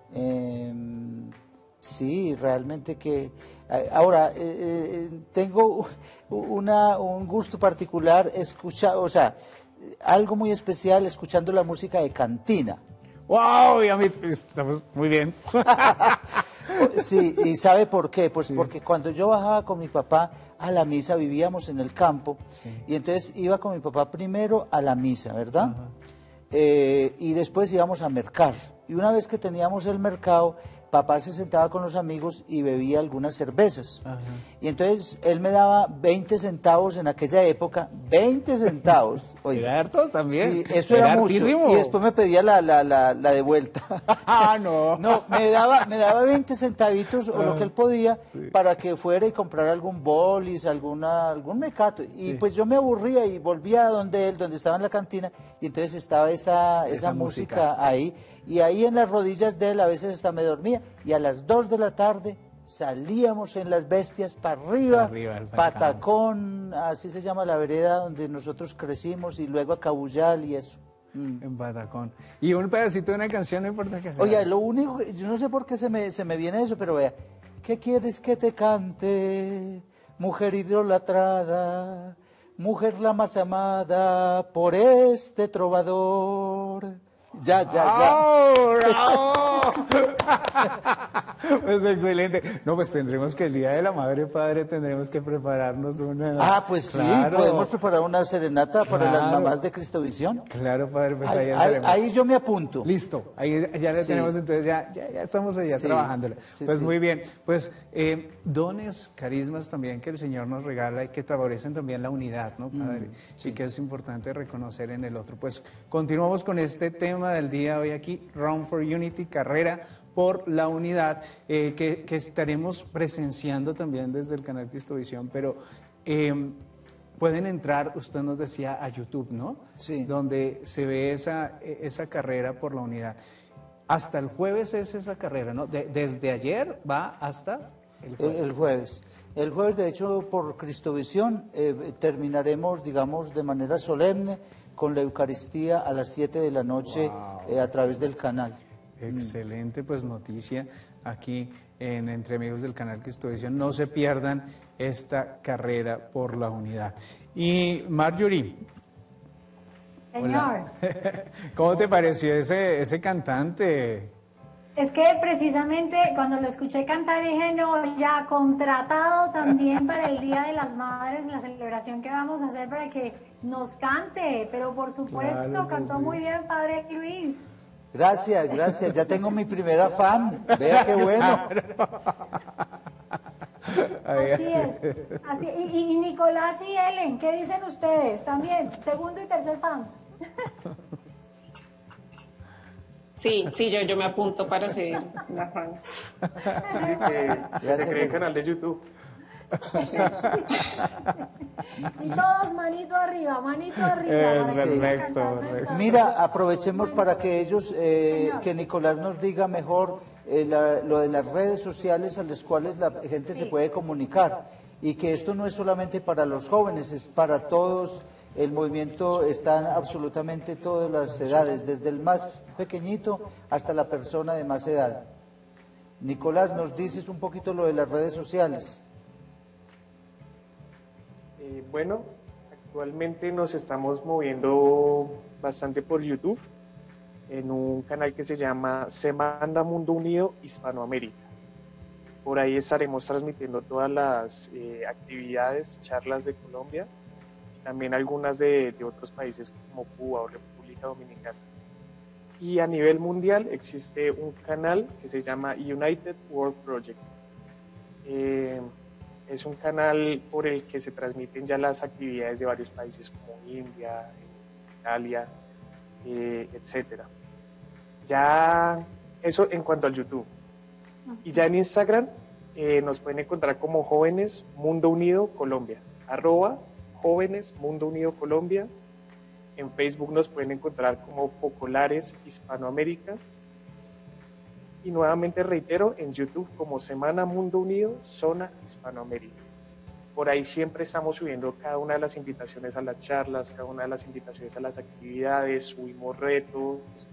Speaker 11: Eh, sí, realmente que... Ahora, eh, tengo una, un gusto particular escuchar, o sea, algo muy especial escuchando la música de cantina.
Speaker 3: ¡Wow! Y a mí estamos muy bien.
Speaker 11: Sí, ¿y sabe por qué? Pues sí. Porque cuando yo bajaba con mi papá a la misa, vivíamos en el campo, sí. Y entonces iba con mi papá primero a la misa, ¿verdad? Eh, y después íbamos a mercar. Y una vez que teníamos el mercado, papá se sentaba con los amigos y bebía algunas cervezas. Ajá. Y entonces él me daba veinte centavos en aquella época, veinte centavos.
Speaker 3: Oiga, ¿era hartos también?
Speaker 11: Sí, eso era, era mucho. Y después me pedía la, la, la, la de vuelta.
Speaker 3: Ah, no.
Speaker 11: No, me daba, me daba veinte centavitos o lo que él podía, sí. Para que fuera y comprara algún bolis, alguna, algún mecato. Y sí. Pues yo me aburría y volvía a donde él, donde estaba en la cantina, y entonces estaba esa, esa, esa música, música ahí. Y ahí en las rodillas de él a veces hasta me dormía, y a las dos de la tarde salíamos en las bestias para arriba, arriba Patacón, así se llama la vereda donde nosotros crecimos, y luego a Cabullal y eso.
Speaker 3: Mm. En Patacón. Y un pedacito de una canción, no importa que sea.
Speaker 11: Oye, lo único, yo no sé por qué se me, se me viene eso, pero vea, ¿qué quieres que te cante, mujer idolatrada, mujer la más amada por este trovador? Ya, ya, ya.
Speaker 3: ¡Oh, bravo! Pues excelente. No, pues tendremos que el Día de la Madre, Padre, tendremos que prepararnos una...
Speaker 11: Ah, pues claro. Sí, podemos preparar una serenata, claro, para las mamás de Cristovisión.
Speaker 3: Claro, Padre, pues
Speaker 11: ahí,
Speaker 3: ahí,
Speaker 11: ahí, ahí yo me apunto.
Speaker 3: Listo, ahí ya le sí. tenemos, entonces ya, ya, ya estamos allá sí. trabajándola. Sí, pues sí. Muy bien, pues eh, dones, carismas también que el Señor nos regala y que favorecen también la unidad, ¿no, Padre? Mm, sí. Y que es importante reconocer en el otro. Pues continuamos con este tema del día hoy aquí, Run for Unity, carrera por la unidad, eh, que, que estaremos presenciando también desde el canal Cristovisión, pero eh, pueden entrar, usted nos decía, a YouTube, ¿no?
Speaker 11: Sí.
Speaker 3: Donde se ve esa, esa carrera por la unidad. Hasta el jueves es esa carrera, ¿no? De, desde ayer va hasta el jueves.
Speaker 11: El, el jueves. El jueves, de hecho, por Cristovisión eh, terminaremos, digamos, de manera solemne con la Eucaristía a las siete de la noche, wow, eh, a través del canal.
Speaker 3: Excelente, pues noticia aquí en Entre Amigos del canal Cristovisión. No se pierdan esta carrera por la unidad. Y Marjorie.
Speaker 4: Señor.
Speaker 3: ¿Cómo te pareció ese, ese cantante?
Speaker 4: Es que precisamente cuando lo escuché cantar dije, no, ya contratado también para el Día de las Madres, la celebración que vamos a hacer para que nos cante, pero por supuesto, claro, cantó sí. muy bien, Padre Luis.
Speaker 11: Gracias, gracias, ya tengo mi primera fan, vea qué bueno.
Speaker 4: Así es, así, y, y Nicolás y Ellen, ¿qué dicen ustedes? También, segundo y tercer fan.
Speaker 5: Sí, sí, yo, yo me apunto para ser la fan.
Speaker 6: Sí, que, que se cree el canal de YouTube.
Speaker 4: Y todos manito arriba, manito arriba.
Speaker 3: Es perfecto, perfecto.
Speaker 11: Mira, aprovechemos para que ellos, eh, que Nicolás nos diga mejor eh, la, lo de las redes sociales a las cuales la gente sí. se puede comunicar, y que esto no es solamente para los jóvenes, es para todos. El movimiento está en absolutamente todas las edades, desde el más pequeñito hasta la persona de más edad. Nicolás, ¿nos dices un poquito lo de las redes sociales?
Speaker 6: Eh, bueno, actualmente nos estamos moviendo bastante por YouTube, en un canal que se llama Semana Mundo Unido Hispanoamérica. Por ahí estaremos transmitiendo todas las eh, actividades, charlas de Colombia, también algunas de, de otros países como Cuba o República Dominicana. Y a nivel mundial existe un canal que se llama United World Project. Eh, es un canal por el que se transmiten ya las actividades de varios países como India, Italia, eh, etcétera. Ya eso en cuanto al YouTube. Y ya en Instagram eh, nos pueden encontrar como Jóvenes Mundo Unido Colombia, arroba Jóvenes Mundo Unido Colombia. En Facebook nos pueden encontrar como Populares Hispanoamérica. Y nuevamente reitero, en YouTube como Semana Mundo Unido Zona Hispanoamérica. Por ahí siempre estamos subiendo cada una de las invitaciones a las charlas, cada una de las invitaciones a las actividades, subimos retos,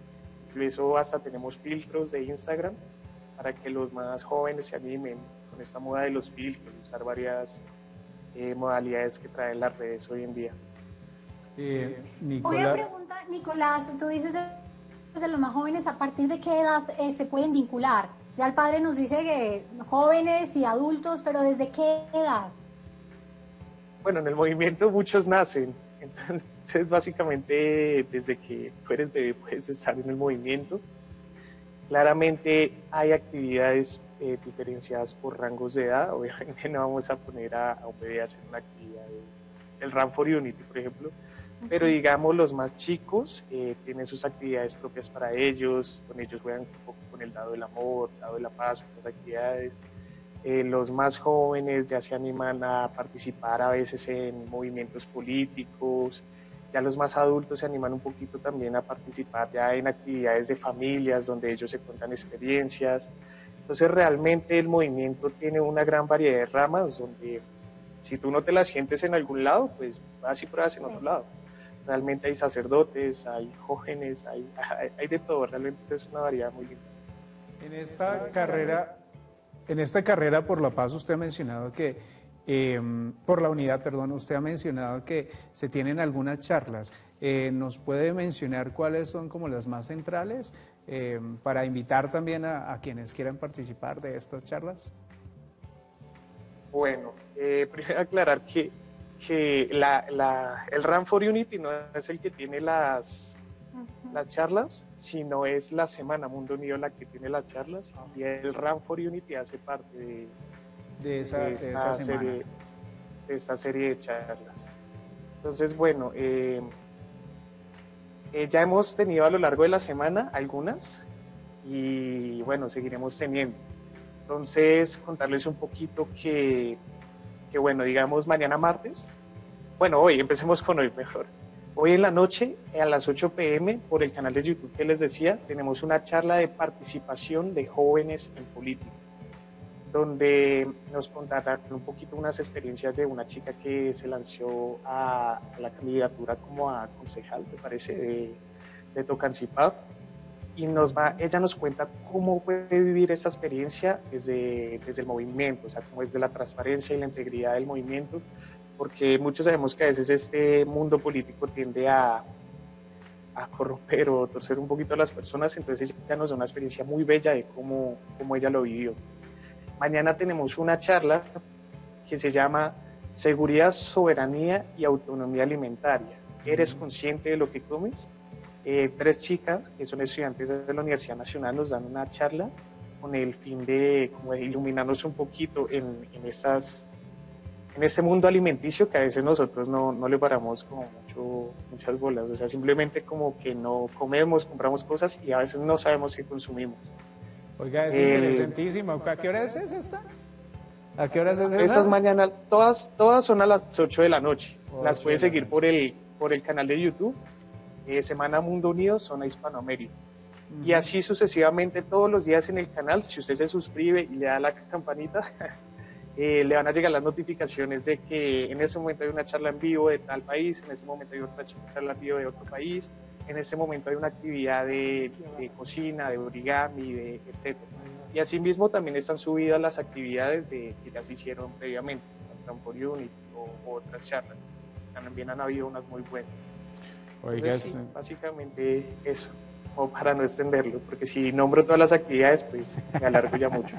Speaker 6: Incluso hasta tenemos filtros de Instagram para que los más jóvenes se animen con esta moda de los filtros, usar varias eh, modalidades que traen las redes hoy en día.
Speaker 3: Eh,
Speaker 4: Una
Speaker 3: Nicolás,
Speaker 4: pregunta, Nicolás, tú dices de, de los más jóvenes, ¿a partir de qué edad eh, se pueden vincular? Ya el padre nos dice que jóvenes y adultos, pero ¿desde qué edad?
Speaker 6: Bueno, en el movimiento muchos nacen, entonces básicamente desde que tú eres bebé puedes estar en el movimiento. Claramente hay actividades eh, diferenciadas por rangos de edad. Obviamente no vamos a poner a, a un bebé a hacer una actividad del Run for Unity, por ejemplo, pero digamos los más chicos eh, tienen sus actividades propias para ellos, con ellos juegan un poco con el dado del amor, dado de la paz, otras actividades. Eh, los más jóvenes ya se animan a participar a veces en movimientos políticos, ya los más adultos se animan un poquito también a participar ya en actividades de familias donde ellos se cuentan experiencias. Entonces realmente el movimiento tiene una gran variedad de ramas donde si tú no te la sientes en algún lado, pues vas y pruebas en otro lado. Realmente hay sacerdotes, hay jóvenes, hay, hay, hay de todo, realmente es una variedad muy linda.
Speaker 3: en esta carrera, en esta carrera por la paz usted ha mencionado que, eh, por la unidad, perdón, usted ha mencionado que se tienen algunas charlas. Eh, ¿Nos puede mencionar cuáles son como las más centrales eh, para invitar también a, a quienes quieran participar de estas charlas?
Speaker 6: Bueno, eh, primero aclarar que, que la, la, el Run for Unity no es el que tiene las, uh-huh. las charlas, sino es la Semana Mundo Unido la que tiene las charlas, y el Run for Unity hace parte de,
Speaker 3: de, esa,
Speaker 6: de, esta,
Speaker 3: de esa semana.
Speaker 6: serie, de esta serie de charlas. Entonces, bueno, eh, eh, ya hemos tenido a lo largo de la semana algunas, y bueno, seguiremos teniendo. Entonces, contarles un poquito que, que, bueno, digamos mañana martes, bueno, hoy, empecemos con hoy mejor. Hoy en la noche, a las ocho pe eme, por el canal de YouTube que les decía, tenemos una charla de participación de jóvenes en política, donde nos contarán un poquito unas experiencias de una chica que se lanzó a, a la candidatura como a concejal, me parece, de, de Tocancipá. Y nos va, ella nos cuenta cómo puede vivir esa experiencia desde, desde el movimiento, o sea, cómo es de la transparencia y la integridad del movimiento, porque muchos sabemos que a veces este mundo político tiende a, a corromper o torcer un poquito a las personas, entonces ella nos da una experiencia muy bella de cómo, cómo ella lo vivió. Mañana tenemos una charla que se llama Seguridad, Soberanía y Autonomía Alimentaria. ¿Eres consciente de lo que comes? Eh, tres chicas que son estudiantes de la Universidad Nacional nos dan una charla con el fin de, como de iluminarnos un poquito en, en, estas, en este mundo alimenticio que a veces nosotros no, no le paramos como mucho, muchas bolas, o sea, simplemente como que no comemos, compramos cosas y a veces no sabemos qué consumimos.
Speaker 3: Oiga, es
Speaker 6: eh,
Speaker 3: interesantísimo. ¿A qué hora es esta? ¿A qué horas es esa?
Speaker 6: Esas mañanas, todas, todas son a las ocho de la noche. Las puedes seguir por el, por el canal de YouTube. Eh, Semana Mundo Unido, Zona Hispanoamérica. Uh-huh. Y así sucesivamente todos los días en el canal, si usted se suscribe y le da la campanita, eh, le van a llegar las notificaciones de que en ese momento hay una charla en vivo de tal país, en ese momento hay otra charla en vivo de otro país, en ese momento hay una actividad de, de cocina, de origami, de etcétera. Y asimismo también están subidas las actividades de, que ya se hicieron previamente, Run for Unity o, o otras charlas. También han habido unas muy buenas. Entonces, sí, básicamente eso, como para no extenderlo, porque si nombro todas las actividades, pues me alargo ya mucho.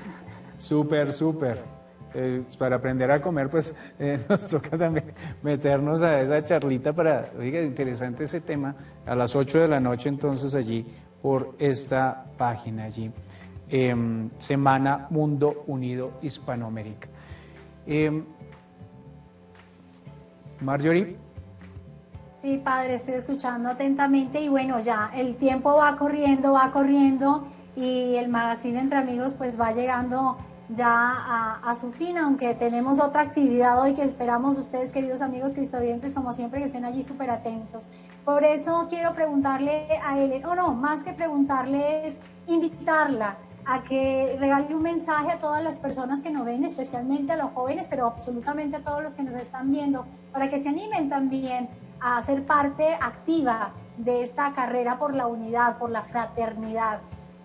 Speaker 3: Súper, súper. Eh, para aprender a comer, pues eh, nos toca también meternos a esa charlita para, oiga, interesante ese tema, a las ocho de la noche entonces allí por esta página allí, eh, Semana Mundo Unido Hispanoamérica. Eh, Marjorie.
Speaker 4: Sí, padre, estoy escuchando atentamente y bueno, ya el tiempo va corriendo, va corriendo y el magazine Entre Amigos pues va llegando ya a, a su fin, aunque tenemos otra actividad hoy que esperamos ustedes, queridos amigos cristovidentes, como siempre, que estén allí súper atentos. Por eso quiero preguntarle a Ellen, o no, más que preguntarle es invitarla a que regale un mensaje a todas las personas que nos ven, especialmente a los jóvenes, pero absolutamente a todos los que nos están viendo, para que se animen también a ser parte activa de esta carrera por la unidad, por la fraternidad?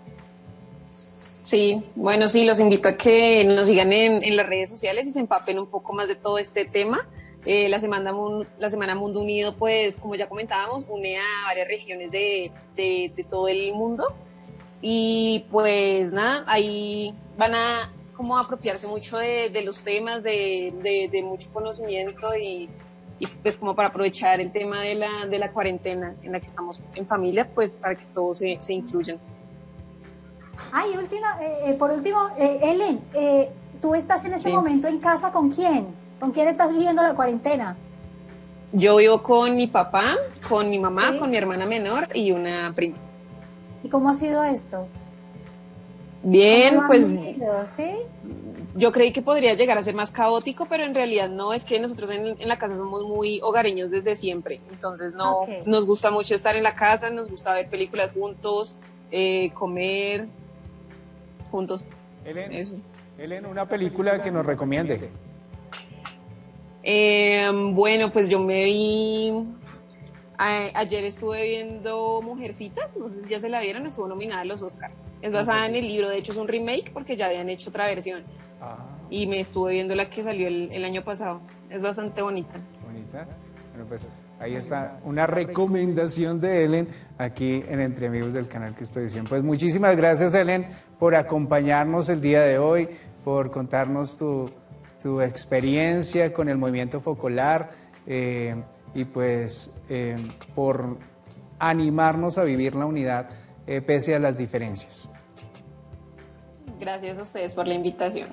Speaker 5: Sí, bueno, sí, los invito a que nos sigan en, en las redes sociales y se empapen un poco más de todo este tema. Eh, la, semana, la Semana Mundo Unido, pues, como ya comentábamos, une a varias regiones de, de, de todo el mundo. Y pues nada, ahí van a como apropiarse mucho de, de los temas, de, de, de mucho conocimiento y, y pues como para aprovechar el tema de la, de la cuarentena en la que estamos en familia, pues para que todos se, se incluyan.
Speaker 4: Ah, y última, eh, por último, eh, Ellen, eh, ¿tú estás en este
Speaker 5: Sí.
Speaker 4: momento en casa con quién? ¿Con quién estás viviendo la cuarentena?
Speaker 5: Yo vivo con mi papá, con mi mamá,
Speaker 4: Sí.
Speaker 5: con mi hermana menor y una prima.
Speaker 4: ¿Y cómo ha sido esto?
Speaker 5: Bien,
Speaker 4: ¿Cómo lo han
Speaker 5: pues
Speaker 4: vivido, ¿sí?
Speaker 5: yo creí que podría llegar a ser más caótico, pero en realidad no, es que nosotros en, en la casa somos muy hogareños desde siempre, entonces no,
Speaker 4: Ok.
Speaker 5: nos gusta mucho estar en la casa, nos gusta ver películas juntos, eh, comer juntos.
Speaker 3: Ellen,
Speaker 5: Eso.
Speaker 3: Ellen, una película que nos recomiende.
Speaker 5: Eh, bueno, pues yo me vi, a- ayer estuve viendo Mujercitas, no sé si ya se la vieron, estuvo nominada a los Oscar. Es basada en el libro, de hecho es un remake porque ya habían hecho otra versión. Y me estuve viendo la que salió el, el año pasado. Es bastante bonita.
Speaker 3: Bonita. Bueno, pues ahí está una recomendación de Ellen aquí en Entre Amigos del canal Cristevisión. Pues muchísimas gracias, Ellen, por acompañarnos el día de hoy, por contarnos tu, tu experiencia con el movimiento focolar eh, y pues eh, por animarnos a vivir la unidad eh, pese a las diferencias.
Speaker 5: Gracias a ustedes por la invitación.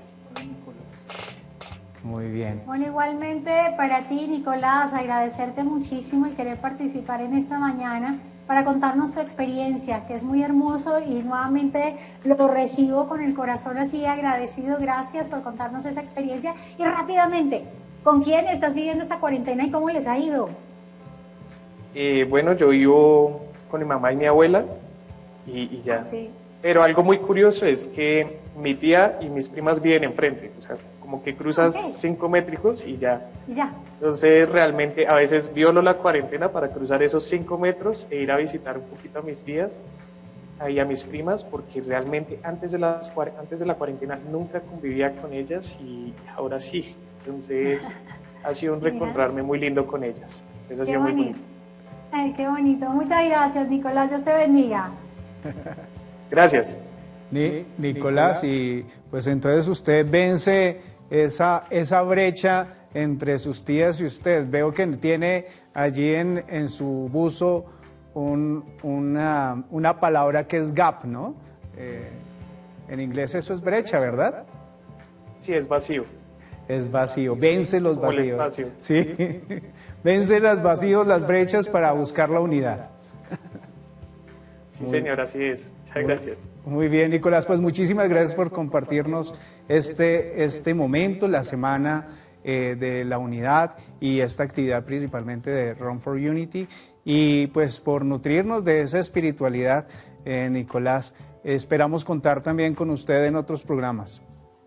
Speaker 3: Muy bien.
Speaker 4: Bueno, igualmente para ti, Nicolás, agradecerte muchísimo el querer participar en esta mañana para contarnos tu experiencia, que es muy hermoso y nuevamente lo recibo con el corazón así agradecido. Gracias por contarnos esa experiencia. Y rápidamente, ¿con quién estás viviendo esta cuarentena y cómo les ha ido?
Speaker 6: Eh, bueno, yo vivo con mi mamá y mi abuela y, y ya.
Speaker 4: Sí.
Speaker 6: Pero algo muy curioso es que mi tía y mis primas viven enfrente, o sea, como que cruzas
Speaker 4: Ok.
Speaker 6: cinco métricos y ya.
Speaker 4: Y ya.
Speaker 6: Entonces realmente a veces violo la cuarentena para cruzar esos cinco metros e ir a visitar un poquito a mis tías y a mis primas, porque realmente antes de, las, cuar- antes de la cuarentena nunca convivía con ellas y ahora sí. Entonces ha sido un
Speaker 4: Mira.
Speaker 6: reencontrarme muy lindo con ellas. Entonces ha
Speaker 4: Qué
Speaker 6: sido muy
Speaker 4: bonito.
Speaker 6: bonito.
Speaker 4: Ay, qué bonito. Muchas gracias, Nicolás. Dios te bendiga.
Speaker 6: Gracias.
Speaker 3: Ni- Nicolás, y pues entonces usted vence esa, esa brecha entre sus tías y usted. Veo que tiene allí en, en su buzo un- una, una palabra que es gap, ¿no? Eh, en inglés eso es brecha, ¿verdad?
Speaker 6: Sí, es vacío.
Speaker 3: Es vacío, vence los
Speaker 6: Como el
Speaker 3: vacíos.
Speaker 6: espacio.
Speaker 3: Sí, vence los vacíos, las brechas para buscar la unidad.
Speaker 6: Sí, señor, así es. Muchas gracias.
Speaker 3: Muy bien, Nicolás, pues muchísimas gracias por compartirnos este, este momento, la semana eh, de la unidad y esta actividad principalmente de Run for Unity, y pues por nutrirnos de esa espiritualidad, eh, Nicolás. Esperamos contar también con usted en otros programas.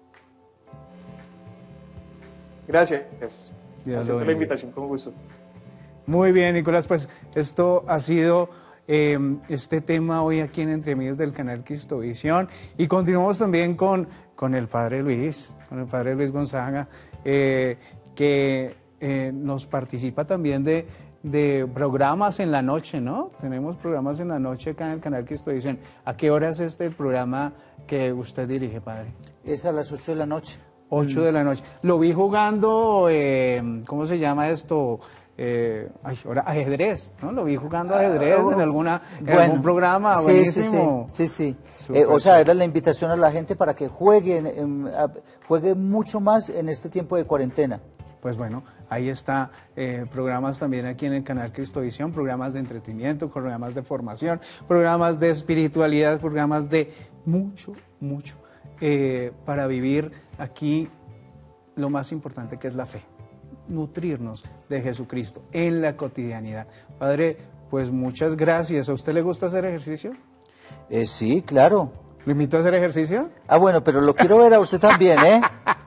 Speaker 6: Gracias.
Speaker 3: Dios
Speaker 6: Gracias
Speaker 3: lo
Speaker 6: por la
Speaker 3: bendiga.
Speaker 6: invitación, con gusto.
Speaker 3: Muy bien, Nicolás, pues esto ha sido eh, este tema hoy aquí en Entre Amigos del canal Cristovisión, y continuamos también con, con el Padre Luis, con el Padre Luis Gonzaga, eh, que eh, nos participa también de, de programas en la noche, ¿no? Tenemos programas en la noche acá en el canal Cristovisión. ¿A qué hora es este el programa que usted dirige, Padre?
Speaker 11: Es a las ocho de la noche.
Speaker 3: ocho de la noche. Lo vi jugando, eh, ¿cómo se llama esto? Eh, ay, ahora, ajedrez, ¿no? Lo vi jugando ajedrez en, alguna, en
Speaker 11: Bueno,
Speaker 3: algún programa,
Speaker 11: sí,
Speaker 3: buenísimo.
Speaker 11: Sí, sí, sí. sí.
Speaker 3: Súper,
Speaker 11: Eh, o sea,
Speaker 3: súper.
Speaker 11: era la invitación a la gente para que jueguen, em, a- juegue mucho más en este tiempo de cuarentena.
Speaker 3: Pues bueno, ahí está, eh, programas también aquí en el canal Cristovisión, programas de entretenimiento, programas de formación, programas de espiritualidad, programas de mucho, mucho, eh, para vivir aquí lo más importante, que es la fe, nutrirnos de Jesucristo en la cotidianidad. Padre, pues muchas gracias. ¿A usted le gusta hacer ejercicio?
Speaker 11: Eh, sí, claro.
Speaker 3: ¿Lo invito a hacer ejercicio?
Speaker 11: Ah, bueno, pero lo quiero ver a usted también, ¿eh?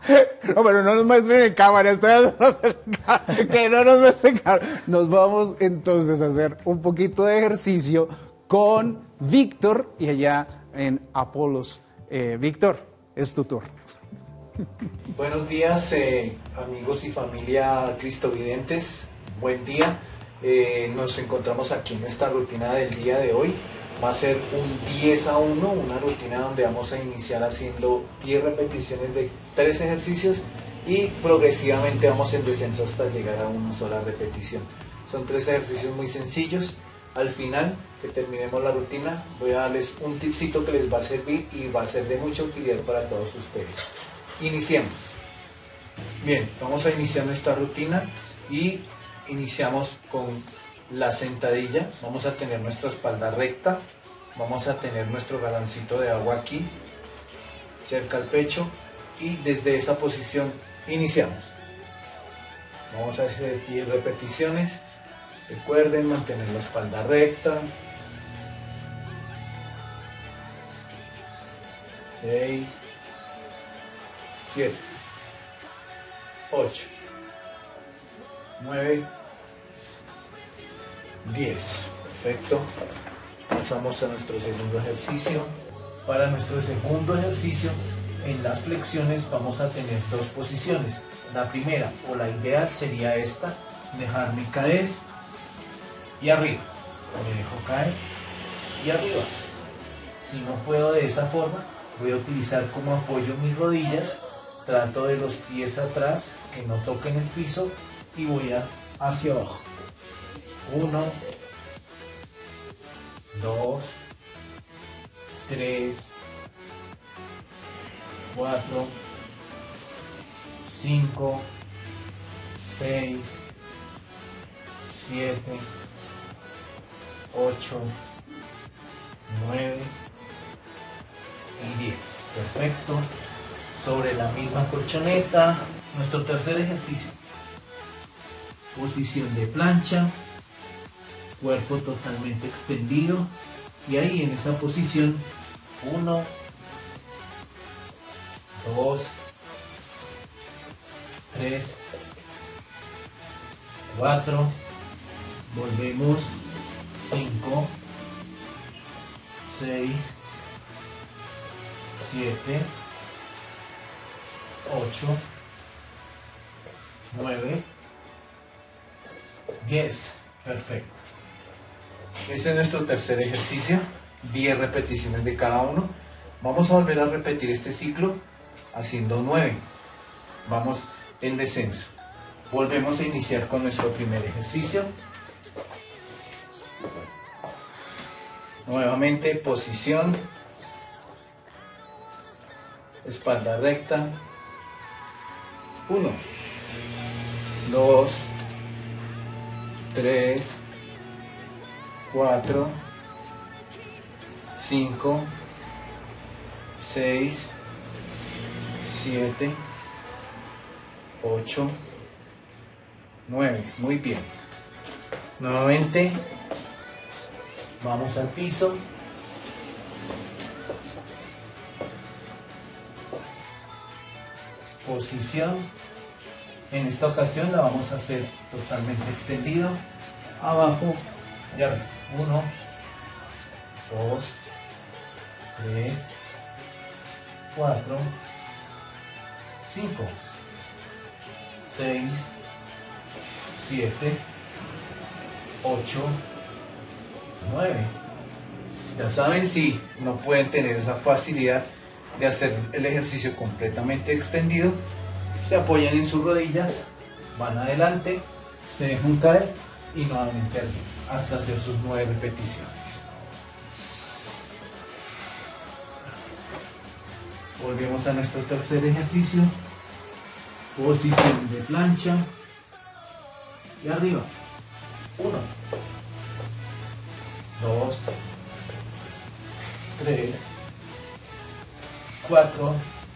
Speaker 3: No, pero no nos muestren en cámara, estoy que no nos muestren en cámara. Nos vamos entonces a hacer un poquito de ejercicio con Víctor y allá en Apolos. Eh, Víctor, es tu turno.
Speaker 12: Buenos días, eh, amigos y familia cristovidentes. Buen día. Eh, nos encontramos aquí en nuestra rutina del día de hoy. Va a ser un diez a uno, una rutina donde vamos a iniciar haciendo diez repeticiones de tres ejercicios y progresivamente vamos en descenso hasta llegar a una sola repetición. Son tres ejercicios muy sencillos. Al final, que terminemos la rutina, voy a darles un tipcito que les va a servir y va a ser de mucha utilidad para todos ustedes. Iniciemos. Bien, vamos a iniciar nuestra rutina y iniciamos con la sentadilla. Vamos a tener nuestra espalda recta, vamos a tener nuestro galoncito de agua aquí, cerca al pecho, y desde esa posición iniciamos. Vamos a hacer diez repeticiones. Recuerden mantener la espalda recta. seis, siete, ocho, nueve, diez. Perfecto. Pasamos a nuestro segundo ejercicio. Para nuestro segundo ejercicio, en las flexiones vamos a tener dos posiciones. La primera, o la ideal, sería esta: dejarme caer y arriba. Me dejo caer y arriba. Si no puedo de esa forma, voy a utilizar como apoyo mis rodillas. Trato de los pies atrás, que no toquen el piso, y voy a, hacia abajo. Uno, dos, tres, cuatro, cinco, seis, siete, ocho, nueve y diez. Perfecto. Sobre la misma colchoneta, nuestro tercer ejercicio. Posición de plancha, cuerpo totalmente extendido, y ahí en esa posición, uno, dos, tres, cuatro, volvemos, cinco, seis, siete, ocho, nueve, diez. Perfecto. Ese es nuestro tercer ejercicio, diez repeticiones de cada uno. Vamos a volver a repetir este ciclo haciendo nueve. Vamos en descenso. Volvemos a iniciar con nuestro primer ejercicio. Nuevamente, posición, espalda recta. uno, dos, tres, cuatro, cinco, seis, siete, ocho, nueve. Muy bien. Nuevamente vamos al piso. Posición. En esta ocasión la vamos a hacer totalmente extendido, abajo y arriba. Uno, dos, tres, cuatro, cinco, seis, siete, ocho, nueve. Ya saben, si no pueden tener esa facilidad de hacer el ejercicio completamente extendido, se apoyan en sus rodillas, van adelante, se dejan caer y nuevamente arriba, hasta hacer sus nueve repeticiones. Volvemos a nuestro tercer ejercicio, posición de plancha y arriba. Uno, dos, tres, cuatro,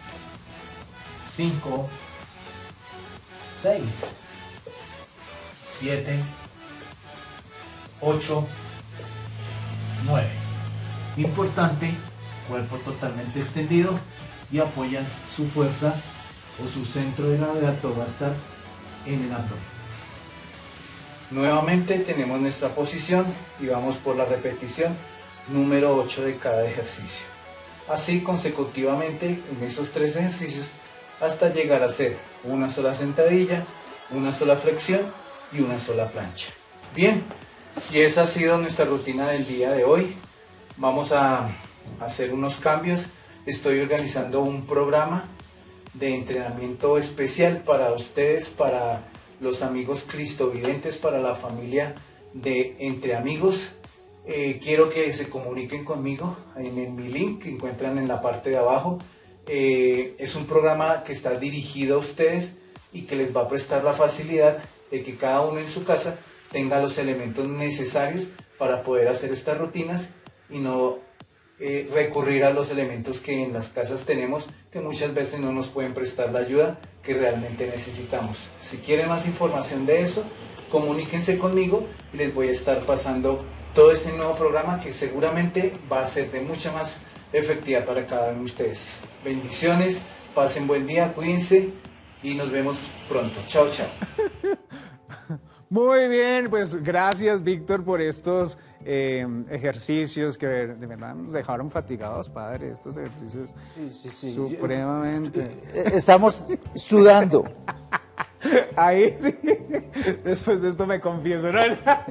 Speaker 12: cinco, seis, siete, ocho, nueve. Importante, cuerpo totalmente extendido y apoyan su fuerza o su centro de gravedad todo va a estar en el abdomen. Nuevamente tenemos nuestra posición y vamos por la repetición número ocho de cada ejercicio. Así consecutivamente en esos tres ejercicios hasta llegar a hacer una sola sentadilla, una sola flexión y una sola plancha. Bien, y esa ha sido nuestra rutina del día de hoy. Vamos a hacer unos cambios. Estoy organizando un programa de entrenamiento especial para ustedes, para los amigos cristovidentes, para la familia de Entre Amigos. Eh, quiero que se comuniquen conmigo en, en mi link que encuentran en la parte de abajo. Eh, es un programa que está dirigido a ustedes y que les va a prestar la facilidad de que cada uno en su casa tenga los elementos necesarios para poder hacer estas rutinas y no eh, recurrir a los elementos que en las casas tenemos, que muchas veces no nos pueden prestar la ayuda que realmente necesitamos. Si quieren más información de eso, comuníquense conmigo y les voy a estar pasando todo este nuevo programa que seguramente va a ser de mucha más efectividad para cada uno de ustedes. Bendiciones, pasen buen día, cuídense y nos vemos pronto. Chao, chao.
Speaker 3: Muy bien, pues gracias Víctor por estos eh, ejercicios que de verdad nos dejaron fatigados, padre, estos ejercicios
Speaker 11: sí, sí, sí.
Speaker 3: supremamente.
Speaker 11: Estamos sudando.
Speaker 3: Ahí sí, después de esto me confieso, ¿no?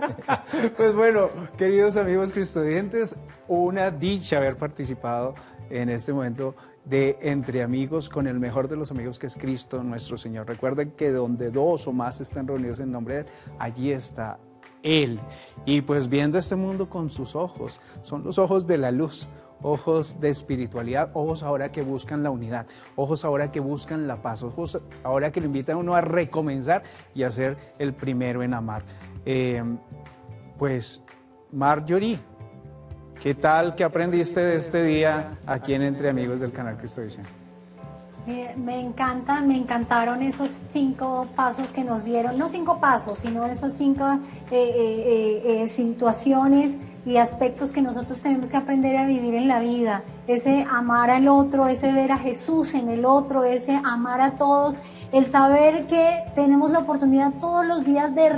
Speaker 3: Pues bueno, queridos amigos cristovidentes, una dicha haber participado en este momento de Entre Amigos con el mejor de los amigos que es Cristo nuestro Señor. Recuerden que donde dos o más están reunidos en nombre de Él, allí está Él. Y pues viendo este mundo con sus ojos, son los ojos de la luz, ojos de espiritualidad, ojos ahora que buscan la unidad, ojos ahora que buscan la paz, ojos ahora que lo invitan a uno a recomenzar y a ser el primero en amar. Eh, pues Marjorie, ¿qué tal? ¿Qué aprendiste de este día aquí en Entre Amigos del canal Cristovisión?
Speaker 4: Mire, me encanta, me encantaron esos cinco pasos que nos dieron, no cinco pasos, sino esas cinco eh, eh, eh, situaciones y aspectos que nosotros tenemos que aprender a vivir en la vida. Ese amar al otro, ese ver a Jesús en el otro, ese amar a todos, el saber que tenemos la oportunidad todos los días de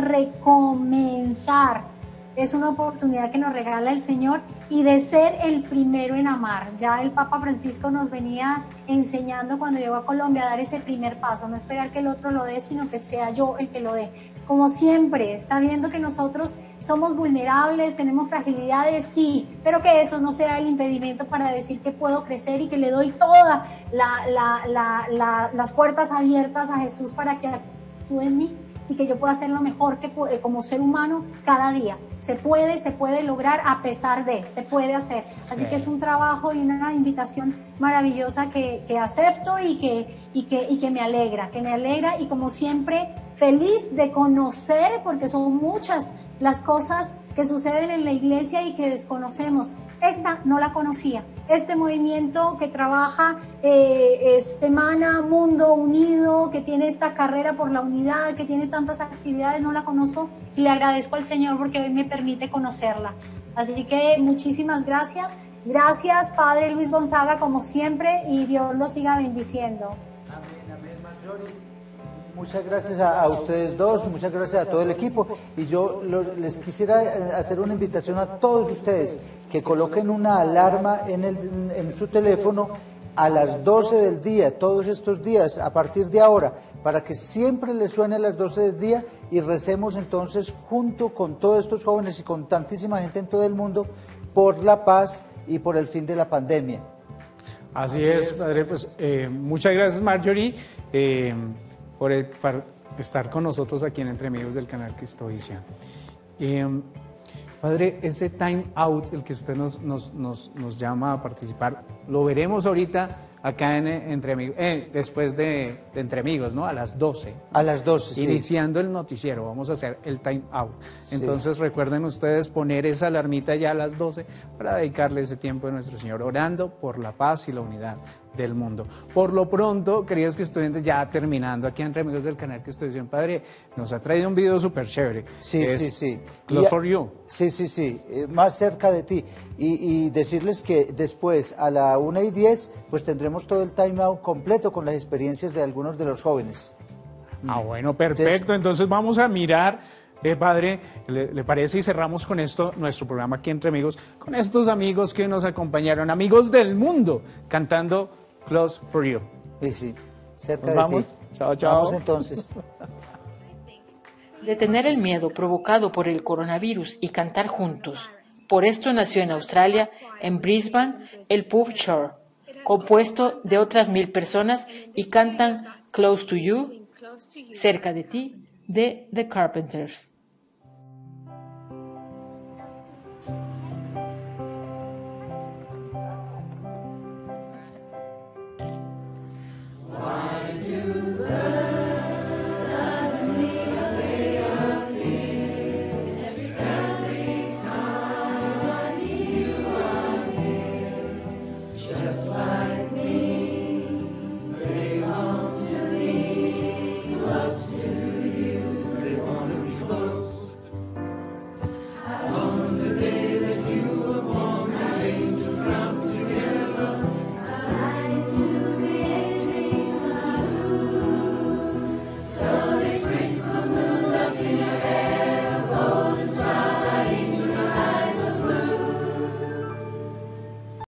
Speaker 4: recomenzar. Es una oportunidad que nos regala el Señor y de ser el primero en amar. Ya el Papa Francisco nos venía enseñando cuando llegó a Colombia a dar ese primer paso, no esperar que el otro lo dé, sino que sea yo el que lo dé. Como siempre, sabiendo que nosotros somos vulnerables, tenemos fragilidades, sí, pero que eso no sea el impedimento para decir que puedo crecer y que le doy todas la, la, la, la, las puertas abiertas a Jesús para que actúe en mí y que yo pueda hacer lo mejor que como ser humano cada día. Se puede, se puede lograr a pesar de, se puede hacer. Así sí. Que es un trabajo y una invitación maravillosa que, que acepto y que, y, que, y que me alegra, que me alegra y como siempre feliz de conocer, porque son muchas las cosas que suceden en la iglesia y que desconocemos. Esta no la conocía. Este movimiento que trabaja eh, es Semana Mundo Unido, que tiene esta carrera por la unidad, que tiene tantas actividades, no la conozco y le agradezco al Señor porque hoy me permite conocerla. Así que muchísimas gracias. Gracias, Padre Luis Gonzaga, como siempre, y Dios lo siga bendiciendo.
Speaker 11: Amén, amén, Marjorie. Muchas gracias a, a ustedes dos, muchas gracias a todo el equipo y yo los, les quisiera hacer una invitación a todos ustedes que coloquen una alarma en, el, en, en su teléfono a las doce del día, todos estos días, a partir de ahora, para que siempre les suene a las doce del día y recemos entonces junto con todos estos jóvenes y con tantísima gente en todo el mundo por la paz y por el fin de la pandemia.
Speaker 3: Así, Así es, es, Padre, pues eh, muchas gracias, Marjorie. Eh, Por, el, por estar con nosotros aquí en Entre Amigos del canal Cristovisión. Eh, padre, ese time out, el que usted nos, nos, nos, nos llama a participar, lo veremos ahorita acá en Entre Amigos, eh, después de, de Entre Amigos, ¿no? A las doce.
Speaker 11: A las doce, sí.
Speaker 3: Iniciando el noticiero, vamos a hacer el time out. Entonces sí. Recuerden ustedes poner esa alarmita ya a las doce para dedicarle ese tiempo a nuestro Señor, orando por la paz y la unidad del mundo. Por lo pronto, queridos estudiantes, ya terminando aquí Entre Amigos del canal Cristovisión, Padre, nos ha traído un video súper chévere.
Speaker 11: Sí, sí, sí.
Speaker 3: Close
Speaker 11: y,
Speaker 3: for you.
Speaker 11: Sí, sí, sí, eh, más cerca de ti. Y, y decirles que después, a las la una y diez, pues tendremos todo el time out completo con las experiencias de algunos de los jóvenes.
Speaker 3: Ah, bueno, perfecto. Entonces vamos a mirar, eh, padre, ¿le, ¿le parece? Y cerramos con esto nuestro programa aquí Entre Amigos, con estos amigos que nos acompañaron, amigos del mundo, cantando Close for You.
Speaker 11: Sí, sí, cerca
Speaker 3: ¿Nos
Speaker 11: de
Speaker 3: vamos?
Speaker 11: ti.
Speaker 3: Chao, chao.
Speaker 11: Vamos entonces.
Speaker 13: Detener el miedo provocado por el coronavirus y cantar juntos. Por esto nació en Australia, en Brisbane, el Pub Shore, compuesto de otras mil personas y cantan Close to You, cerca de ti, de The Carpenters.